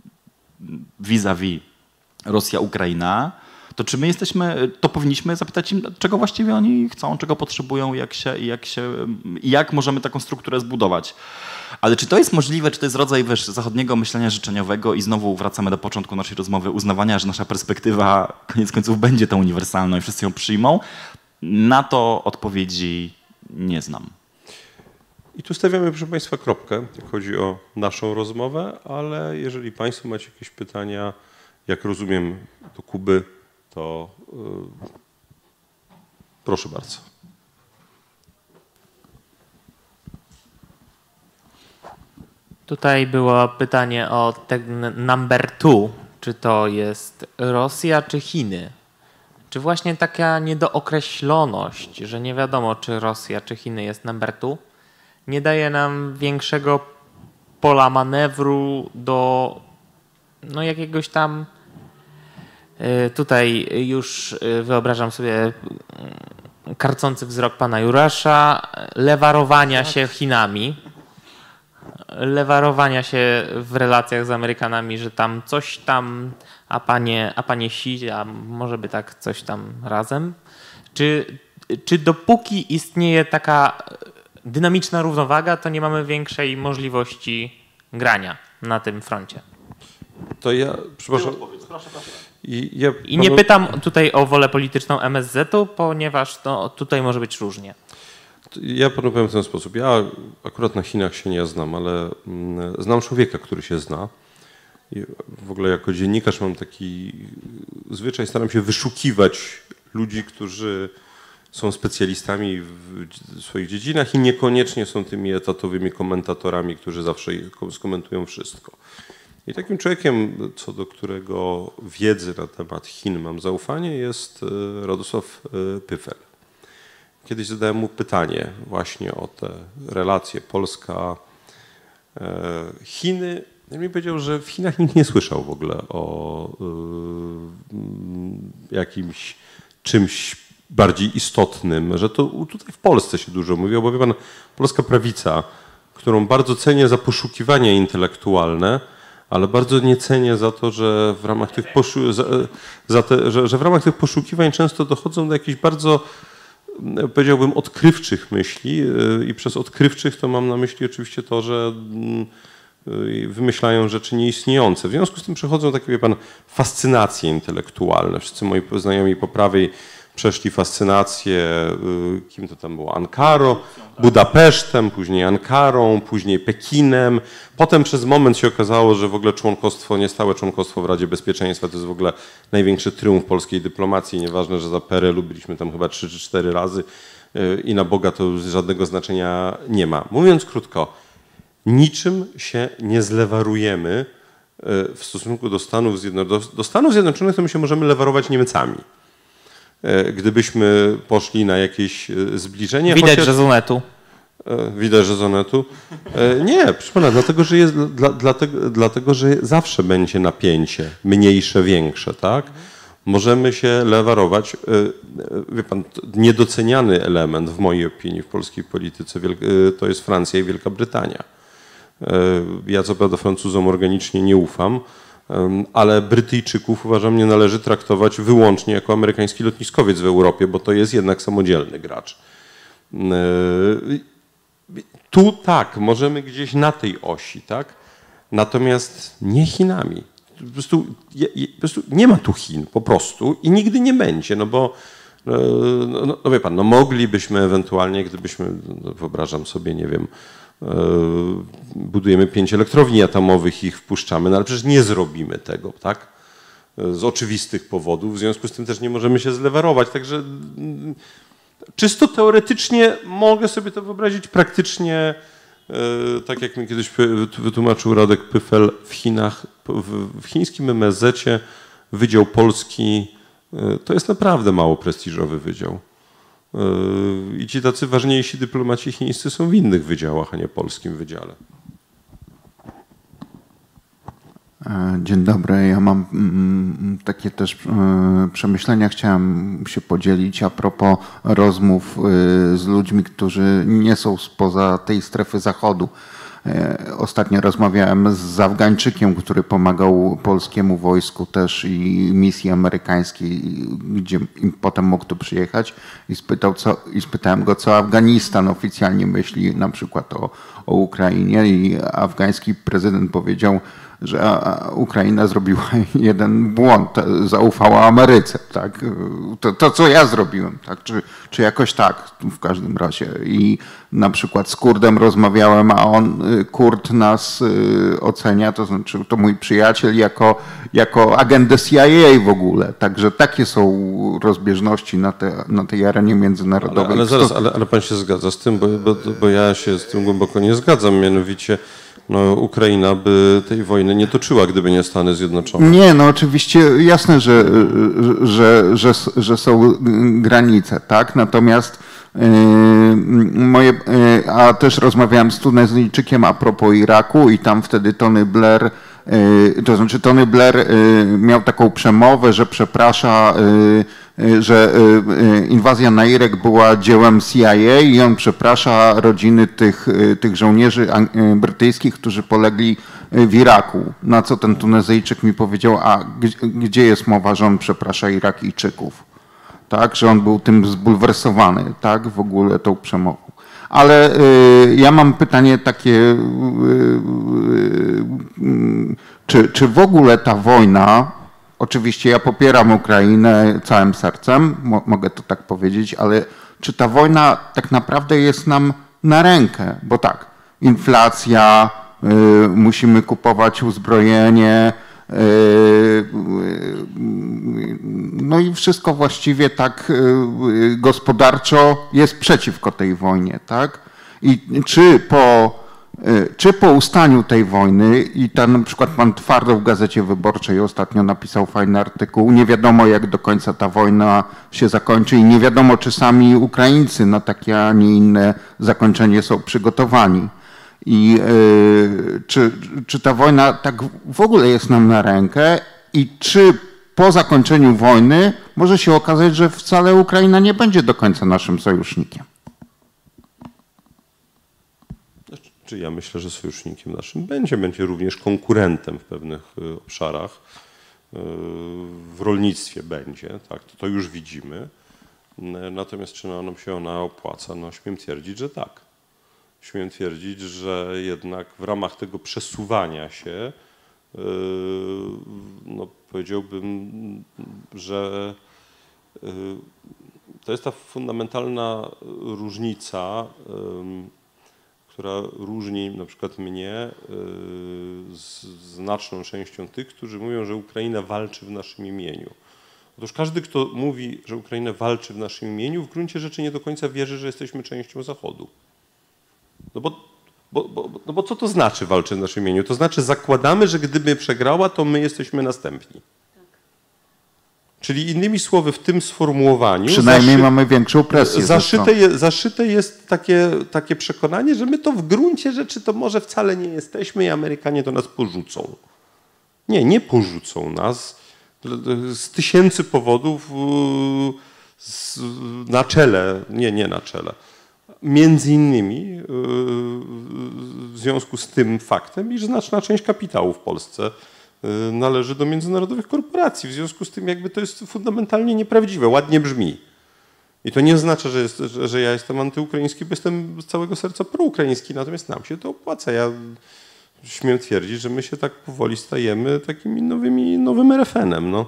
Speaker 2: vis-a-vis Rosja-Ukraina, to czy my jesteśmy, to powinniśmy zapytać im, czego właściwie oni chcą, czego potrzebują, jak się, jak się, jak możemy taką strukturę zbudować. Ale czy to jest możliwe, czy to jest rodzaj, wiesz, zachodniego myślenia życzeniowego i znowu wracamy do początku naszej rozmowy, uznawania, że nasza perspektywa koniec końców będzie tą uniwersalną i wszyscy ją przyjmą? Na to odpowiedzi nie znam.
Speaker 1: I tu stawiamy, proszę Państwa, kropkę, jak chodzi o naszą rozmowę, ale jeżeli Państwo macie jakieś pytania, jak rozumiem, do Kuby, to yy, proszę bardzo.
Speaker 4: Tutaj było pytanie o ten number two, czy to jest Rosja, czy Chiny. Czy właśnie taka niedookreśloność, że nie wiadomo, czy Rosja, czy Chiny jest number two, nie daje nam większego pola manewru do no jakiegoś tam tutaj już wyobrażam sobie karcący wzrok pana Jurasza, lewarowania się Chinami, lewarowania się w relacjach z Amerykanami, że tam coś tam, a panie, a panie Xi, a może by tak coś tam razem. Czy, czy dopóki istnieje taka dynamiczna równowaga, to nie mamy większej możliwości grania na tym froncie?
Speaker 1: To ja, przepraszam. I, ja
Speaker 4: I nie pytam tutaj o wolę polityczną M S Z-u, ponieważ no, tutaj może być różnie.
Speaker 1: Ja panu powiem w ten sposób. Ja akurat na Chinach się nie znam, ale znam człowieka, który się zna. I w ogóle jako dziennikarz mam taki zwyczaj, staram się wyszukiwać ludzi, którzy są specjalistami w swoich dziedzinach i niekoniecznie są tymi etatowymi komentatorami, którzy zawsze skomentują wszystko. I takim człowiekiem, co do którego wiedzy na temat Chin mam zaufanie, jest Radosław Pyfel. Kiedyś zadałem mu pytanie właśnie o te relacje Polska-Chiny. On mi powiedział, że w Chinach nikt nie słyszał w ogóle o jakimś czymś bardziej istotnym, że to tutaj w Polsce się dużo mówi, bo wie pan, polska prawica, którą bardzo cenię za poszukiwania intelektualne, ale bardzo nie cenię za to, że w ramach tych, poszu- za, za te, że, że w ramach tych poszukiwań często dochodzą do jakichś bardzo, powiedziałbym, odkrywczych myśli i przez odkrywczych to mam na myśli oczywiście to, że wymyślają rzeczy nieistniejące. W związku z tym przechodzą takie, wie pan, fascynacje intelektualne. Wszyscy moi znajomi po prawej przeszli fascynację, kim to tam było, Ankarą, Budapesztem, później Ankarą, później Pekinem. Potem przez moment się okazało, że w ogóle członkostwo, niestałe członkostwo w Radzie Bezpieczeństwa to jest w ogóle największy triumf polskiej dyplomacji. Nieważne, że za P R L-u byliśmy tam chyba trzy czy cztery razy i na Boga to żadnego znaczenia nie ma. Mówiąc krótko, niczym się nie zlewarujemy w stosunku do Stanów Zjednoczonych. Do, do Stanów Zjednoczonych to my się możemy lewarować Niemcami. Gdybyśmy poszli na jakieś zbliżenie.
Speaker 4: Widać,
Speaker 1: chociaż,
Speaker 4: że z Onetu.
Speaker 1: Widać, że z Onetu. Nie, proszę pana, dlatego, że jest, dla, dlatego, dlatego, że zawsze będzie napięcie, mniejsze, większe, tak? Możemy się lewarować. Wie pan, niedoceniany element w mojej opinii w polskiej polityce to jest Francja i Wielka Brytania. Ja co prawda Francuzom organicznie nie ufam, ale Brytyjczyków uważam nie należy traktować wyłącznie jako amerykański lotniskowiec w Europie, bo to jest jednak samodzielny gracz. Tu tak, możemy gdzieś na tej osi, tak? Natomiast nie Chinami. Po prostu, po prostu nie ma tu Chin, po prostu i nigdy nie będzie, no bo no, no wie pan, no moglibyśmy ewentualnie, gdybyśmy, no wyobrażam sobie, nie wiem, budujemy pięć elektrowni atomowych i ich wpuszczamy, no ale przecież nie zrobimy tego, tak? Z oczywistych powodów, w związku z tym też nie możemy się zlewarować, także czysto teoretycznie mogę sobie to wyobrazić, praktycznie tak jak mi kiedyś wytłumaczył Radek Pyfel, w Chinach, w chińskim M S Z-cie Wydział Polski to jest naprawdę mało prestiżowy wydział. I ci tacy ważniejsi dyplomaci chińscy są w innych wydziałach, a nie polskim wydziale.
Speaker 5: Dzień dobry. Ja mam mm, takie też y, przemyślenia. Chciałem się podzielić a propos rozmów y, z ludźmi, którzy nie są spoza tej strefy zachodu. Y, ostatnio rozmawiałem z Afgańczykiem, który pomagał polskiemu wojsku też i misji amerykańskiej, gdzie potem mógł tu przyjechać i, spytał, co, i spytałem go, co Afganistan oficjalnie myśli na przykład o, o Ukrainie i afgański prezydent powiedział, że Ukraina zrobiła jeden błąd, zaufała Ameryce, tak? To, to co ja zrobiłem, tak? Czy, czy jakoś tak w każdym razie. I na przykład z Kurdem rozmawiałem, a on, Kurd nas ocenia, to znaczy to mój przyjaciel jako, jako agentę C I A w ogóle. Także takie są rozbieżności na, te, na tej arenie międzynarodowej.
Speaker 1: Ale, ale zaraz, ale, ale pan się zgadza z tym, bo, bo, bo ja się z tym głęboko nie zgadzam, mianowicie No, Ukraina by tej wojny nie toczyła, gdyby nie Stany Zjednoczone.
Speaker 5: Nie, no oczywiście jasne, że, że, że, że są granice, tak? Natomiast yy, moje, yy, a też rozmawiałem z Tunezyjczykiem a propos Iraku i tam wtedy Tony Blair, yy, to znaczy Tony Blair yy, miał taką przemowę, że przeprasza, yy, że inwazja na Irak była dziełem C I A i on przeprasza rodziny tych, tych żołnierzy brytyjskich, którzy polegli w Iraku. Na co ten Tunezyjczyk mi powiedział, a gdzie jest mowa, że on przeprasza Irakijczyków? Tak, że on był tym zbulwersowany, tak, w ogóle tą przemową. Ale y, ja mam pytanie takie, y, y, y, czy, czy w ogóle ta wojna, oczywiście ja popieram Ukrainę całym sercem, mo, mogę to tak powiedzieć, ale czy ta wojna tak naprawdę jest nam na rękę? Bo tak, inflacja, y, musimy kupować uzbrojenie, y, y, no i wszystko właściwie tak y, gospodarczo jest przeciwko tej wojnie, tak? I czy po Czy po ustaniu tej wojny, i tam na przykład pan Twardo w Gazecie Wyborczej ostatnio napisał fajny artykuł, nie wiadomo jak do końca ta wojna się zakończy i nie wiadomo czy sami Ukraińcy na takie, a nie inne zakończenie są przygotowani. I yy, czy, czy ta wojna tak w ogóle jest nam na rękę i czy po zakończeniu wojny może się okazać, że wcale Ukraina nie będzie do końca naszym sojusznikiem?
Speaker 1: Czy ja myślę, że sojusznikiem naszym będzie, będzie również konkurentem w pewnych obszarach. W rolnictwie będzie, tak, to, to już widzimy. Natomiast czy nam się ona opłaca? No śmiem twierdzić, że tak. Śmiem twierdzić, że jednak w ramach tego przesuwania się, no powiedziałbym, że to jest ta fundamentalna różnica, która różni na przykład mnie z znaczną częścią tych, którzy mówią, że Ukraina walczy w naszym imieniu. Otóż każdy, kto mówi, że Ukraina walczy w naszym imieniu, w gruncie rzeczy nie do końca wierzy, że jesteśmy częścią Zachodu. No bo, bo, bo, no bo co to znaczy walczy w naszym imieniu? To znaczy zakładamy, że gdyby przegrała, to my jesteśmy następni. Czyli innymi słowy w tym sformułowaniu
Speaker 5: przynajmniej zaszy... mamy większą presję.
Speaker 1: Zaszyte, je, zaszyte jest takie, takie przekonanie, że my to w gruncie rzeczy to może wcale nie jesteśmy i Amerykanie to nas porzucą. Nie, nie porzucą nas z tysięcy powodów z, na czele, nie, nie na czele. Między innymi w związku z tym faktem, iż znaczna część kapitału w Polsce należy do międzynarodowych korporacji. W związku z tym jakby to jest fundamentalnie nieprawdziwe, ładnie brzmi. I to nie oznacza, że, jest, że, że ja jestem antyukraiński, bo jestem z całego serca proukraiński, natomiast nam się to opłaca. Ja śmiem twierdzić, że my się tak powoli stajemy takimi nowymi, nowym R F N-em. No.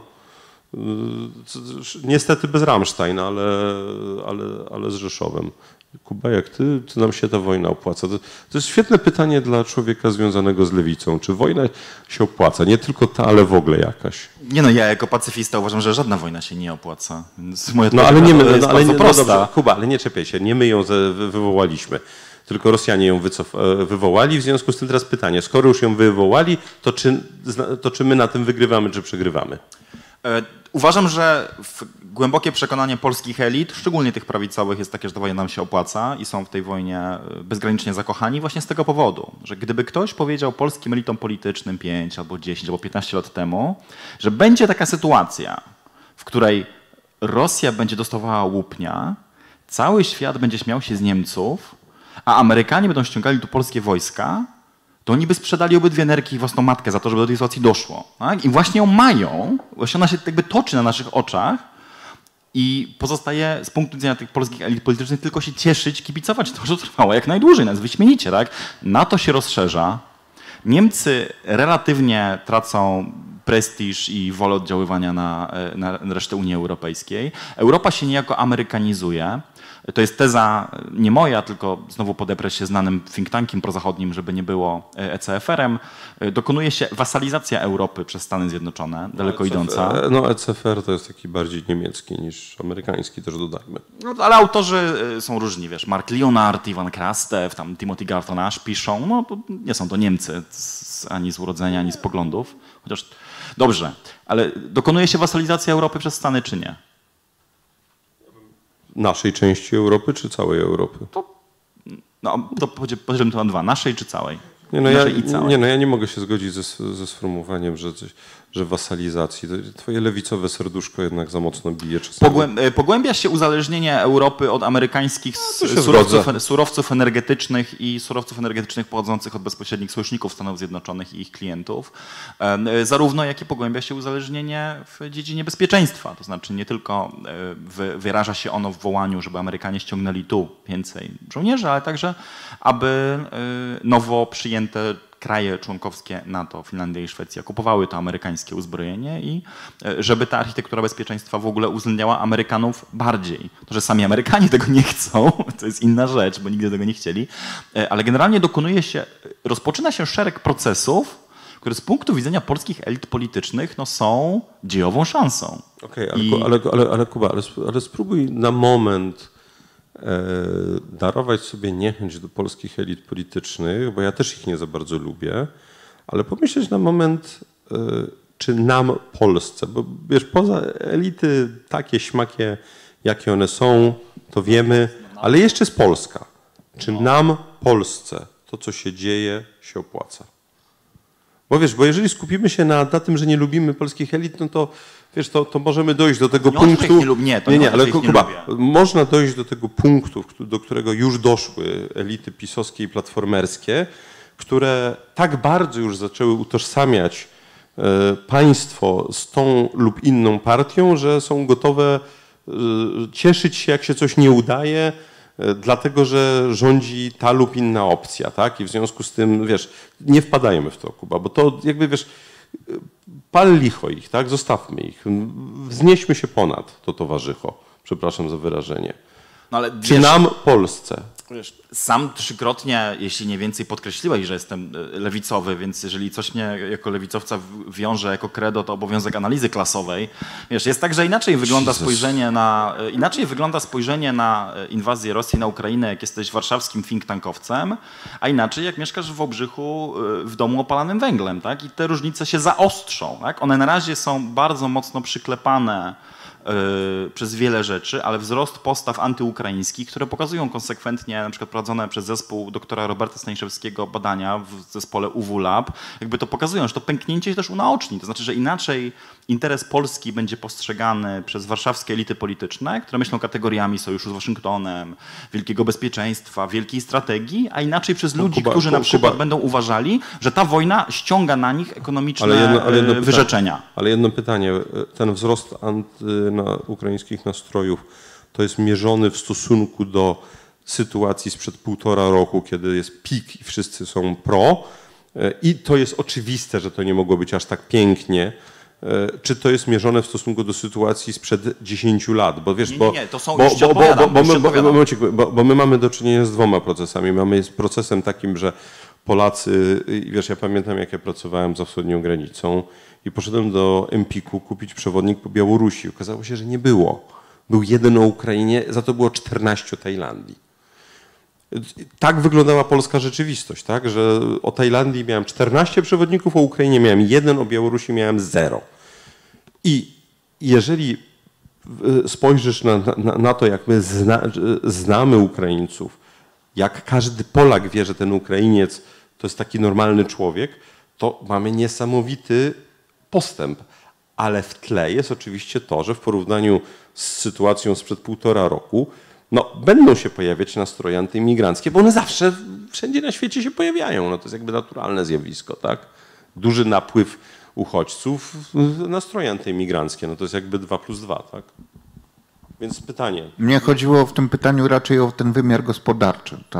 Speaker 1: Niestety bez Rammsteina, ale, ale, ale z Rzeszowem. Kuba, jak ty, czy nam się ta wojna opłaca? To, to jest świetne pytanie dla człowieka związanego z lewicą. Czy wojna się opłaca? Nie tylko ta, ale w ogóle jakaś.
Speaker 2: Nie no, ja jako pacyfista uważam, że żadna wojna się nie opłaca. Więc moja
Speaker 1: no ale nie my,
Speaker 2: jest
Speaker 1: no, ale
Speaker 2: bardzo
Speaker 1: nie,
Speaker 2: prosta.
Speaker 1: No dobrze, Kuba, ale nie czepiaj się, nie my ją wywołaliśmy. Tylko Rosjanie ją wycof- wywołali. W związku z tym teraz pytanie, skoro już ją wywołali, to czy, to czy my na tym wygrywamy, czy przegrywamy?
Speaker 2: Uważam, że głębokie przekonanie polskich elit, szczególnie tych prawicowych, jest takie, że ta wojna nam się opłaca i są w tej wojnie bezgranicznie zakochani właśnie z tego powodu, że gdyby ktoś powiedział polskim elitom politycznym pięć albo dziesięć albo piętnaście lat temu, że będzie taka sytuacja, w której Rosja będzie dostawała łupnia, cały świat będzie śmiał się z Niemców, a Amerykanie będą ściągali tu polskie wojska, to oni by sprzedali obydwie nerki i własną matkę za to, żeby do tej sytuacji doszło. Tak? I właśnie ją mają, właśnie ona się jakby toczy na naszych oczach i pozostaje z punktu widzenia tych polskich elit politycznych tylko się cieszyć, kibicować to, że trwało jak najdłużej, nas wyśmienicie. Tak? NATO się rozszerza, Niemcy relatywnie tracą prestiż i wolę oddziaływania na, na resztę Unii Europejskiej. Europa się niejako amerykanizuje. To jest teza nie moja, tylko znowu podeprę się znanym think tankiem prozachodnim, żeby nie było E C F R-em. Dokonuje się wasalizacja Europy przez Stany Zjednoczone, daleko idąca.
Speaker 1: No E C F R to jest taki bardziej niemiecki niż amerykański, też dodajmy.
Speaker 2: No, ale autorzy są różni, wiesz, Mark Leonard, Ivan Krastev, tam Timothy Garton Ash piszą, no nie są to Niemcy z, ani z urodzenia, ani z poglądów. Chociaż dobrze, ale dokonuje się wasalizacja Europy przez Stany, czy nie?
Speaker 1: Naszej części Europy, czy całej Europy?
Speaker 2: To, no, to podzielmy to na dwa. Naszej czy całej?
Speaker 1: Nie no, ja,
Speaker 2: Naszej i całej.
Speaker 1: nie, no ja nie mogę się zgodzić ze, ze sformułowaniem, że, coś, że wasalizacji. Twoje lewicowe serduszko jednak za mocno bije czasami.
Speaker 2: Pogłę- pogłębia się uzależnienie Europy od amerykańskich
Speaker 1: No, to się
Speaker 2: surowców,
Speaker 1: zgodzę.
Speaker 2: surowców energetycznych i surowców energetycznych pochodzących od bezpośrednich sojuszników Stanów Zjednoczonych i ich klientów. E, Zarówno jak i pogłębia się uzależnienie w dziedzinie bezpieczeństwa. To znaczy nie tylko e, wy- wyraża się ono w wołaniu, żeby Amerykanie ściągnęli tu więcej żołnierzy, ale także aby e, nowo przyjęte kraje członkowskie NATO, Finlandia i Szwecja, kupowały to amerykańskie uzbrojenie i żeby ta architektura bezpieczeństwa w ogóle uwzględniała Amerykanów bardziej. To, że sami Amerykanie tego nie chcą, to jest inna rzecz, bo nigdy tego nie chcieli, ale generalnie dokonuje się, rozpoczyna się szereg procesów, które z punktu widzenia polskich elit politycznych no, są dziejową szansą.
Speaker 1: Okej, okay,
Speaker 2: I...
Speaker 1: ale, ale, ale, ale Kuba, ale, ale spróbuj na moment darować sobie niechęć do polskich elit politycznych, bo ja też ich nie za bardzo lubię, ale pomyśleć na moment, czy nam, Polsce, bo wiesz, poza elity takie śmakie, jakie one są, to wiemy, ale jeszcze jest Polska. Czy nam, Polsce, to co się dzieje, się opłaca? Bo wiesz, bo jeżeli skupimy się na, na tym, że nie lubimy polskich elit, no to wiesz, to, to możemy dojść do tego
Speaker 2: nie
Speaker 1: punktu.
Speaker 2: Nie, lub nie, to
Speaker 1: nie,
Speaker 2: nie,
Speaker 1: nie, ale
Speaker 2: nie
Speaker 1: Kuba,
Speaker 2: lubię.
Speaker 1: można dojść do tego punktu, do którego już doszły elity pisowskie i platformerskie, które tak bardzo już zaczęły utożsamiać e, państwo z tą lub inną partią, że są gotowe e, cieszyć się, jak się coś nie udaje, dlatego, że rządzi ta lub inna opcja, tak? I w związku z tym, wiesz, nie wpadajmy w to, Kuba, bo to jakby, wiesz, pal licho ich, tak? Zostawmy ich. Wznieśmy się ponad to towarzycho. Przepraszam za wyrażenie.
Speaker 2: No, ale
Speaker 1: Czy
Speaker 2: wiesz,
Speaker 1: nam, Polsce?
Speaker 2: Wiesz, sam trzykrotnie, jeśli nie więcej, podkreśliłeś, że jestem lewicowy, więc jeżeli coś mnie jako lewicowca wiąże jako credo, to obowiązek analizy klasowej. Wiesz, jest tak, że inaczej wygląda
Speaker 1: Jesus.
Speaker 2: spojrzenie na inaczej wygląda spojrzenie na inwazję Rosji na Ukrainę, jak jesteś warszawskim think tankowcem, a inaczej jak mieszkasz w Wałbrzychu w domu opalanym węglem, tak? I te różnice się zaostrzą, tak? One na razie są bardzo mocno przyklepane przez wiele rzeczy, ale wzrost postaw antyukraińskich, które pokazują konsekwentnie, na przykład prowadzone przez zespół doktora Roberta Staniszewskiego badania w zespole U W Lab, jakby to pokazują, że to pęknięcie się też unaoczni. To znaczy, że inaczej interes Polski będzie postrzegany przez warszawskie elity polityczne, które myślą kategoriami sojuszu z Waszyngtonem, wielkiego bezpieczeństwa, wielkiej strategii, a inaczej przez ludzi,
Speaker 1: Kuba,
Speaker 2: którzy na
Speaker 1: Kuba,
Speaker 2: przykład będą uważali, że ta wojna ściąga na nich ekonomiczne
Speaker 1: Ale jedno, ale jedno pytanie,
Speaker 2: wyrzeczenia.
Speaker 1: ale jedno pytanie. Ten wzrost anty, na ukraińskich nastrojów to jest mierzony w stosunku do sytuacji sprzed półtora roku, kiedy jest pik i wszyscy są pro. I to jest oczywiste, że to nie mogło być aż tak pięknie. Czy to jest mierzone w stosunku do sytuacji sprzed dziesięciu lat? Bo wiesz,
Speaker 2: Nie,
Speaker 1: bo,
Speaker 2: nie, nie, to są-
Speaker 1: bo,
Speaker 2: już ci
Speaker 1: bo, bo,
Speaker 2: odpowiadam,
Speaker 1: bo,
Speaker 2: już ci
Speaker 1: my, bo,
Speaker 2: odpowiadam.
Speaker 1: momencik, bo, bo my mamy do czynienia z dwoma procesami. Mamy z procesem takim, że Polacy, wiesz, ja pamiętam, jak ja pracowałem za wschodnią granicą i poszedłem do Empiku kupić przewodnik po Białorusi. Okazało się, że nie było. Był jeden o Ukrainie, za to było czternaście o Tajlandii. Tak wyglądała polska rzeczywistość, tak? Że o Tajlandii miałem czternaście przewodników, o Ukrainie miałem jeden, o Białorusi miałem zero. I jeżeli spojrzysz na, na, na to, jak my zna, znamy Ukraińców, jak każdy Polak wie, że ten Ukrainiec to jest taki normalny człowiek, to mamy niesamowity postęp. Ale w tle jest oczywiście to, że w porównaniu z sytuacją sprzed półtora roku, no, będą się pojawiać nastroje antyimigranckie, bo one zawsze wszędzie na świecie się pojawiają. No, to jest jakby naturalne zjawisko, tak? Duży napływ uchodźców, nastroje antyimigranckie, no to jest jakby dwa plus dwa, tak? Więc pytanie.
Speaker 5: Mnie chodziło w tym pytaniu raczej o ten wymiar gospodarczy, tak?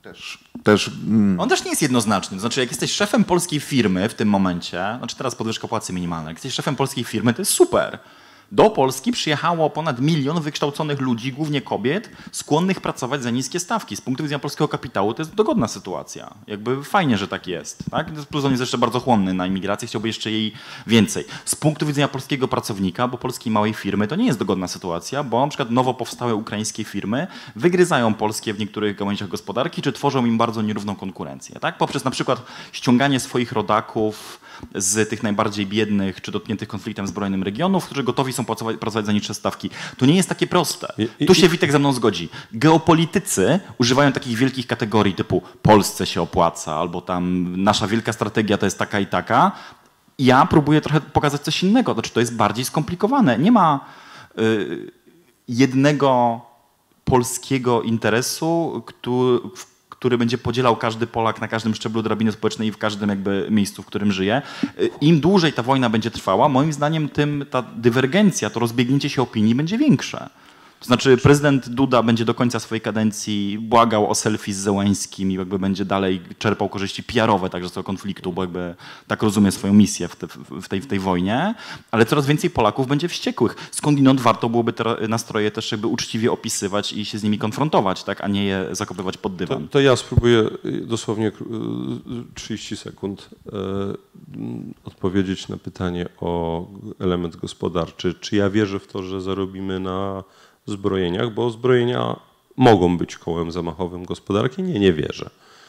Speaker 5: Też, też, mm.
Speaker 2: On też nie jest jednoznaczny. Znaczy, jak jesteś szefem polskiej firmy w tym momencie, znaczy teraz podwyżka płacy minimalnej, jak jesteś szefem polskiej firmy, to jest super. Do Polski przyjechało ponad milion wykształconych ludzi, głównie kobiet, skłonnych pracować za niskie stawki. Z punktu widzenia polskiego kapitału to jest dogodna sytuacja. Jakby fajnie, że tak jest. Tak? Plus on jest jeszcze bardzo chłonny na imigrację, chciałby jeszcze jej więcej. Z punktu widzenia polskiego pracownika, bo polskiej małej firmy, to nie jest dogodna sytuacja, bo na przykład nowo powstałe ukraińskie firmy wygryzają polskie w niektórych gałęziach gospodarki, czy tworzą im bardzo nierówną konkurencję. Tak? Poprzez na przykład ściąganie swoich rodaków z tych najbardziej biednych czy dotkniętych konfliktem zbrojnym regionów, którzy gotowi są pracować, pracować za niższe stawki. To nie jest takie proste.
Speaker 1: I,
Speaker 2: tu
Speaker 1: i,
Speaker 2: się Witek ze mną zgodzi. Geopolitycy używają takich wielkich kategorii typu Polsce się opłaca, albo tam nasza wielka strategia to jest taka i taka. Ja próbuję trochę pokazać coś innego. Znaczy, to jest bardziej skomplikowane. Nie ma y, jednego polskiego interesu, który, który będzie podzielał każdy Polak na każdym szczeblu drabiny społecznej i w każdym jakby miejscu, w którym żyje. Im dłużej ta wojna będzie trwała, moim zdaniem tym ta dywergencja, to rozbiegnięcie się opinii będzie większe. To znaczy prezydent Duda będzie do końca swojej kadencji błagał o selfie z Zełańskim i jakby będzie dalej czerpał korzyści P R owe także z tego konfliktu, bo jakby tak rozumie swoją misję w, te, w, tej, w tej wojnie, ale coraz więcej Polaków będzie wściekłych. Skądinąd warto byłoby te nastroje też jakby uczciwie opisywać i się z nimi konfrontować, tak, a nie je zakopywać pod dywan.
Speaker 1: To, to ja spróbuję dosłownie trzydzieści sekund odpowiedzieć na pytanie o element gospodarczy. Czy ja wierzę w to, że zarobimy na zbrojeniach, bo zbrojenia mogą być kołem zamachowym gospodarki? Nie, nie wierzę.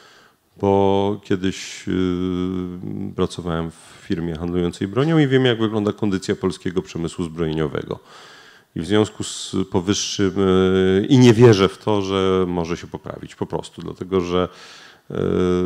Speaker 1: Bo kiedyś yy, pracowałem w firmie handlującej bronią i wiem, jak wygląda kondycja polskiego przemysłu zbrojeniowego. I w związku z powyższym yy, i nie wierzę w to, że może się poprawić po prostu, dlatego że yy,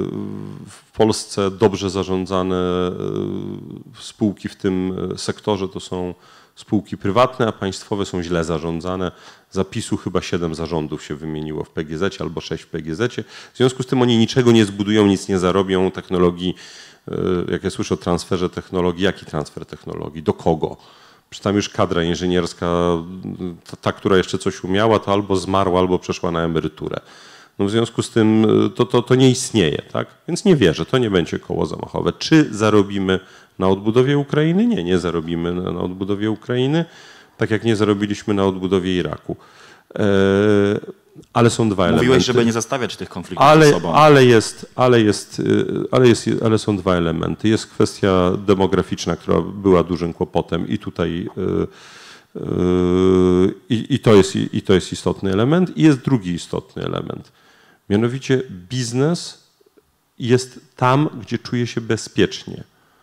Speaker 1: w Polsce dobrze zarządzane yy, spółki w tym sektorze to są spółki prywatne, a państwowe są źle zarządzane. Zapisu chyba siedem zarządów się wymieniło w P G Z albo sześć w P G Z. W związku z tym oni niczego nie zbudują, nic nie zarobią. Technologii, jak ja słyszę o transferze technologii, jaki transfer technologii? Do kogo? Przecież tam już kadra inżynierska, ta, ta, która jeszcze coś umiała, to albo zmarła, albo przeszła na emeryturę. No w związku z tym to, to, to nie istnieje, tak? Więc nie wierzę, to nie będzie koło zamachowe. Czy zarobimy na odbudowie Ukrainy? Nie, nie zarobimy na, na odbudowie Ukrainy, tak jak nie zarobiliśmy na odbudowie Iraku. E, ale są dwa elementy.
Speaker 2: Mówiłeś, żeby nie zastawiać tych konfliktów
Speaker 1: ale,
Speaker 2: ze sobą.
Speaker 1: Ale, jest, ale, jest, ale, jest, ale są dwa elementy. Jest kwestia demograficzna, która była dużym kłopotem i tutaj yy, yy, i, to jest, i to jest istotny element. I jest drugi istotny element. Mianowicie biznes jest tam, gdzie czuje się bezpiecznie.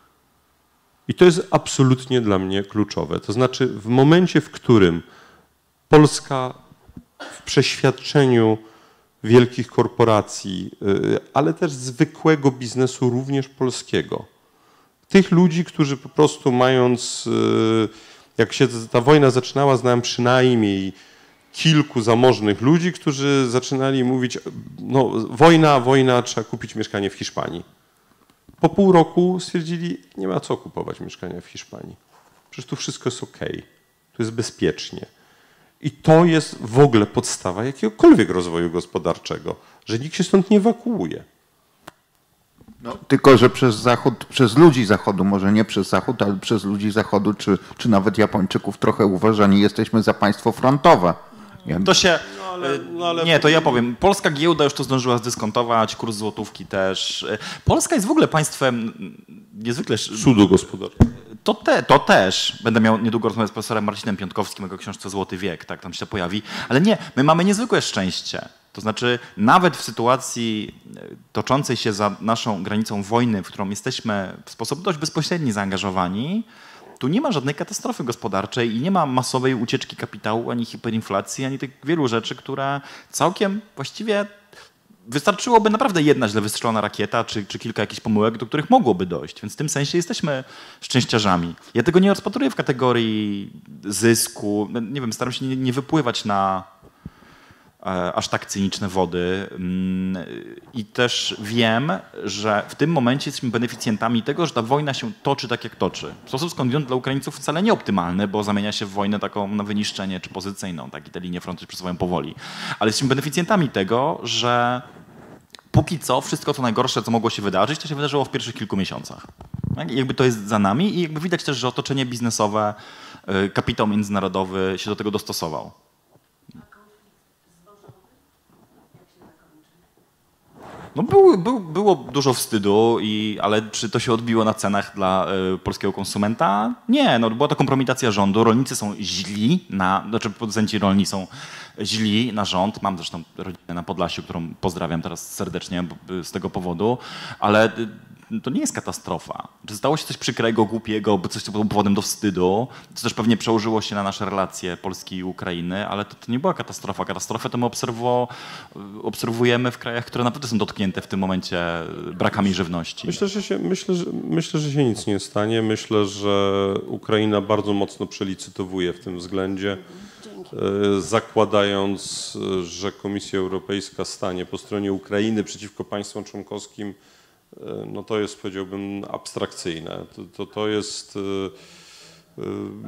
Speaker 1: I to jest absolutnie dla mnie kluczowe. To znaczy w momencie, w którym Polska w przeświadczeniu wielkich korporacji, ale też zwykłego biznesu, również polskiego, tych ludzi, którzy po prostu mając, jak się ta wojna zaczynała, znałem przynajmniej kilku zamożnych ludzi, którzy zaczynali mówić, no wojna, wojna, trzeba kupić mieszkanie w Hiszpanii. Po pół roku stwierdzili, nie ma co kupować mieszkania w Hiszpanii. Przecież tu wszystko jest okej, tu jest bezpiecznie. I to jest w ogóle podstawa jakiegokolwiek rozwoju gospodarczego, że nikt się stąd nie ewakuuje.
Speaker 5: No, tylko, że przez Zachód, przez ludzi Zachodu, może nie przez Zachód, ale przez ludzi Zachodu, czy, czy nawet Japończyków trochę uważani jesteśmy za państwo frontowe. Ja...
Speaker 2: To się...
Speaker 1: No ale, no ale...
Speaker 2: Nie, to ja powiem. Polska giełda już to zdążyła zdyskontować, kurs złotówki też. Polska jest w ogóle państwem niezwykle...
Speaker 1: Cudu gospodarczego.
Speaker 2: To, te, to też. Będę miał niedługo rozmawiać z profesorem Marcinem Piątkowskim, jego książce Złoty wiek, tak, tam się pojawi. Ale nie, my mamy niezwykłe szczęście. To znaczy nawet w sytuacji toczącej się za naszą granicą wojny, w którą jesteśmy w sposób dość bezpośredni zaangażowani, tu nie ma żadnej katastrofy gospodarczej i nie ma masowej ucieczki kapitału, ani hiperinflacji, ani tych wielu rzeczy, które całkiem właściwie wystarczyłoby naprawdę jedna źle wystrzelona rakieta, czy, czy kilka jakichś pomyłek, do których mogłoby dojść. Więc w tym sensie jesteśmy szczęściarzami. Ja tego nie rozpatruję w kategorii zysku. Nie wiem, staram się nie, nie wypływać na aż tak cyniczne wody i też wiem, że w tym momencie jesteśmy beneficjentami tego, że ta wojna się toczy tak, jak toczy. W sposób skądinąd dla Ukraińców wcale nieoptymalny, bo zamienia się w wojnę taką na wyniszczenie czy pozycyjną, tak, i te linie frontu się przesuwają powoli. Ale jesteśmy beneficjentami tego, że Póki co wszystko co najgorsze, co mogło się wydarzyć, to się wydarzyło w pierwszych kilku miesiącach. Tak? I jakby to jest za nami i jakby widać też, że otoczenie biznesowe, kapitał międzynarodowy się do tego dostosował. No był, był, było dużo wstydu, i, ale czy to się odbiło na cenach dla y, polskiego konsumenta? Nie, no była to kompromitacja rządu. Rolnicy są źli, na, znaczy producenci rolni są źli na rząd. Mam zresztą rodzinę na Podlasiu, którą pozdrawiam teraz serdecznie z tego powodu, ale to nie jest katastrofa. Czy stało się coś przykrego, głupiego, bo coś było powodem do wstydu, co też pewnie przełożyło się na nasze relacje Polski i Ukrainy, ale to, to nie była katastrofa. Katastrofę to my obserwo, obserwujemy w krajach, które naprawdę są dotknięte w tym momencie brakami żywności.
Speaker 1: Myślę, że się, myślę, że, myślę, że się nic nie stanie. Myślę, że Ukraina bardzo mocno przelicytowuje w tym względzie, zakładając, że Komisja Europejska stanie po stronie Ukrainy przeciwko państwom członkowskim. No to jest, powiedziałbym, abstrakcyjne. To, to, to jest y,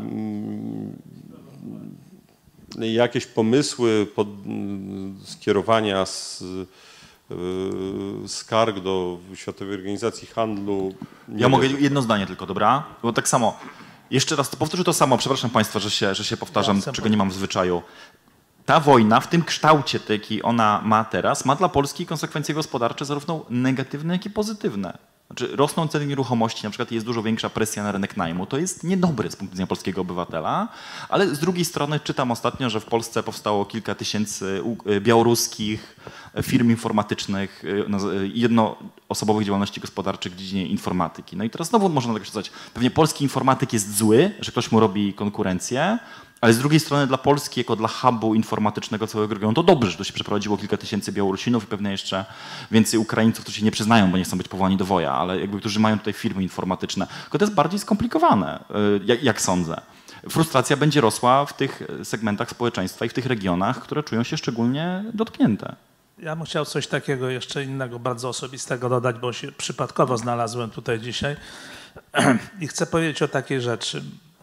Speaker 1: y, jakieś pomysły pod, skierowania z, y, skarg do Światowej Organizacji Handlu.
Speaker 2: Ja wiem. Mogę jedno zdanie tylko, dobra? Bo tak samo, jeszcze raz to powtórzę to samo, przepraszam Państwa, że się, że się powtarzam, ja czego nie mam w zwyczaju. Ta wojna w tym kształcie, jaki ona ma teraz, ma dla Polski konsekwencje gospodarcze zarówno negatywne, jak i pozytywne. Znaczy rosną ceny nieruchomości, na przykład jest dużo większa presja na rynek najmu. To jest niedobre z punktu widzenia polskiego obywatela, ale z drugiej strony czytam ostatnio, że w Polsce powstało kilka tysięcy białoruskich firm informatycznych, jednoosobowych działalności gospodarczych w dziedzinie informatyki. No i teraz znowu można tak czytać, pewnie polski informatyk jest zły, że ktoś mu robi konkurencję, ale z drugiej strony dla Polski, jako dla hubu informatycznego całego regionu, to dobrze, że tu się przeprowadziło kilka tysięcy Białorusinów i pewnie jeszcze więcej Ukraińców, którzy się nie przyznają, bo nie chcą być powołani do woja, ale jakby którzy mają tutaj firmy informatyczne. Tylko to jest bardziej skomplikowane, jak, jak sądzę. Frustracja będzie rosła w tych segmentach społeczeństwa i w tych regionach, które czują się szczególnie dotknięte.
Speaker 6: Ja bym chciał coś takiego jeszcze innego, bardzo osobistego dodać, bo się przypadkowo znalazłem tutaj dzisiaj i chcę powiedzieć o takiej rzeczy.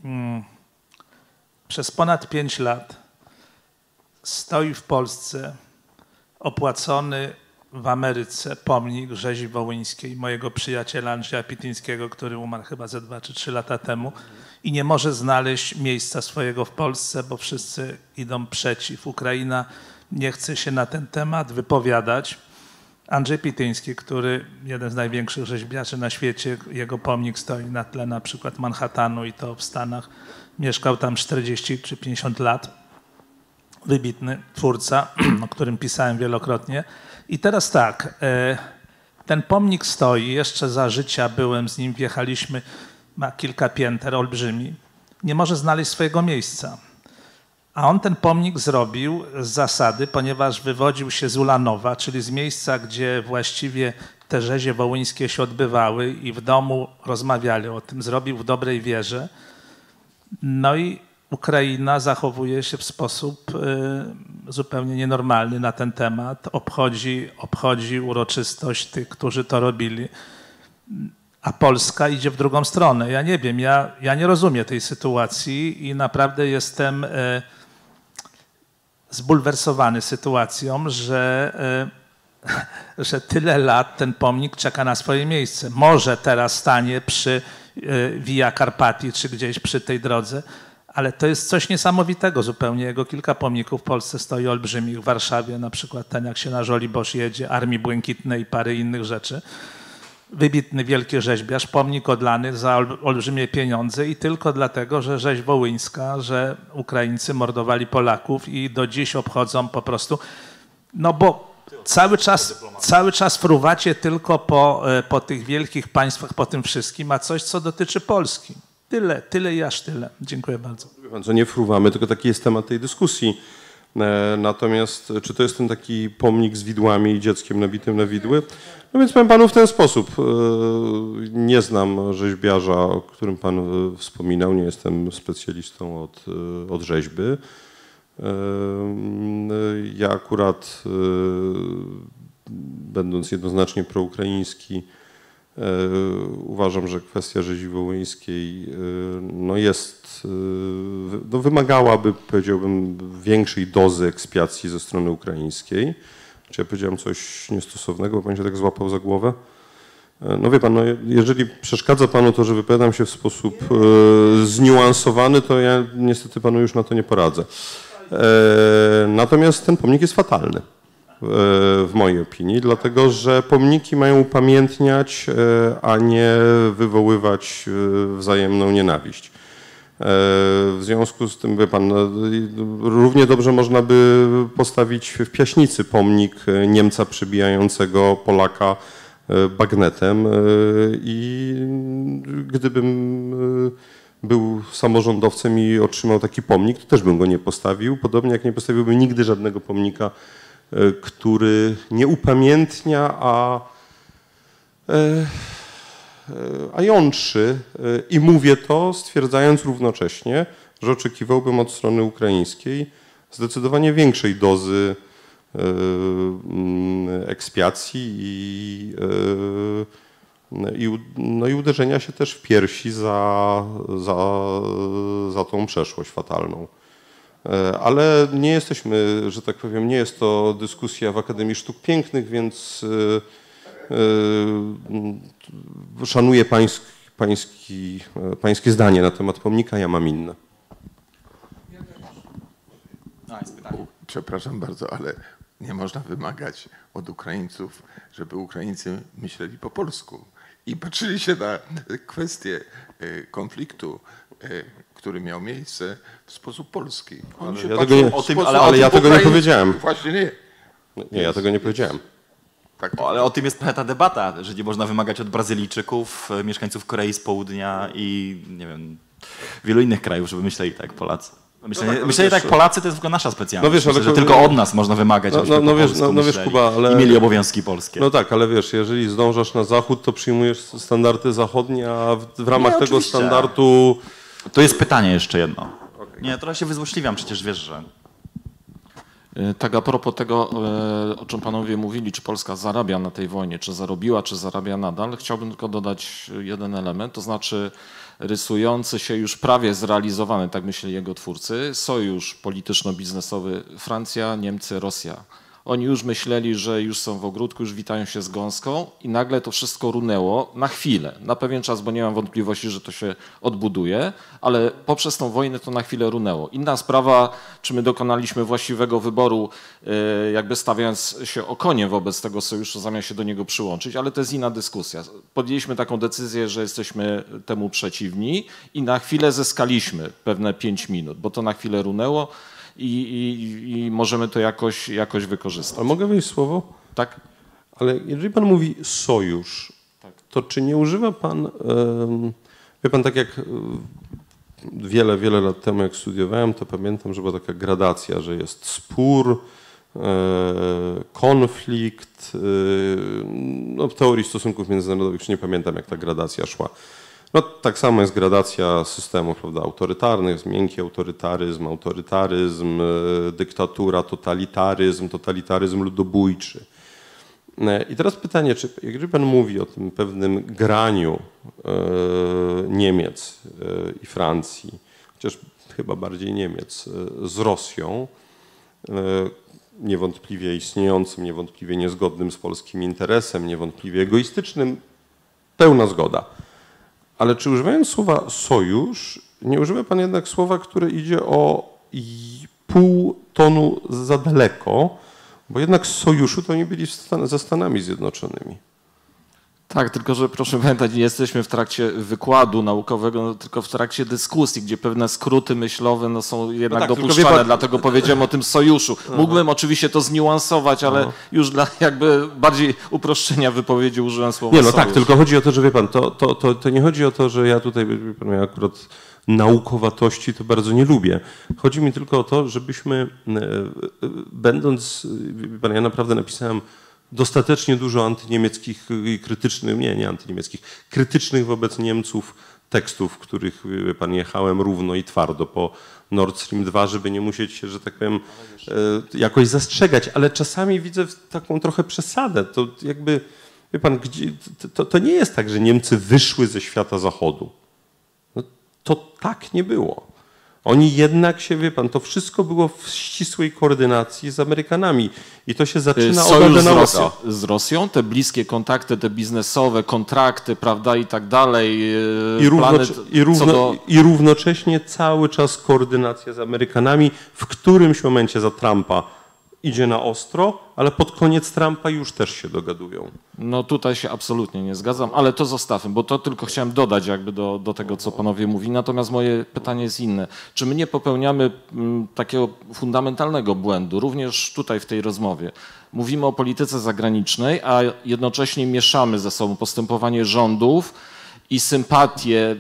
Speaker 6: Przez ponad pięć lat stoi w Polsce opłacony w Ameryce pomnik rzezi wołyńskiej mojego przyjaciela Andrzeja Pityńskiego, który umarł chyba ze dwa czy trzy lata temu i nie może znaleźć miejsca swojego w Polsce, bo wszyscy idą przeciw. Ukraina nie chce się na ten temat wypowiadać. Andrzej Pityński, który jeden z największych rzeźbiarzy na świecie, jego pomnik stoi na tle na przykład Manhattanu i to w Stanach. Mieszkał tam czterdzieści czy pięćdziesiąt lat. Wybitny twórca, o którym pisałem wielokrotnie. I teraz tak, ten pomnik stoi, jeszcze za życia byłem z nim, wjechaliśmy, ma kilka pięter, olbrzymi. Nie może znaleźć swojego miejsca. A on ten pomnik zrobił z zasady, ponieważ wywodził się z Ulanowa, czyli z miejsca, gdzie właściwie te rzezie wołyńskie się odbywały i w domu rozmawiali o tym, zrobił w dobrej wierze. No i Ukraina zachowuje się w sposób y, zupełnie nienormalny na ten temat, obchodzi, obchodzi uroczystość tych, którzy to robili, a Polska idzie w drugą stronę. Ja nie wiem, ja, ja nie rozumiem tej sytuacji i naprawdę jestem y, zbulwersowany sytuacją, że, y, że tyle lat ten pomnik czeka na swoje miejsce. Może teraz stanie przy Via Carpatii, czy gdzieś przy tej drodze, ale to jest coś niesamowitego zupełnie. Jego kilka pomników w Polsce stoi olbrzymich, w Warszawie na przykład ten, jak się na Żoliborz jedzie, Armii Błękitnej i parę innych rzeczy. Wybitny, wielki rzeźbiarz, pomnik odlany za olbrzymie pieniądze i tylko dlatego, że rzeź wołyńska, że Ukraińcy mordowali Polaków i do dziś obchodzą po prostu, no bo Cały czas, cały czas fruwacie tylko po, po tych wielkich państwach, po tym wszystkim, a coś, co dotyczy Polski. Tyle, tyle i aż tyle. Dziękuję bardzo.
Speaker 1: Co nie fruwamy, tylko taki jest temat tej dyskusji. Natomiast czy to jest ten taki pomnik z widłami i dzieckiem nabitym na widły? No więc powiem panu w ten sposób. Nie znam rzeźbiarza, o którym pan wspominał, nie jestem specjalistą od, od rzeźby. Ja akurat, będąc jednoznacznie proukraiński, uważam, że kwestia rzezi wołyńskiej no jest, no wymagałaby, powiedziałbym, większej dozy ekspiacji ze strony ukraińskiej. Czy ja powiedziałem coś niestosownego, bo pan się tak złapał za głowę? No wie pan, no, jeżeli przeszkadza panu to, że wypowiadam się w sposób e, zniuansowany, to ja niestety panu już na to nie poradzę. E, natomiast ten pomnik jest fatalny, e, w mojej opinii, dlatego że pomniki mają upamiętniać, e, a nie wywoływać e, wzajemną nienawiść. E, w związku z tym, wie pan, no, równie dobrze można by postawić w Piaśnicy pomnik Niemca przybijającego Polaka bagnetem i gdybym był samorządowcem i otrzymał taki pomnik, to też bym go nie postawił. Podobnie jak nie postawiłbym nigdy żadnego pomnika, który nie upamiętnia, a, a jątrzy. I mówię to, stwierdzając równocześnie, że oczekiwałbym od strony ukraińskiej zdecydowanie większej dozy ekspiacji i, i, no i uderzenia się też w piersi za, za, za tą przeszłość fatalną. Ale nie jesteśmy, że tak powiem, nie jest to dyskusja w Akademii Sztuk Pięknych, więc szanuję pański, pański, pańskie zdanie na temat pomnika, ja mam inne.
Speaker 2: A, jest pytanie.
Speaker 7: Przepraszam bardzo, ale nie można wymagać od Ukraińców, żeby Ukraińcy myśleli po polsku i patrzyli się na kwestię konfliktu, który miał miejsce w sposób polski.
Speaker 1: Ale ja tego nie,
Speaker 2: o tym,
Speaker 1: ale,
Speaker 2: ale
Speaker 1: ale
Speaker 2: o
Speaker 1: ja
Speaker 2: tym
Speaker 1: tego nie powiedziałem.
Speaker 7: Właśnie nie.
Speaker 1: Nie, ja tego nie powiedziałem.
Speaker 7: Tak,
Speaker 2: O, ale o tym jest ta debata, że nie można wymagać od Brazylijczyków, mieszkańców Korei z Południa i nie wiem, wielu innych krajów, żeby myśleli tak jak Polacy. Myślenie,
Speaker 1: no tak,
Speaker 2: myślenie
Speaker 1: wiesz,
Speaker 2: tak jak Polacy to jest tylko nasza specjalność.
Speaker 1: no wiesz,
Speaker 2: Myślę,
Speaker 1: ale
Speaker 2: że
Speaker 1: to-
Speaker 2: tylko od nas można wymagać,
Speaker 1: No,
Speaker 2: żebyśmy
Speaker 1: no, no
Speaker 2: po
Speaker 1: wiesz,
Speaker 2: polsku
Speaker 1: no, no wiesz,
Speaker 2: myśleli
Speaker 1: Kuba, ale-
Speaker 2: i mieli obowiązki polskie.
Speaker 1: No tak, ale wiesz, jeżeli zdążasz na zachód, to przyjmujesz standardy zachodnie, a w, w ramach
Speaker 2: Nie,
Speaker 1: tego
Speaker 2: oczywiście.
Speaker 1: standardu...
Speaker 2: To jest pytanie jeszcze jedno. Nie, trochę się wyzłośliwiam, przecież wiesz, że...
Speaker 8: Tak a propos tego, e, o czym panowie mówili, czy Polska zarabia na tej wojnie, czy zarobiła, czy zarabia nadal, chciałbym tylko dodać jeden element, to znaczy rysujący się już prawie zrealizowany, tak myśleli jego twórcy, sojusz polityczno-biznesowy Francja, Niemcy, Rosja. Oni już myśleli, że już są w ogródku, już witają się z gąską i nagle to wszystko runęło na chwilę, na pewien czas, bo nie mam wątpliwości, że to się odbuduje, ale poprzez tą wojnę to na chwilę runęło. Inna sprawa, czy my dokonaliśmy właściwego wyboru, jakby stawiając się o konie wobec tego sojuszu, zamiast się do niego przyłączyć, ale to jest inna dyskusja. Podjęliśmy taką decyzję, że jesteśmy temu przeciwni i na chwilę zyskaliśmy pewne pięć minut, bo to na chwilę runęło. I, i, i możemy to jakoś, jakoś wykorzystać.
Speaker 1: A mogę wejść słowo?
Speaker 8: Tak?
Speaker 1: Ale jeżeli pan mówi sojusz, to czy nie używa pan, em, wie pan, tak jak em, wiele, wiele lat temu jak studiowałem, to pamiętam, że była taka gradacja, że jest spór, e, konflikt, e, no w teorii stosunków międzynarodowych już nie pamiętam jak ta gradacja szła. No tak samo jest gradacja systemów, prawda, autorytarnych, jest miękki autorytaryzm, autorytaryzm, e, dyktatura, totalitaryzm, totalitaryzm ludobójczy. E, I teraz pytanie, czy jeżeli pan mówi o tym pewnym graniu e, Niemiec e, i Francji, chociaż chyba bardziej Niemiec, e, z Rosją, e, niewątpliwie istniejącym, niewątpliwie niezgodnym z polskim interesem, niewątpliwie egoistycznym, pełna zgoda. Ale czy używając słowa sojusz, nie używa pan jednak słowa, które idzie o i pół tonu za daleko, bo jednak z sojuszu to oni byli w Stan- ze Stanami Zjednoczonymi.
Speaker 8: Tak, tylko że proszę pamiętać, nie jesteśmy w trakcie wykładu naukowego, no, tylko w trakcie dyskusji, gdzie pewne skróty myślowe no, są jednak
Speaker 1: tak, tylko wie
Speaker 8: dopuszczane,
Speaker 1: pan-
Speaker 8: dlatego powiedziałem o tym sojuszu. Mógłbym oczywiście to zniuansować, ale już dla jakby bardziej uproszczenia wypowiedzi użyłem słowa
Speaker 1: Nie, no
Speaker 8: sojusz.
Speaker 1: tak, tylko chodzi o to, że wie pan, to, to, to, to nie chodzi o to, że ja tutaj, wie pan, ja akurat naukowatości to bardzo nie lubię. Chodzi mi tylko o to, żebyśmy, e, e, będąc, wie pan, ja naprawdę napisałem dostatecznie dużo antyniemieckich i krytycznych, nie, nie antyniemieckich, krytycznych wobec Niemców tekstów, w których, wie pan, jechałem równo i twardo po Nord Stream dwa, żeby nie musieć się, że tak powiem, e, jakoś zastrzegać, ale czasami widzę taką trochę przesadę. To jakby, wie pan, gdzie, to, to nie jest tak, że Niemcy wyszły ze świata zachodu. No, to tak nie było. Oni jednak się, wie pan, to wszystko było w ścisłej koordynacji z Amerykanami i to się zaczyna od
Speaker 8: Sojusz z,
Speaker 1: Adenauera.
Speaker 8: Rosją, z Rosją, te bliskie kontakty, te biznesowe, kontrakty, prawda, i tak dalej.
Speaker 1: I, równocze i, równo
Speaker 8: do...
Speaker 1: I równocześnie cały czas koordynacja z Amerykanami, w którymś momencie za Trumpa idzie na ostro, ale pod koniec Trumpa już też się dogadują.
Speaker 8: No tutaj się absolutnie nie zgadzam, ale to zostawmy, bo to tylko chciałem dodać jakby do, do tego, co panowie mówili. Natomiast moje pytanie jest inne. Czy my nie popełniamy m, takiego fundamentalnego błędu, również tutaj w tej rozmowie? Mówimy o polityce zagranicznej, a jednocześnie mieszamy ze sobą postępowanie rządów i sympatię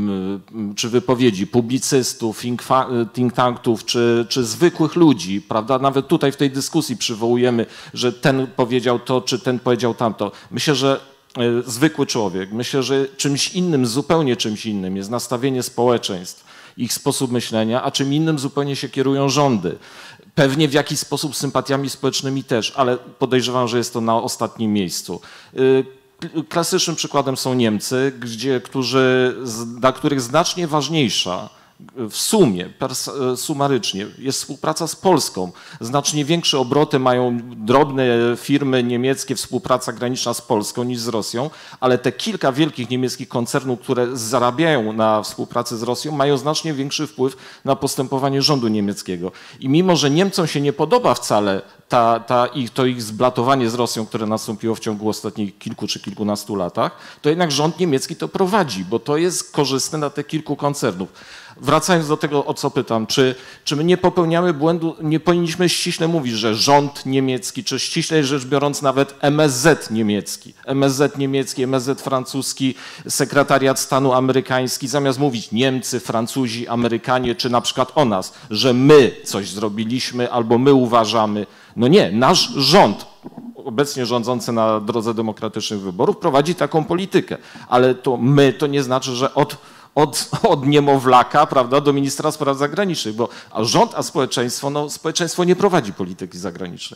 Speaker 8: czy wypowiedzi publicystów, think tanków, czy, czy zwykłych ludzi, prawda? Nawet tutaj w tej dyskusji przywołujemy, że ten powiedział to, czy ten powiedział tamto. Myślę, że zwykły człowiek, myślę, że czymś innym, zupełnie czymś innym jest nastawienie społeczeństw, ich sposób myślenia, a czym innym zupełnie się kierują rządy. Pewnie w jakiś sposób sympatiami społecznymi też, ale podejrzewam, że jest to na ostatnim miejscu. Klasycznym przykładem są Niemcy, gdzie, którzy, dla których znacznie ważniejsza w sumie, sumarycznie jest współpraca z Polską. Znacznie większe obroty mają drobne firmy niemieckie, współpraca graniczna z Polską niż z Rosją, ale te kilka wielkich niemieckich koncernów, które zarabiają na współpracy z Rosją, mają znacznie większy wpływ na postępowanie rządu niemieckiego. I mimo, że Niemcom się nie podoba wcale ta, ta ich, to ich zblatowanie z Rosją, które nastąpiło w ciągu ostatnich kilku czy kilkunastu latach, to jednak rząd niemiecki to prowadzi, bo to jest korzystne dla tych kilku koncernów. Wracając do tego, o co pytam, czy, czy my nie popełniamy błędu, nie powinniśmy ściśle mówić, że rząd niemiecki, czy ściśle rzecz biorąc nawet M S Z niemiecki, M S Z niemiecki, M S Z francuski, sekretariat stanu amerykański, zamiast mówić Niemcy, Francuzi, Amerykanie, czy na przykład o nas, że my coś zrobiliśmy albo my uważamy. No nie, nasz rząd, obecnie rządzący na drodze demokratycznych wyborów, prowadzi taką politykę, ale to my to nie znaczy, że od Od, od niemowlaka, prawda, do ministra spraw zagranicznych, bo a rząd, a społeczeństwo, no społeczeństwo nie prowadzi polityki zagranicznej.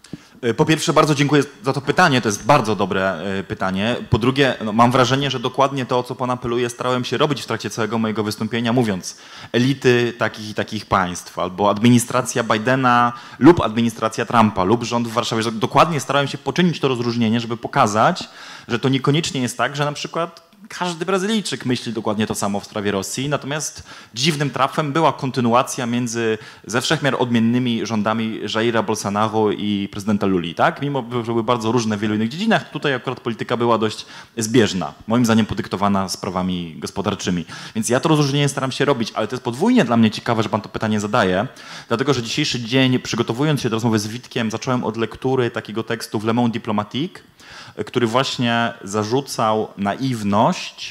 Speaker 2: Po pierwsze, bardzo dziękuję za to pytanie, to jest bardzo dobre pytanie. Po drugie, no, mam wrażenie, że dokładnie to, o co pan apeluje, starałem się robić w trakcie całego mojego wystąpienia, mówiąc elity takich i takich państw, albo administracja Bidena lub administracja Trumpa, lub rząd w Warszawie. Że dokładnie starałem się poczynić to rozróżnienie, żeby pokazać, że to niekoniecznie jest tak, że na przykład każdy Brazylijczyk myśli dokładnie to samo w sprawie Rosji, natomiast dziwnym trafem była kontynuacja między ze wszechmiar odmiennymi rządami Jaira Bolsonaro i prezydenta Luli, tak? Mimo, że były bardzo różne w wielu innych dziedzinach, tutaj akurat polityka była dość zbieżna, moim zdaniem podyktowana sprawami gospodarczymi. Więc ja to rozróżnienie staram się robić, ale to jest podwójnie dla mnie ciekawe, że pan to pytanie zadaje, dlatego że dzisiejszy dzień, przygotowując się do rozmowy z Witkiem, zacząłem od lektury takiego tekstu w Le Monde Diplomatique, który właśnie zarzucał naiwność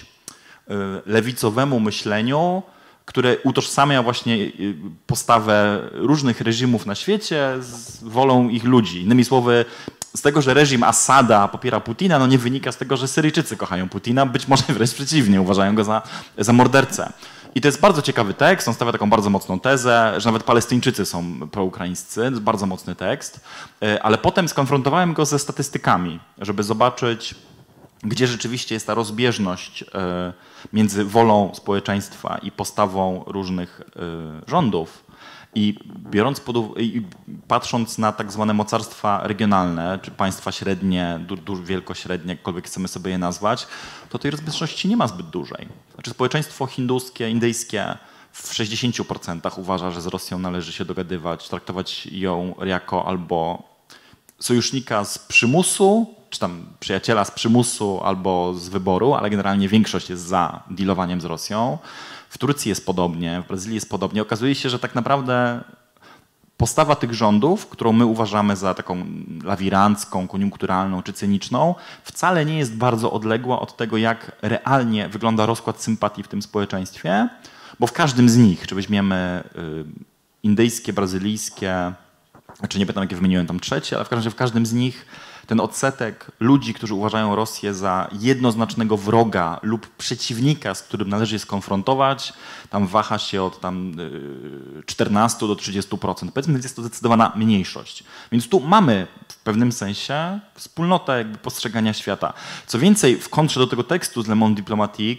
Speaker 2: lewicowemu myśleniu, które utożsamia właśnie postawę różnych reżimów na świecie z wolą ich ludzi. Innymi słowy, z tego, że reżim Asada popiera Putina, no nie wynika z tego, że Syryjczycy kochają Putina, być może wręcz przeciwnie, uważają go za, za mordercę. I to jest bardzo ciekawy tekst, on stawia taką bardzo mocną tezę, że nawet Palestyńczycy są proukraińscy, to jest bardzo mocny tekst, ale potem skonfrontowałem go ze statystykami, żeby zobaczyć, gdzie rzeczywiście jest ta rozbieżność między wolą społeczeństwa i postawą różnych rządów. I biorąc pod uwagę, i patrząc na tak zwane mocarstwa regionalne, czy państwa średnie, du, du, wielkośrednie, jakkolwiek chcemy sobie je nazwać, to tej rozbieżności nie ma zbyt dużej. Znaczy społeczeństwo hinduskie, indyjskie w sześćdziesięciu procentach uważa, że z Rosją należy się dogadywać, traktować ją jako albo sojusznika z przymusu, czy tam przyjaciela z przymusu albo z wyboru, ale generalnie większość jest za dealowaniem z Rosją. W Turcji jest podobnie, w Brazylii jest podobnie. Okazuje się, że tak naprawdę postawa tych rządów, którą my uważamy za taką lawirancką, koniunkturalną czy cyniczną, wcale nie jest bardzo odległa od tego, jak realnie wygląda rozkład sympatii w tym społeczeństwie, bo w każdym z nich, czy weźmiemy indyjskie, brazylijskie, czy nie pamiętam, jakie wymieniłem tam trzecie, ale w każdym razie w każdym z nich ten odsetek ludzi, którzy uważają Rosję za jednoznacznego wroga lub przeciwnika, z którym należy się skonfrontować, tam waha się od tam czternastu do trzydziestu procent. Powiedzmy, że jest to zdecydowana mniejszość. Więc tu mamy w pewnym sensie wspólnotę jakby postrzegania świata. Co więcej, w kontrze do tego tekstu z Le Monde Diplomatique,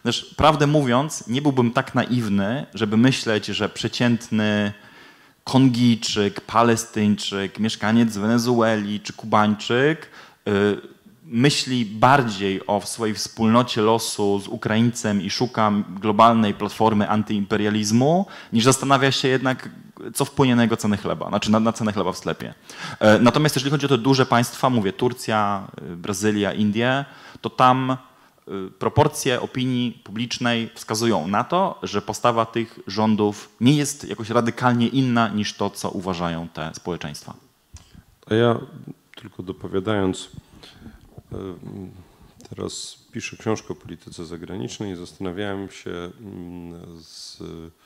Speaker 2: Też, prawdę mówiąc, nie byłbym tak naiwny, żeby myśleć, że przeciętny Kongijczyk, Palestyńczyk, mieszkaniec z Wenezueli czy Kubańczyk yy, myśli bardziej o swojej wspólnocie losu z Ukraińcem i szuka globalnej platformy antyimperializmu, niż zastanawia się jednak, co wpłynie na jego cenę chleba, znaczy na, na cenę chleba w sklepie. Yy, natomiast jeżeli chodzi o te duże państwa, mówię Turcja, yy, Brazylia, Indie, to tam proporcje opinii publicznej wskazują na to, że postawa tych rządów nie jest jakoś radykalnie inna niż to, co uważają te społeczeństwa.
Speaker 1: A ja tylko dopowiadając, teraz piszę książkę o polityce zagranicznej i zastanawiałem się z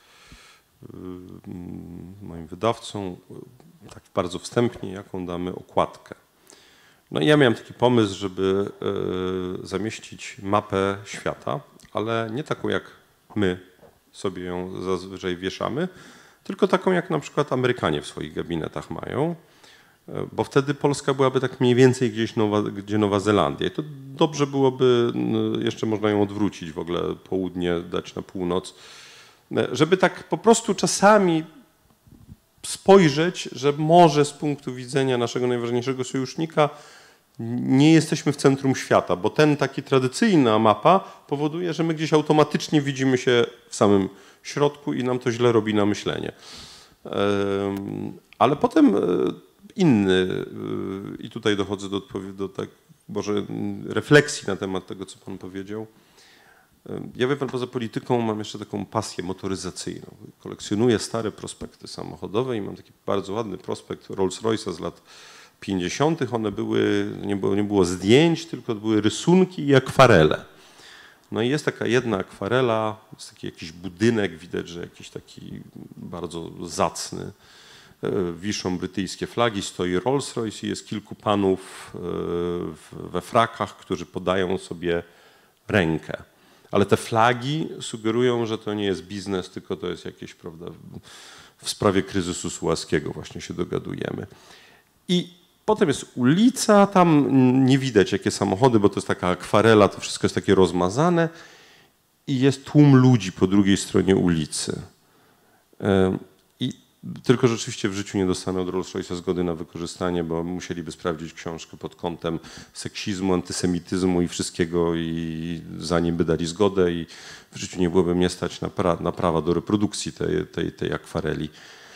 Speaker 1: moim wydawcą tak bardzo wstępnie, jaką damy okładkę. No i ja miałem taki pomysł, żeby y, zamieścić mapę świata, ale nie taką jak my sobie ją zazwyczaj wieszamy, tylko taką jak na przykład Amerykanie w swoich gabinetach mają, y, bo wtedy Polska byłaby tak mniej więcej gdzieś Nowa, gdzie Nowa Zelandia. I to dobrze byłoby, y, jeszcze można ją odwrócić w ogóle, południe dać na północ, y, żeby tak po prostu czasami spojrzeć, że może z punktu widzenia naszego najważniejszego sojusznika nie jesteśmy w centrum świata, bo ten taki tradycyjna mapa powoduje, że my gdzieś automatycznie widzimy się w samym środku i nam to źle robi na myślenie. Ale potem inny, i tutaj dochodzę do, do tak, może refleksji na temat tego, co pan powiedział. Ja wie pan, poza polityką mam jeszcze taką pasję motoryzacyjną. Kolekcjonuję stare prospekty samochodowe i mam taki bardzo ładny prospekt Rolls-Royce'a z lat pięćdziesiątych. One były, nie było, nie było zdjęć, tylko były rysunki i akwarele. No i jest taka jedna akwarela, jest taki jakiś budynek, widać, że jakiś taki bardzo zacny. Wiszą brytyjskie flagi, stoi Rolls-Royce i jest kilku panów we frakach, którzy podają sobie rękę. Ale te flagi sugerują, że to nie jest biznes, tylko to jest jakieś, prawda, w sprawie kryzysu sułaskiego właśnie się dogadujemy. I potem jest ulica, tam nie widać jakie samochody, bo to jest taka akwarela, to wszystko jest takie rozmazane i jest tłum ludzi po drugiej stronie ulicy. I tylko rzeczywiście w życiu nie dostanę od Rolls-Royce'a zgody na wykorzystanie, bo musieliby sprawdzić książkę pod kątem seksizmu, antysemityzmu i wszystkiego, i zanim by dali zgodę, i w życiu nie byłoby mnie stać na, pra, na prawa do reprodukcji tej, tej, tej akwareli.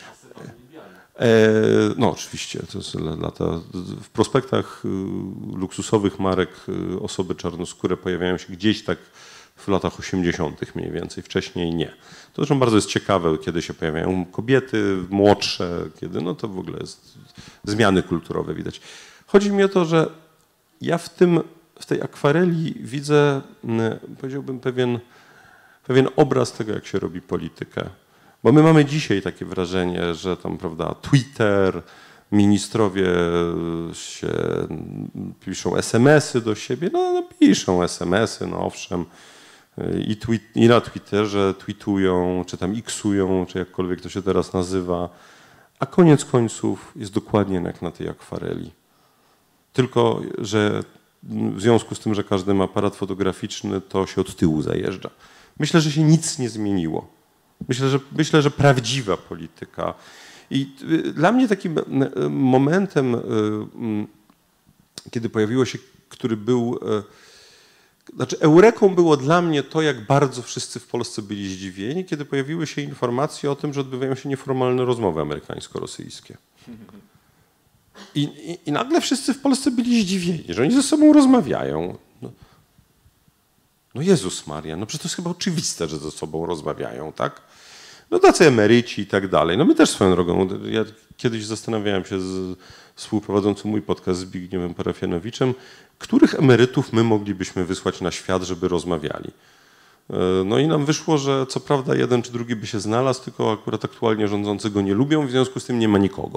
Speaker 1: E, no oczywiście, to jest lata. W prospektach luksusowych marek osoby czarnoskóre pojawiają się gdzieś tak w latach osiemdziesiątych mniej więcej, wcześniej nie. To zresztą bardzo jest ciekawe, kiedy się pojawiają kobiety młodsze, kiedy no to w ogóle jest zmiany kulturowe widać. Chodzi mi o to, że ja w tym, w tej akwareli widzę, powiedziałbym, pewien, pewien obraz tego, jak się robi politykę. Bo my mamy dzisiaj takie wrażenie, że tam, prawda, Twitter, ministrowie się piszą es em esy do siebie, no, no piszą es em esy, no owszem, i, tweet, i na Twitterze tweetują, czy tam iksują, czy jakkolwiek to się teraz nazywa, a koniec końców jest dokładnie jak na tej akwareli. Tylko że w związku z tym, że każdy ma aparat fotograficzny, to się od tyłu zajeżdża. Myślę, że się nic nie zmieniło. Myślę, że, myślę, że prawdziwa polityka. I dla mnie takim momentem, kiedy pojawiło się, który był, znaczy eureką było dla mnie to, jak bardzo wszyscy w Polsce byli zdziwieni, kiedy pojawiły się informacje o tym, że odbywają się nieformalne rozmowy amerykańsko-rosyjskie. I, i, I nagle wszyscy w Polsce byli zdziwieni, że oni ze sobą rozmawiają. No, no Jezus Maria, no przecież to jest chyba oczywiste, że ze sobą rozmawiają, tak? No tacy emeryci i tak dalej. No my też swoją drogą, ja kiedyś zastanawiałem się z współprowadzącym mój podcast Zbigniewem Parafianowiczem, których emerytów my moglibyśmy wysłać na świat, żeby rozmawiali. No i nam wyszło, że co prawda jeden czy drugi by się znalazł, tylko akurat aktualnie rządzący go nie lubią, w związku z tym nie ma nikogo.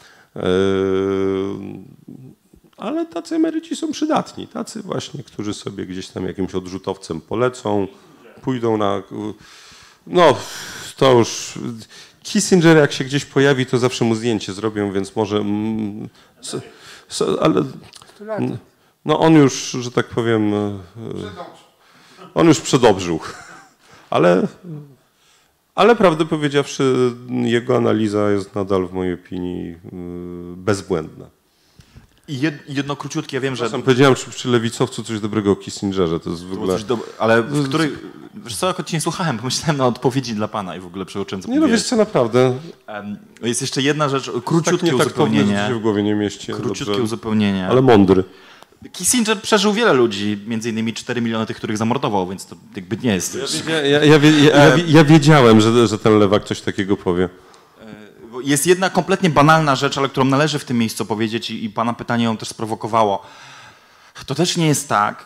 Speaker 1: Ale tacy emeryci są przydatni, tacy właśnie, którzy sobie gdzieś tam jakimś odrzutowcem polecą, pójdą na... No, to już... Kissinger jak się gdzieś pojawi, to zawsze mu zdjęcie zrobią, więc może... So, so, ale... No on już, że tak powiem... On już przedobrzył. Ale, ale prawdę powiedziawszy, jego analiza jest nadal w mojej opinii bezbłędna.
Speaker 2: I jedno króciutkie, ja wiem, że...
Speaker 1: Sam powiedziałem przy, przy lewicowcu coś dobrego o Kissingerze, to jest w ogóle...
Speaker 2: Do... Ale w której... Wiesz co, choć nie słuchałem, pomyślałem na odpowiedzi dla pana i w ogóle przeoczyłem, co
Speaker 1: Nie no, wiesz co, naprawdę.
Speaker 2: Jest jeszcze jedna rzecz, króciutkie
Speaker 1: tak
Speaker 2: uzupełnienie.
Speaker 1: Tak się w głowie nie mieści.
Speaker 2: Króciutkie
Speaker 1: dobrze,
Speaker 2: uzupełnienie.
Speaker 1: Ale mądry.
Speaker 2: Kissinger przeżył wiele ludzi, między innymi cztery miliony tych, których zamordował, więc to jakby nie jest...
Speaker 1: Ja, ja, ja, ja, ja, ja wiedziałem, że, że ten lewak coś takiego powie.
Speaker 2: Jest jedna kompletnie banalna rzecz, ale którą należy w tym miejscu powiedzieć i, i pana pytanie ją też sprowokowało. To też nie jest tak.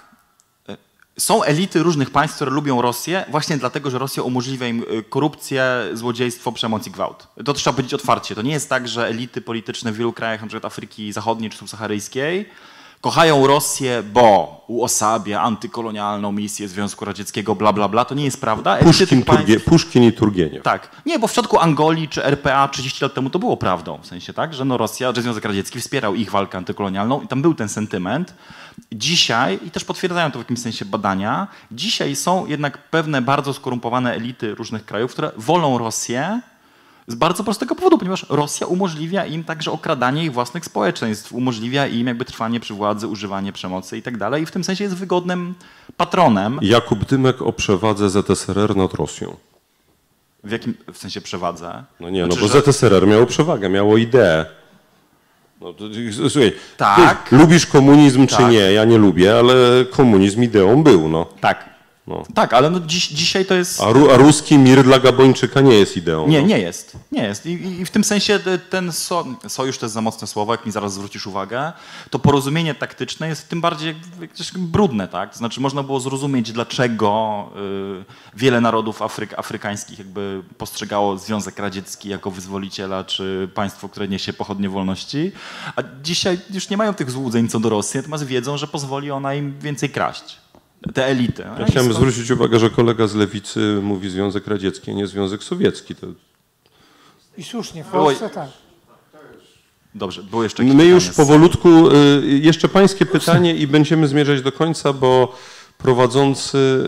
Speaker 2: Są elity różnych państw, które lubią Rosję właśnie dlatego, że Rosja umożliwia im korupcję, złodziejstwo, przemoc i gwałt. To trzeba powiedzieć otwarcie. To nie jest tak, że elity polityczne w wielu krajach, np. Afryki Zachodniej czy subsaharyjskiej, kochają Rosję, bo uosabia antykolonialną misję Związku Radzieckiego, bla, bla, bla. To nie jest prawda.
Speaker 1: Puszkin, państw... Turgie... Puszkin i Turgieniew.
Speaker 2: Tak. Nie, bo w przypadku Angolii czy R P A trzydzieści lat temu to było prawdą. W sensie tak, że no Rosja, że Związek Radziecki wspierał ich walkę antykolonialną i tam był ten sentyment. Dzisiaj, i też potwierdzają to w jakimś sensie badania, dzisiaj są jednak pewne bardzo skorumpowane elity różnych krajów, które wolą Rosję z bardzo prostego powodu, ponieważ Rosja umożliwia im także okradanie ich własnych społeczeństw, umożliwia im jakby trwanie przy władzy, używanie przemocy i tak dalej i w tym sensie jest wygodnym patronem.
Speaker 1: Jakub Dymek o przewadze Z S R R nad Rosją.
Speaker 2: W jakim w sensie przewadze?
Speaker 1: No nie,
Speaker 2: znaczy,
Speaker 1: no bo
Speaker 2: że...
Speaker 1: Z S R R miało przewagę, miało ideę. No to, słuchaj,
Speaker 2: tak.
Speaker 1: Ty lubisz komunizm
Speaker 2: tak.
Speaker 1: czy nie? Ja nie lubię, ale komunizm ideą był, no.
Speaker 2: Tak.
Speaker 1: No.
Speaker 2: Tak, ale no dziś, dzisiaj to jest...
Speaker 1: A, ru, a ruski mir dla Gabończyka nie jest ideą.
Speaker 2: Nie,
Speaker 1: no.
Speaker 2: nie jest. Nie jest. I, i w tym sensie ten so, sojusz to jest za mocne słowo, jak mi zaraz zwrócisz uwagę, to porozumienie taktyczne jest tym bardziej brudne, tak? Znaczy można było zrozumieć, dlaczego y, wiele narodów Afryk, afrykańskich jakby postrzegało Związek Radziecki jako wyzwoliciela, czy państwo, które niesie pochodnie wolności, a dzisiaj już nie mają tych złudzeń co do Rosji, natomiast wiedzą, że pozwoli ona im więcej kraść. Te elity.
Speaker 1: Ja chciałem zwrócić uwagę, że kolega z lewicy mówi Związek Radziecki, a nie Związek Sowiecki. To...
Speaker 9: I słusznie, w Polsce tak.
Speaker 2: Dobrze, było jeszcze
Speaker 1: My już z... powolutku, jeszcze pańskie pytanie i będziemy zmierzać do końca, bo prowadzący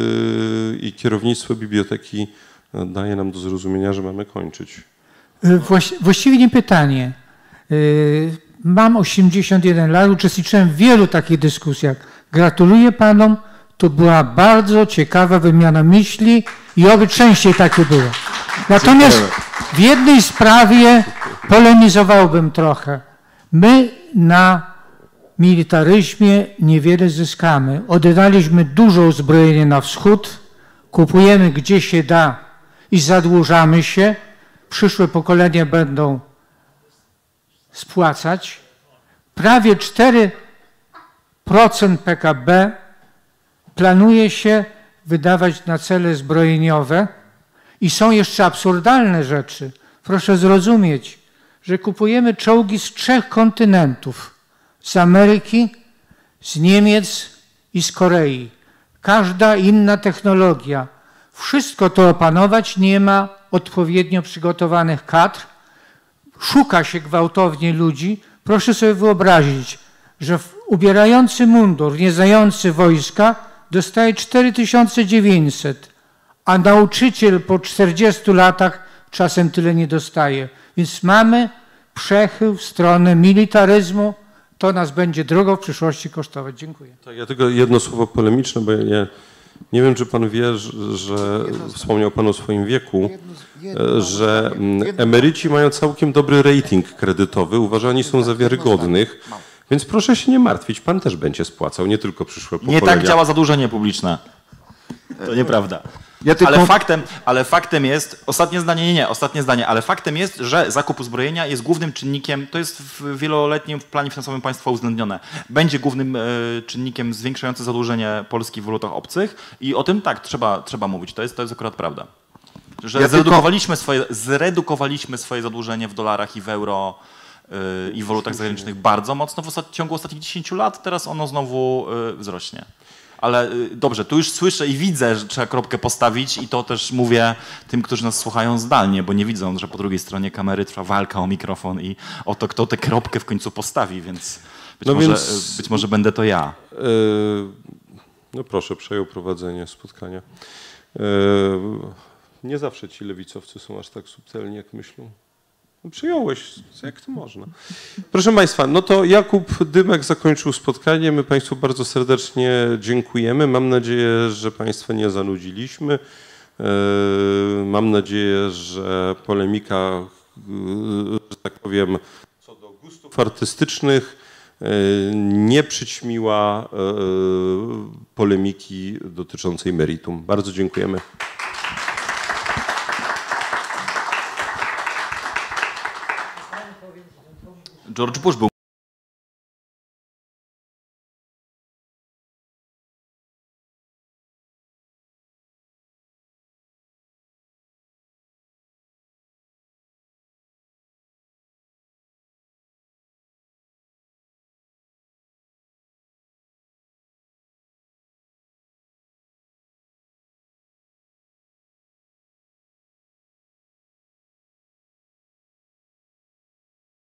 Speaker 1: i kierownictwo biblioteki daje nam do zrozumienia, że mamy kończyć.
Speaker 9: Właści właściwie nie pytanie. Mam osiemdziesiąt jeden lat, uczestniczyłem w wielu takich dyskusjach. Gratuluję panom, to była bardzo ciekawa wymiana myśli i oby częściej takie było. Natomiast w jednej sprawie polemizowałbym trochę. My na militaryzmie niewiele zyskamy. Oddaliśmy dużo uzbrojenia na wschód, kupujemy gdzie się da i zadłużamy się. Przyszłe pokolenia będą spłacać. Prawie cztery procent P K B planuje się wydawać na cele zbrojeniowe i są jeszcze absurdalne rzeczy. Proszę zrozumieć, że kupujemy czołgi z trzech kontynentów. Z Ameryki, z Niemiec i z Korei. Każda inna technologia. Wszystko to opanować, nie ma odpowiednio przygotowanych kadr. Szuka się gwałtownie ludzi. Proszę sobie wyobrazić, że ubierający mundur, nie znający wojska, dostaje cztery tysiące dziewięćset, a nauczyciel po czterdziestu latach czasem tyle nie dostaje. Więc mamy przechył w stronę militaryzmu. To nas będzie drogo w przyszłości kosztować. Dziękuję.
Speaker 1: Tak, ja tylko jedno słowo polemiczne, bo ja nie wiem, czy pan wie, że, że wspomniał pan o swoim wieku, że emeryci mają całkiem dobry rating kredytowy, uważani są za wiarygodnych, więc proszę się nie martwić, pan też będzie spłacał, nie tylko przyszłe pokolenia.
Speaker 2: Nie tak działa zadłużenie publiczne. To nieprawda.
Speaker 5: Ja tylko...
Speaker 2: ale, faktem, ale faktem jest, ostatnie zdanie, nie, nie, ostatnie zdanie, ale faktem jest, że zakup uzbrojenia jest głównym czynnikiem, to jest w wieloletnim planie finansowym państwa uwzględnione, będzie głównym e, czynnikiem zwiększającym zadłużenie Polski w walutach obcych i o tym tak, trzeba, trzeba mówić, to jest, to jest akurat prawda. Że ja zredukowaliśmy, tylko... swoje, zredukowaliśmy swoje zadłużenie w dolarach i w euro yy, i w walutach zagranicznych bardzo mocno w ostat... ciągu ostatnich dziesięciu lat, teraz ono znowu yy, wzrośnie. Ale dobrze, tu już słyszę i widzę, że trzeba kropkę postawić i to też mówię tym, którzy nas słuchają zdalnie, bo nie widzą, że po drugiej stronie kamery trwa walka o mikrofon i o to, kto tę kropkę w końcu postawi, więc być, no może, więc, być może będę to ja.
Speaker 1: Yy, No proszę, przejął prowadzenie spotkania. Nie zawsze ci lewicowcy są aż tak subtelni, jak myślą. No przyjąłeś, jak to można. Proszę Państwa, no to Jakub Dymek zakończył spotkanie. My Państwu bardzo serdecznie dziękujemy. Mam nadzieję, że Państwa nie zanudziliśmy. Mam nadzieję, że polemika, że tak powiem, co do gustów artystycznych nie przyćmiła polemiki dotyczącej meritum. Bardzo dziękujemy.
Speaker 2: George Bush był